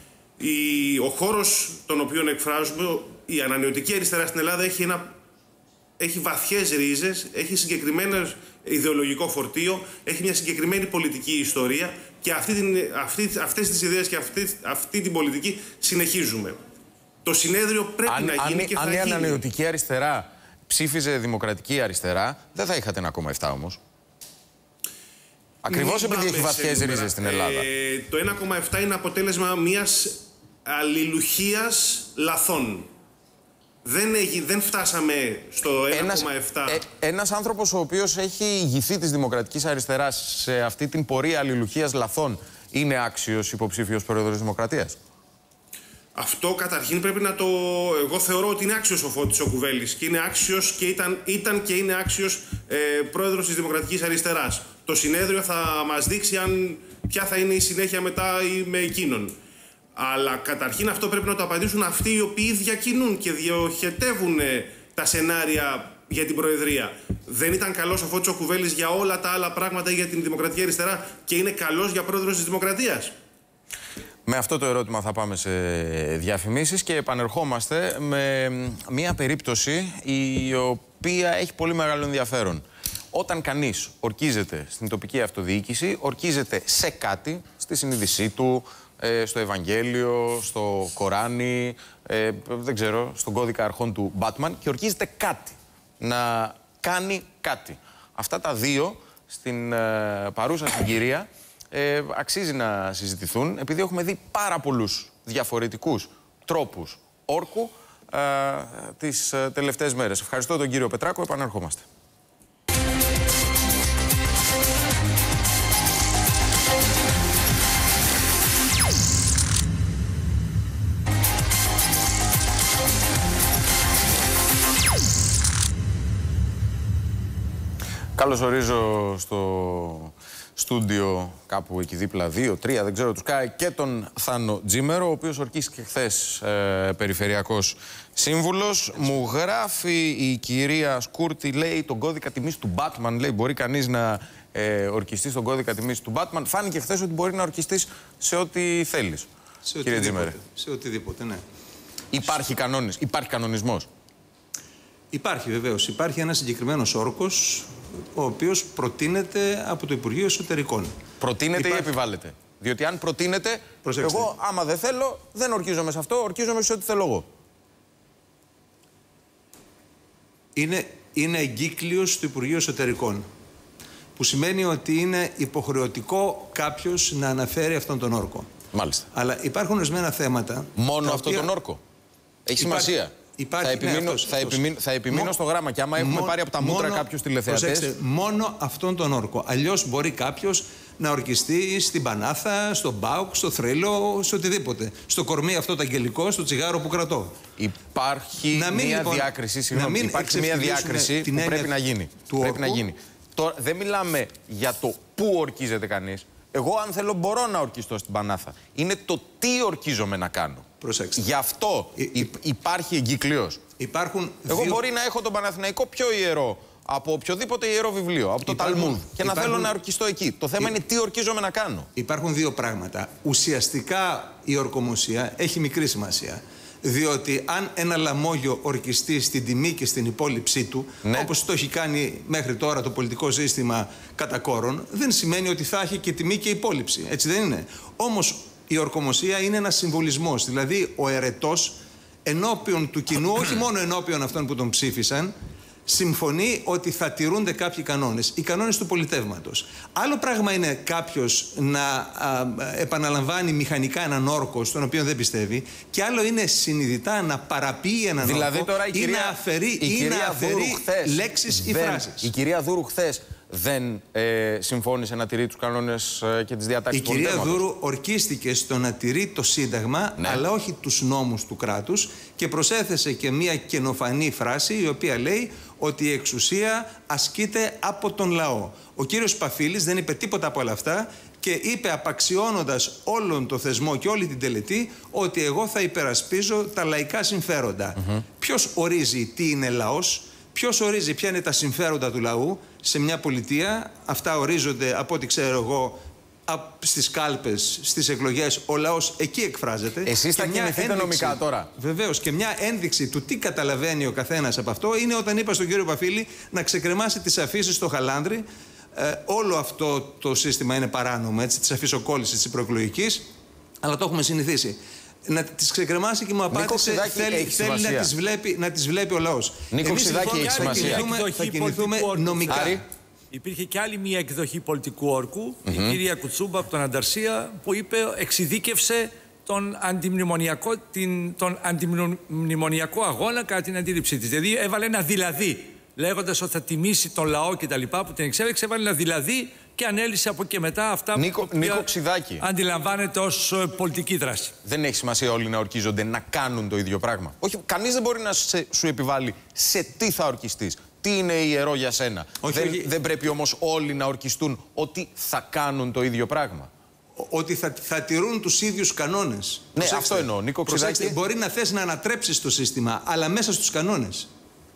Η, ο χώρος τον οποίο εκφράζουμε, η ανανεωτική αριστερά στην Ελλάδα έχει, ένα, έχει βαθιές ρίζες, έχει συγκεκριμένο ιδεολογικό φορτίο, έχει μια συγκεκριμένη πολιτική ιστορία και αυτή την, αυτή, αυτές τις ιδέες και αυτή, αυτή την πολιτική συνεχίζουμε. Το συνέδριο πρέπει αν, να γίνει αν, και θα αν η γίνει. ανανεωτική αριστερά ψήφιζε δημοκρατική αριστερά, δεν θα είχατε ένα κόμμα επτά όμως. Ακριβώς επειδή έχει βαθιές ρίζες στην Ελλάδα. Ε, το ένα κόμμα επτά είναι αποτέλεσμα μιας αλληλουχίας λαθών. Δεν, έχει, δεν φτάσαμε στο ένα κόμμα επτά. Ένας, ε, ένας άνθρωπος ο οποίος έχει ηγηθεί της Δημοκρατικής Αριστεράς σε αυτή την πορεία αλληλουχίας λαθών είναι άξιος υποψήφιος πρόεδρος της Δημοκρατίας. Αυτό καταρχήν πρέπει να το... Εγώ θεωρώ ότι είναι άξιος ο Φώτης ο Κουβέλης και είναι άξιος και ήταν, ήταν και είναι άξιος ε, πρόεδρος της Δημοκρατικής Αριστεράς. Το συνέδριο θα μας δείξει αν, ποια θα είναι η συνέχεια μετά ή με εκείνον. Αλλά καταρχήν αυτό πρέπει να το απαντήσουν αυτοί οι οποίοι διακινούν και διοχετεύουν τα σενάρια για την Προεδρία. Δεν ήταν καλός ο Φώτης ο Κουβέλης για όλα τα άλλα πράγματα για την Δημοκρατική Αριστερά και είναι καλός για πρόεδρος της Δημοκρατίας? Με αυτό το ερώτημα θα πάμε σε διαφημίσεις και επανερχόμαστε με μια περίπτωση η οποία έχει πολύ μεγάλο ενδιαφέρον. Όταν κανείς ορκίζεται στην τοπική αυτοδιοίκηση, ορκίζεται σε κάτι, στη συνείδησή του, στο Ευαγγέλιο, στο Κοράνι, δεν ξέρω, στον κώδικα αρχών του Batman και ορκίζεται κάτι, να κάνει κάτι. Αυτά τα δύο στην παρούσα συγκυρία Ε, αξίζει να συζητηθούν, επειδή έχουμε δει πάρα πολλούς διαφορετικούς τρόπους όρκου ε, τις ε, τελευταίες μέρες. Ευχαριστώ τον κύριο Πετράκο, επαναρχόμαστε. Καλώς ορίζω στο στούντιο κάπου εκεί δίπλα, δύο, τρία, δεν ξέρω τους κάει, και τον Θάνο Τζίμερο, ο οποίος ορκίστηκε χθες ε, περιφερειακός σύμβουλος. Μου γράφει η κυρία Σκούρτη, λέει, τον κώδικα τιμής του Batman, λέει, μπορεί κανείς να ε, ορκιστεί στον κώδικα τιμής του Batman. Φάνηκε χθες ότι μπορεί να ορκιστείς σε ό,τι θέλεις, σε κύριε Τζίμερε. Σε οτιδήποτε, ναι. Υπάρχει κανόνες, υπάρχει κανονισμός? Υπάρχει βεβαίως. Υπάρχει ένας συγκεκριμένος όρκος, ο οποίος προτείνεται από το Υπουργείο Εσωτερικών. Προτείνεται Υπάρχει... ή επιβάλλεται? Διότι αν προτείνεται, Προσέξτε. εγώ άμα δεν θέλω, δεν ορκίζομαι σε αυτό, ορκίζομαι σε ό,τι θέλω εγώ. Είναι, είναι εγκύκλειος του Υπουργείου Εσωτερικών, που σημαίνει ότι είναι υποχρεωτικό κάποιος να αναφέρει αυτόν τον όρκο. Μάλιστα. Αλλά υπάρχουν ορισμένα θέματα... Μόνο αυτόν οποία... τον όρκο? Έχει Υπάρχει... σημασία. Υπάρχει, θα επιμείνω, ναι, αυτός, θα επιμείνω, θα επιμείνω Μο... στο γράμμα και άμα έχουμε πάρει από τα μούτρα κάποιους τηλεθεατές... Προσέξτε, μόνο αυτόν τον όρκο. Αλλιώς μπορεί κάποιος να ορκιστεί στην Πανάθα, στον Μπάουκ, στο Θρύλο, σε οτιδήποτε. Στο κορμί αυτό το αγγελικό, στο τσιγάρο που κρατώ. Υπάρχει μην, μια λοιπόν, διάκριση, συγγνώμη, υπάρχει μια διάκριση που πρέπει να γίνει. Πρέπει να γίνει. Τώρα, δεν μιλάμε για το πού ορκίζεται κανείς. Εγώ, αν θέλω, μπορώ να ορκιστώ στην Πανάθα. Είναι το τι ορκίζομαι να κάνω. Προσέξτε. Γι' αυτό υ, υπάρχει εγκύκλειος. Υπάρχουν Εγώ δύο... μπορεί να έχω τον Παναθηναϊκό πιο ιερό από οποιοδήποτε ιερό βιβλίο, από το Υπάρχουν... Ταλμούδ, και υπάρχουν... να θέλω να ορκιστώ εκεί. Το θέμα Υ... είναι τι ορκίζομαι να κάνω. Υπάρχουν δύο πράγματα. Ουσιαστικά η ορκομοσία έχει μικρή σημασία. Διότι αν ένα λαμόγιο ορκιστεί στην τιμή και στην υπόλοιψή του, ναι. όπως το έχει κάνει μέχρι τώρα το πολιτικό σύστημα κατά κόρον, δεν σημαίνει ότι θα έχει και τιμή και υπόλοιψη. Έτσι δεν είναι? Όμως η ορκομοσία είναι ένας συμβολισμός. Δηλαδή ο ερετός ενώπιον του κοινού, όχι μόνο ενώπιον αυτών που τον ψήφισαν, συμφωνεί ότι θα τηρούνται κάποιοι κανόνες, οι κανόνες του πολιτεύματος. Άλλο πράγμα είναι κάποιος να α, επαναλαμβάνει μηχανικά έναν όρκο στον οποίο δεν πιστεύει, και άλλο είναι συνειδητά να παραποιεί έναν δηλαδή, όρκο τώρα, η ή κυρία, να αφαιρεί, ή να αφαιρεί χθες, λέξεις ή φράσεις. Η κυρία Δούρου χθες δεν ε, συμφώνησε να τηρεί τους κανόνες ε, και τις διατάξεις του πολιτεύματος. Η κυρία Δούρου ορκίστηκε στο να τηρεί το Σύνταγμα, ναι. αλλά όχι τους νόμους του κράτους, και προσέθεσε και μία καινοφανή φράση η οποία λέει ότι η εξουσία ασκείται από τον λαό. Ο κύριος Παφίλης δεν είπε τίποτα από όλα αυτά και είπε απαξιώνοντας όλον το θεσμό και όλη την τελετή ότι εγώ θα υπερασπίζω τα λαϊκά συμφέροντα. Mm-hmm. Ποιος ορίζει τι είναι λαός, ποιος ορίζει ποια είναι τα συμφέροντα του λαού σε μια πολιτεία? Αυτά ορίζονται από ό,τι ξέρω εγώ στις κάλπες, στις εκλογές. Ο λαός εκεί εκφράζεται. Εσείς θα κινηθείτε νομικά τώρα? Βεβαίως. Και μια ένδειξη του τι καταλαβαίνει ο καθένας από αυτό είναι όταν είπα στον κύριο Παφίλη να ξεκρεμάσει τις αφήσεις στο Χαλάνδρι. Ε, όλο αυτό το σύστημα είναι παράνομο, έτσι, της αφισοκόλλησης της προεκλογικής, αλλά το έχουμε συνηθίσει. Να τις ξεκρεμάσει και μου απάντησε θέλει, θέλει να, τις βλέπει, να τις βλέπει ο λαός. Νίκο Ξηδάκη, έχει σημασία. Θα κινηθούμε νομικά. Άρη. Υπήρχε και άλλη μια εκδοχή πολιτικού όρκου, mm-hmm. η κυρία Κουτσούμπα από τον Ανταρσία, που είπε, εξειδίκευσε τον αντιμνημονιακό, την, τον αντιμνημονιακό αγώνα κατά την αντίληψή της. Δηλαδή έβαλε ένα δηλαδή, λέγοντας ότι θα τιμήσει τον λαό κτλ. Που την εξέλεξε, έβαλε ένα δηλαδή και ανέλησε από και μετά αυτά Νίκο, που Νίκο Ξηδάκη, αντιλαμβάνεται ως πολιτική δράση. Δεν έχει σημασία όλοι να ορκίζονται να κάνουν το ίδιο πράγμα. Όχι, κανείς δεν μπορεί να σε, σου επιβάλλει σε τι θα ορκιστείς. Τι είναι ιερό για σένα. Όχι, δεν, όχι. δεν πρέπει όμως όλοι να ορκιστούν ότι θα κάνουν το ίδιο πράγμα. Ότι θα, θα τηρούν τους ίδιους κανόνες. Ναι, προσέξτε, αυτό εννοώ. Νίκο Ξηδάκη. Μπορεί να θες να ανατρέψεις το σύστημα, αλλά μέσα στους κανόνες.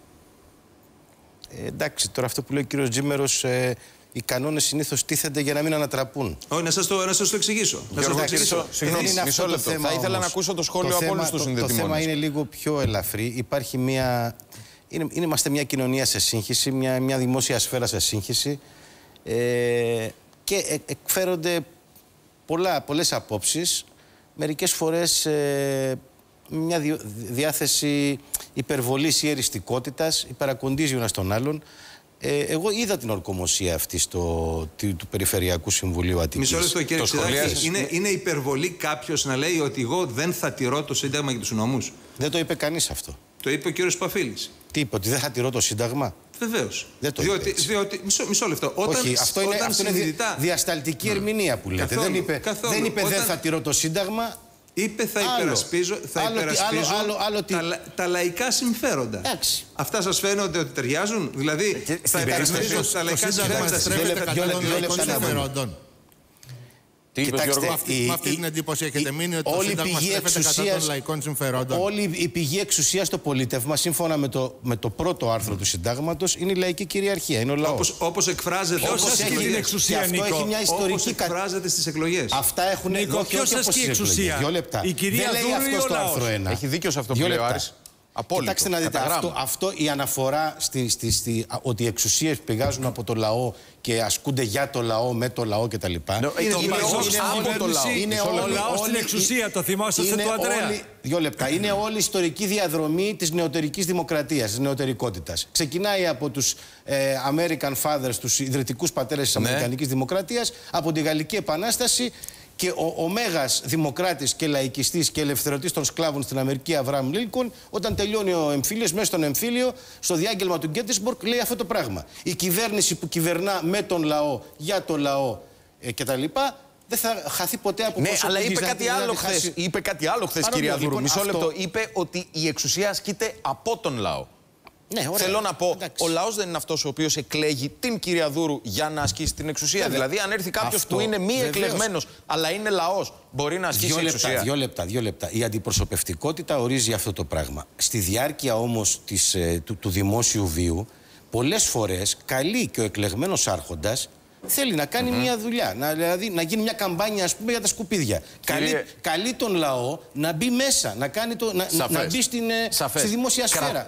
Ε, εντάξει, τώρα αυτό που λέει ο κύριος Τζίμερος, ε, οι κανόνες συνήθως τίθενται για να μην ανατραπούν. Όχι, να σας το, να σας το εξηγήσω. Να σας το εξηγήσω. Συγγνώμη, μισό λεπτό. Θα ήθελα όμως να ακούσω το σχόλιο από όλους τους συνδετημόνες. Το θέμα είναι λίγο πιο ελαφρύ. Υπάρχει μια... Είναι, είμαστε μια κοινωνία σε σύγχυση, μια, μια δημόσια σφαίρα σε σύγχυση ε, και ε, εκφέρονται πολλά, πολλές απόψεις, μερικές φορές ε, μια δι, διάθεση υπερβολής ή εριστικότητας, υπερακοντίζει ο ένας τον άλλον. Ε, εγώ είδα την ορκομοσία αυτή στο, του, του Περιφερειακού Συμβουλίου Αττικής. Μισό λεπτό, κύριε Ξηδάκη. Είναι, είναι υπερβολή κάποιος να λέει ότι εγώ δεν θα τηρώ το Σύνταγμα και τους νόμους? Δεν το είπε κανείς αυτό. Το είπε ο κύριος Παφίλης. Τι είπε, ότι δεν θα τηρώ το Σύνταγμα? Βεβαίως. Δεν το διότι, είπε διότι, μισό, μισό λεπτό. Όταν, Όχι, αυτό είναι, όταν αυτό συνειδητά... είναι διασταλτική ερμηνεία που λέτε. Καθόλου, δεν είπε, καθόλου. δεν, είπε Όταν... δεν θα τηρώ το Σύνταγμα. Είπε θα υπερασπίζω, θα άλλο, υπερασπίζω άλλο, άλλο, άλλο, τα, άλλο, τα λαϊκά συμφέροντα. Εντάξει. Αυτά σας φαίνονται ότι ταιριάζουν? Δηλαδή και, θα υπερασπίζω τα λαϊκά συμφέροντα. Τι είπες, Γιώργο? Με αυτή την εντύπωση έχετε μείνει ότι το Σύνταγμα στρέφεται κατά των λαϊκών συμφερόντων? Όλη η πηγή εξουσίας στο πολίτευμα, σύμφωνα με το, με το πρώτο άρθρο mm. του Συντάγματος, είναι η λαϊκή κυριαρχία, είναι ο λαός. Όπως, όπως εκφράζεται. Ποιος ασκεί την εξουσία, Νίκο? Αυτό έχει μια ιστορική... Όπως εκφράζεται στις εκλογές. Αυτά έχουν... Νίκο, ποιος ασκεί εξουσία? Δύο λεπτά. Η κυρία δεν λέει αυτό στο άρθρο ένα. Έχει δίκιο σε αυτό που λέει ο Άρης. Απόλυτο. Κοιτάξτε να δείτε, αυτό, αυτό η αναφορά στη, στη, στη, ότι οι εξουσίες πηγάζουν από το λαό και ασκούνται για το λαό, με το λαό κτλ. No, είναι από το λαό. Είναι ο λαός στην εξουσία, το θυμόσαστε του Αντρέα. Δύο λεπτά. Είναι όλη η ιστορική διαδρομή της νεωτερικής δημοκρατίας, της νεωτερικότητας. Ξεκινάει από τους ε, American Fathers, τους ιδρυτικούς πατέρες της ναι. Αμερικανικής Δημοκρατίας, από τη Γαλλική Επανάσταση. Και ο, ο μέγας δημοκράτης και λαϊκιστής και ελευθερωτής των σκλάβων στην Αμερική, Αβραάμ Λίνκολν, όταν τελειώνει ο εμφύλιος, μέσα στον εμφύλιο, στο διάγγελμα του Γκέτισμπορκ, λέει αυτό το πράγμα. Η κυβέρνηση που κυβερνά με τον λαό, για τον λαό ε, κτλ., δεν θα χαθεί ποτέ από ναι, πόσο αλλά είπε δηλαδή, κάτι, δηλαδή, άλλο χθες, χάσει... είπε κάτι άλλο χθες, κυρία Δούρου. Λοιπόν, Μισό αυτό... λεπτό. Είπε ότι η εξουσία ασκείται από τον λαό. Ναι, ωραία. Θέλω να πω, εντάξει. ο λαός δεν είναι αυτός ο οποίος εκλέγει την κυρία Δούρου για να ασκήσει την εξουσία. Βέβαια. Δηλαδή, αν έρθει κάποιος που είναι μη εκλεγμένος, αλλά είναι λαός, μπορεί να ασκήσει δύο εξουσία. Λεπτά, δύο λεπτά, δύο λεπτά. Η αντιπροσωπευτικότητα ορίζει αυτό το πράγμα. Στη διάρκεια όμως της, ε, του, του δημόσιου βίου, πολλές φορές καλεί και ο εκλεγμένος άρχοντας θέλει να κάνει mm-hmm. μια δουλειά, να, δηλαδή να γίνει μια καμπάνια, ας πούμε, για τα σκουπίδια. Καλεί, καλεί τον λαό να μπει μέσα, να, κάνει το, να, να μπει στην, στη δημόσια σφαίρα.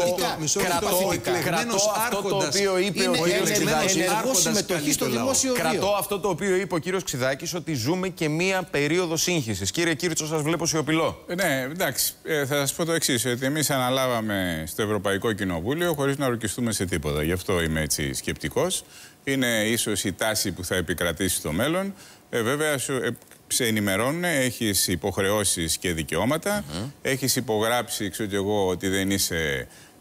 Κρατώ αυτό το οποίο είπε ο κύριος Ξηδάκης. Ενεργό συμμετοχή στο δημόσιο βίο. Κρατώ αυτό το οποίο είπε ο κύριος Ξηδάκης, ότι ζούμε και μία περίοδο σύγχυσης. Κύριε Κίρτσο, σας βλέπω σιωπηλό. Ναι, εντάξει. Ε, θα σας πω το εξής, ότι εμείς αναλάβαμε στο Ευρωπαϊκό Κοινοβούλιο χωρίς να ορκιστούμε σε τίποτα. Γι' αυτό είμαι έτσι σκεπτικός. Είναι ίσως η τάση που θα επικρατήσει στο μέλλον. Ε, βέβαια, σου, ε, σε ενημερώνουν, έχεις υποχρεώσεις και δικαιώματα. Mm-hmm. Έχεις υπογράψει, ξέρω και εγώ, ότι δεν είσαι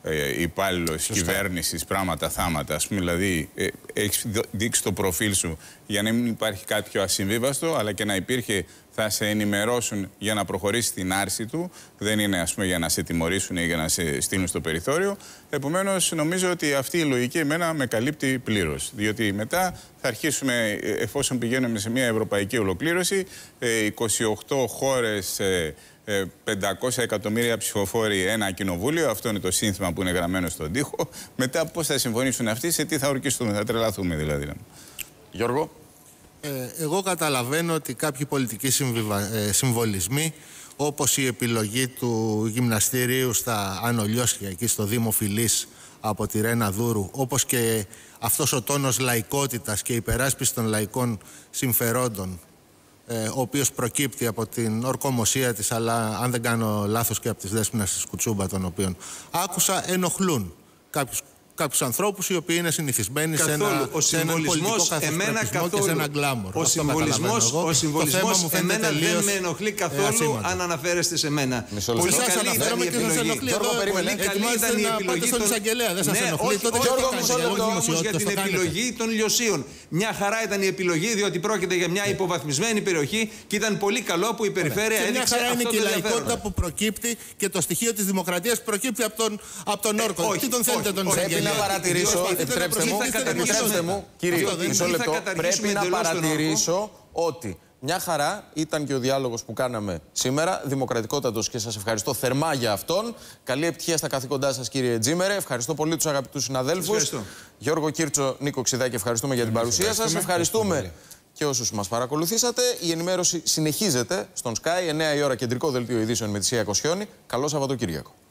ε, υπάλληλος κυβέρνησης, πράγματα, θάματα. Ας πούμε, δηλαδή, ε, έχεις δείξει το προφίλ σου για να μην υπάρχει κάποιο ασυμβίβαστο, αλλά και να υπήρχε, θα σε ενημερώσουν για να προχωρήσει την άρση του. Δεν είναι, ας πούμε, για να σε τιμωρήσουν ή για να σε στείλουν στο περιθώριο. Επομένως, νομίζω ότι αυτή η λογική εμένα με καλύπτει πλήρως. Διότι μετά θα αρχίσουμε, εφόσον πηγαίνουμε σε μια ευρωπαϊκή ολοκλήρωση, είκοσι οκτώ χώρες, πεντακόσια εκατομμύρια ψηφοφόροι, ένα κοινοβούλιο. Αυτό είναι το σύνθημα που είναι γραμμένο στον τοίχο. Μετά πώς θα συμφωνήσουν αυτοί, σε τι θα ορκιστούμε, θα τρελαθούμε δηλαδή. Γιώργο. Ε, εγώ καταλαβαίνω ότι κάποιοι πολιτικοί συμβιβα... ε, συμβολισμοί, όπως η επιλογή του γυμναστηρίου στα Άνω Λιώσια, εκεί στο Δήμο Φιλής από τη Ρένα Δούρου, όπως και αυτός ο τόνος λαϊκότητας και υπεράσπιση των λαϊκών συμφερόντων, ε, ο οποίος προκύπτει από την ορκομοσία της, αλλά αν δεν κάνω λάθος και από τις Δέσποινας της Κουτσούμπα, των οποίων άκουσα, ενοχλούν κάποιους κάποιους ανθρώπους οι οποίοι είναι συνηθισμένοι σε ένα, ο σε έναν πολιτικό καθοσπρεπισμό και σε ένα γκλάμορ. Ο συμβολισμός, ο συμβολισμός εμένα δεν με ενοχλεί καθόλου αν αναφέρεστε σε μένα. Πολύ καλή ήταν η επιλογή. Πολύ καλή ήταν η επιλογή των εισαγγελέα. Δεν σας ενοχλεί. Τότε όμως για την επιλογή των Λιωσίων. Μια χαρά ήταν η επιλογή, διότι πρόκειται για μια υποβαθμισμένη περιοχή και ήταν πολύ καλό που η περιφέρεια έδειξε αυτό το ενδιαφέρον. Μια χαρά είναι και η λαϊκότητα που προκύπτει και το στοιχείο της δημοκρατίας προκύπτει από τον όρκο. Τι τον θέλετε τον εισαγγελέα? Να παρατηρήσω, επιτρέψτε μου, επιτρέψτε μου, κύριε, μισό λεπτό, πρέπει να παρατηρήσω ότι μια χαρά ήταν και ο διάλογος που κάναμε σήμερα, δημοκρατικότατος, και σας ευχαριστώ θερμά για αυτόν. Καλή επιτυχία στα καθήκοντά σας, κύριε Τζίμερε. Ευχαριστώ πολύ τους αγαπητούς συναδέλφους. Γιώργο Κίρτσο, Νίκο Ξιδάκη, ευχαριστούμε για την παρουσία σας. Ευχαριστούμε και όσους μας παρακολουθήσατε. Η ενημέρωση συνεχίζεται στον Sky, εννιά η ώρα, κεντρικό δελτίο ειδήσεων με τη Σία Κοσιόνη. Καλό Σαββατοκύριακο.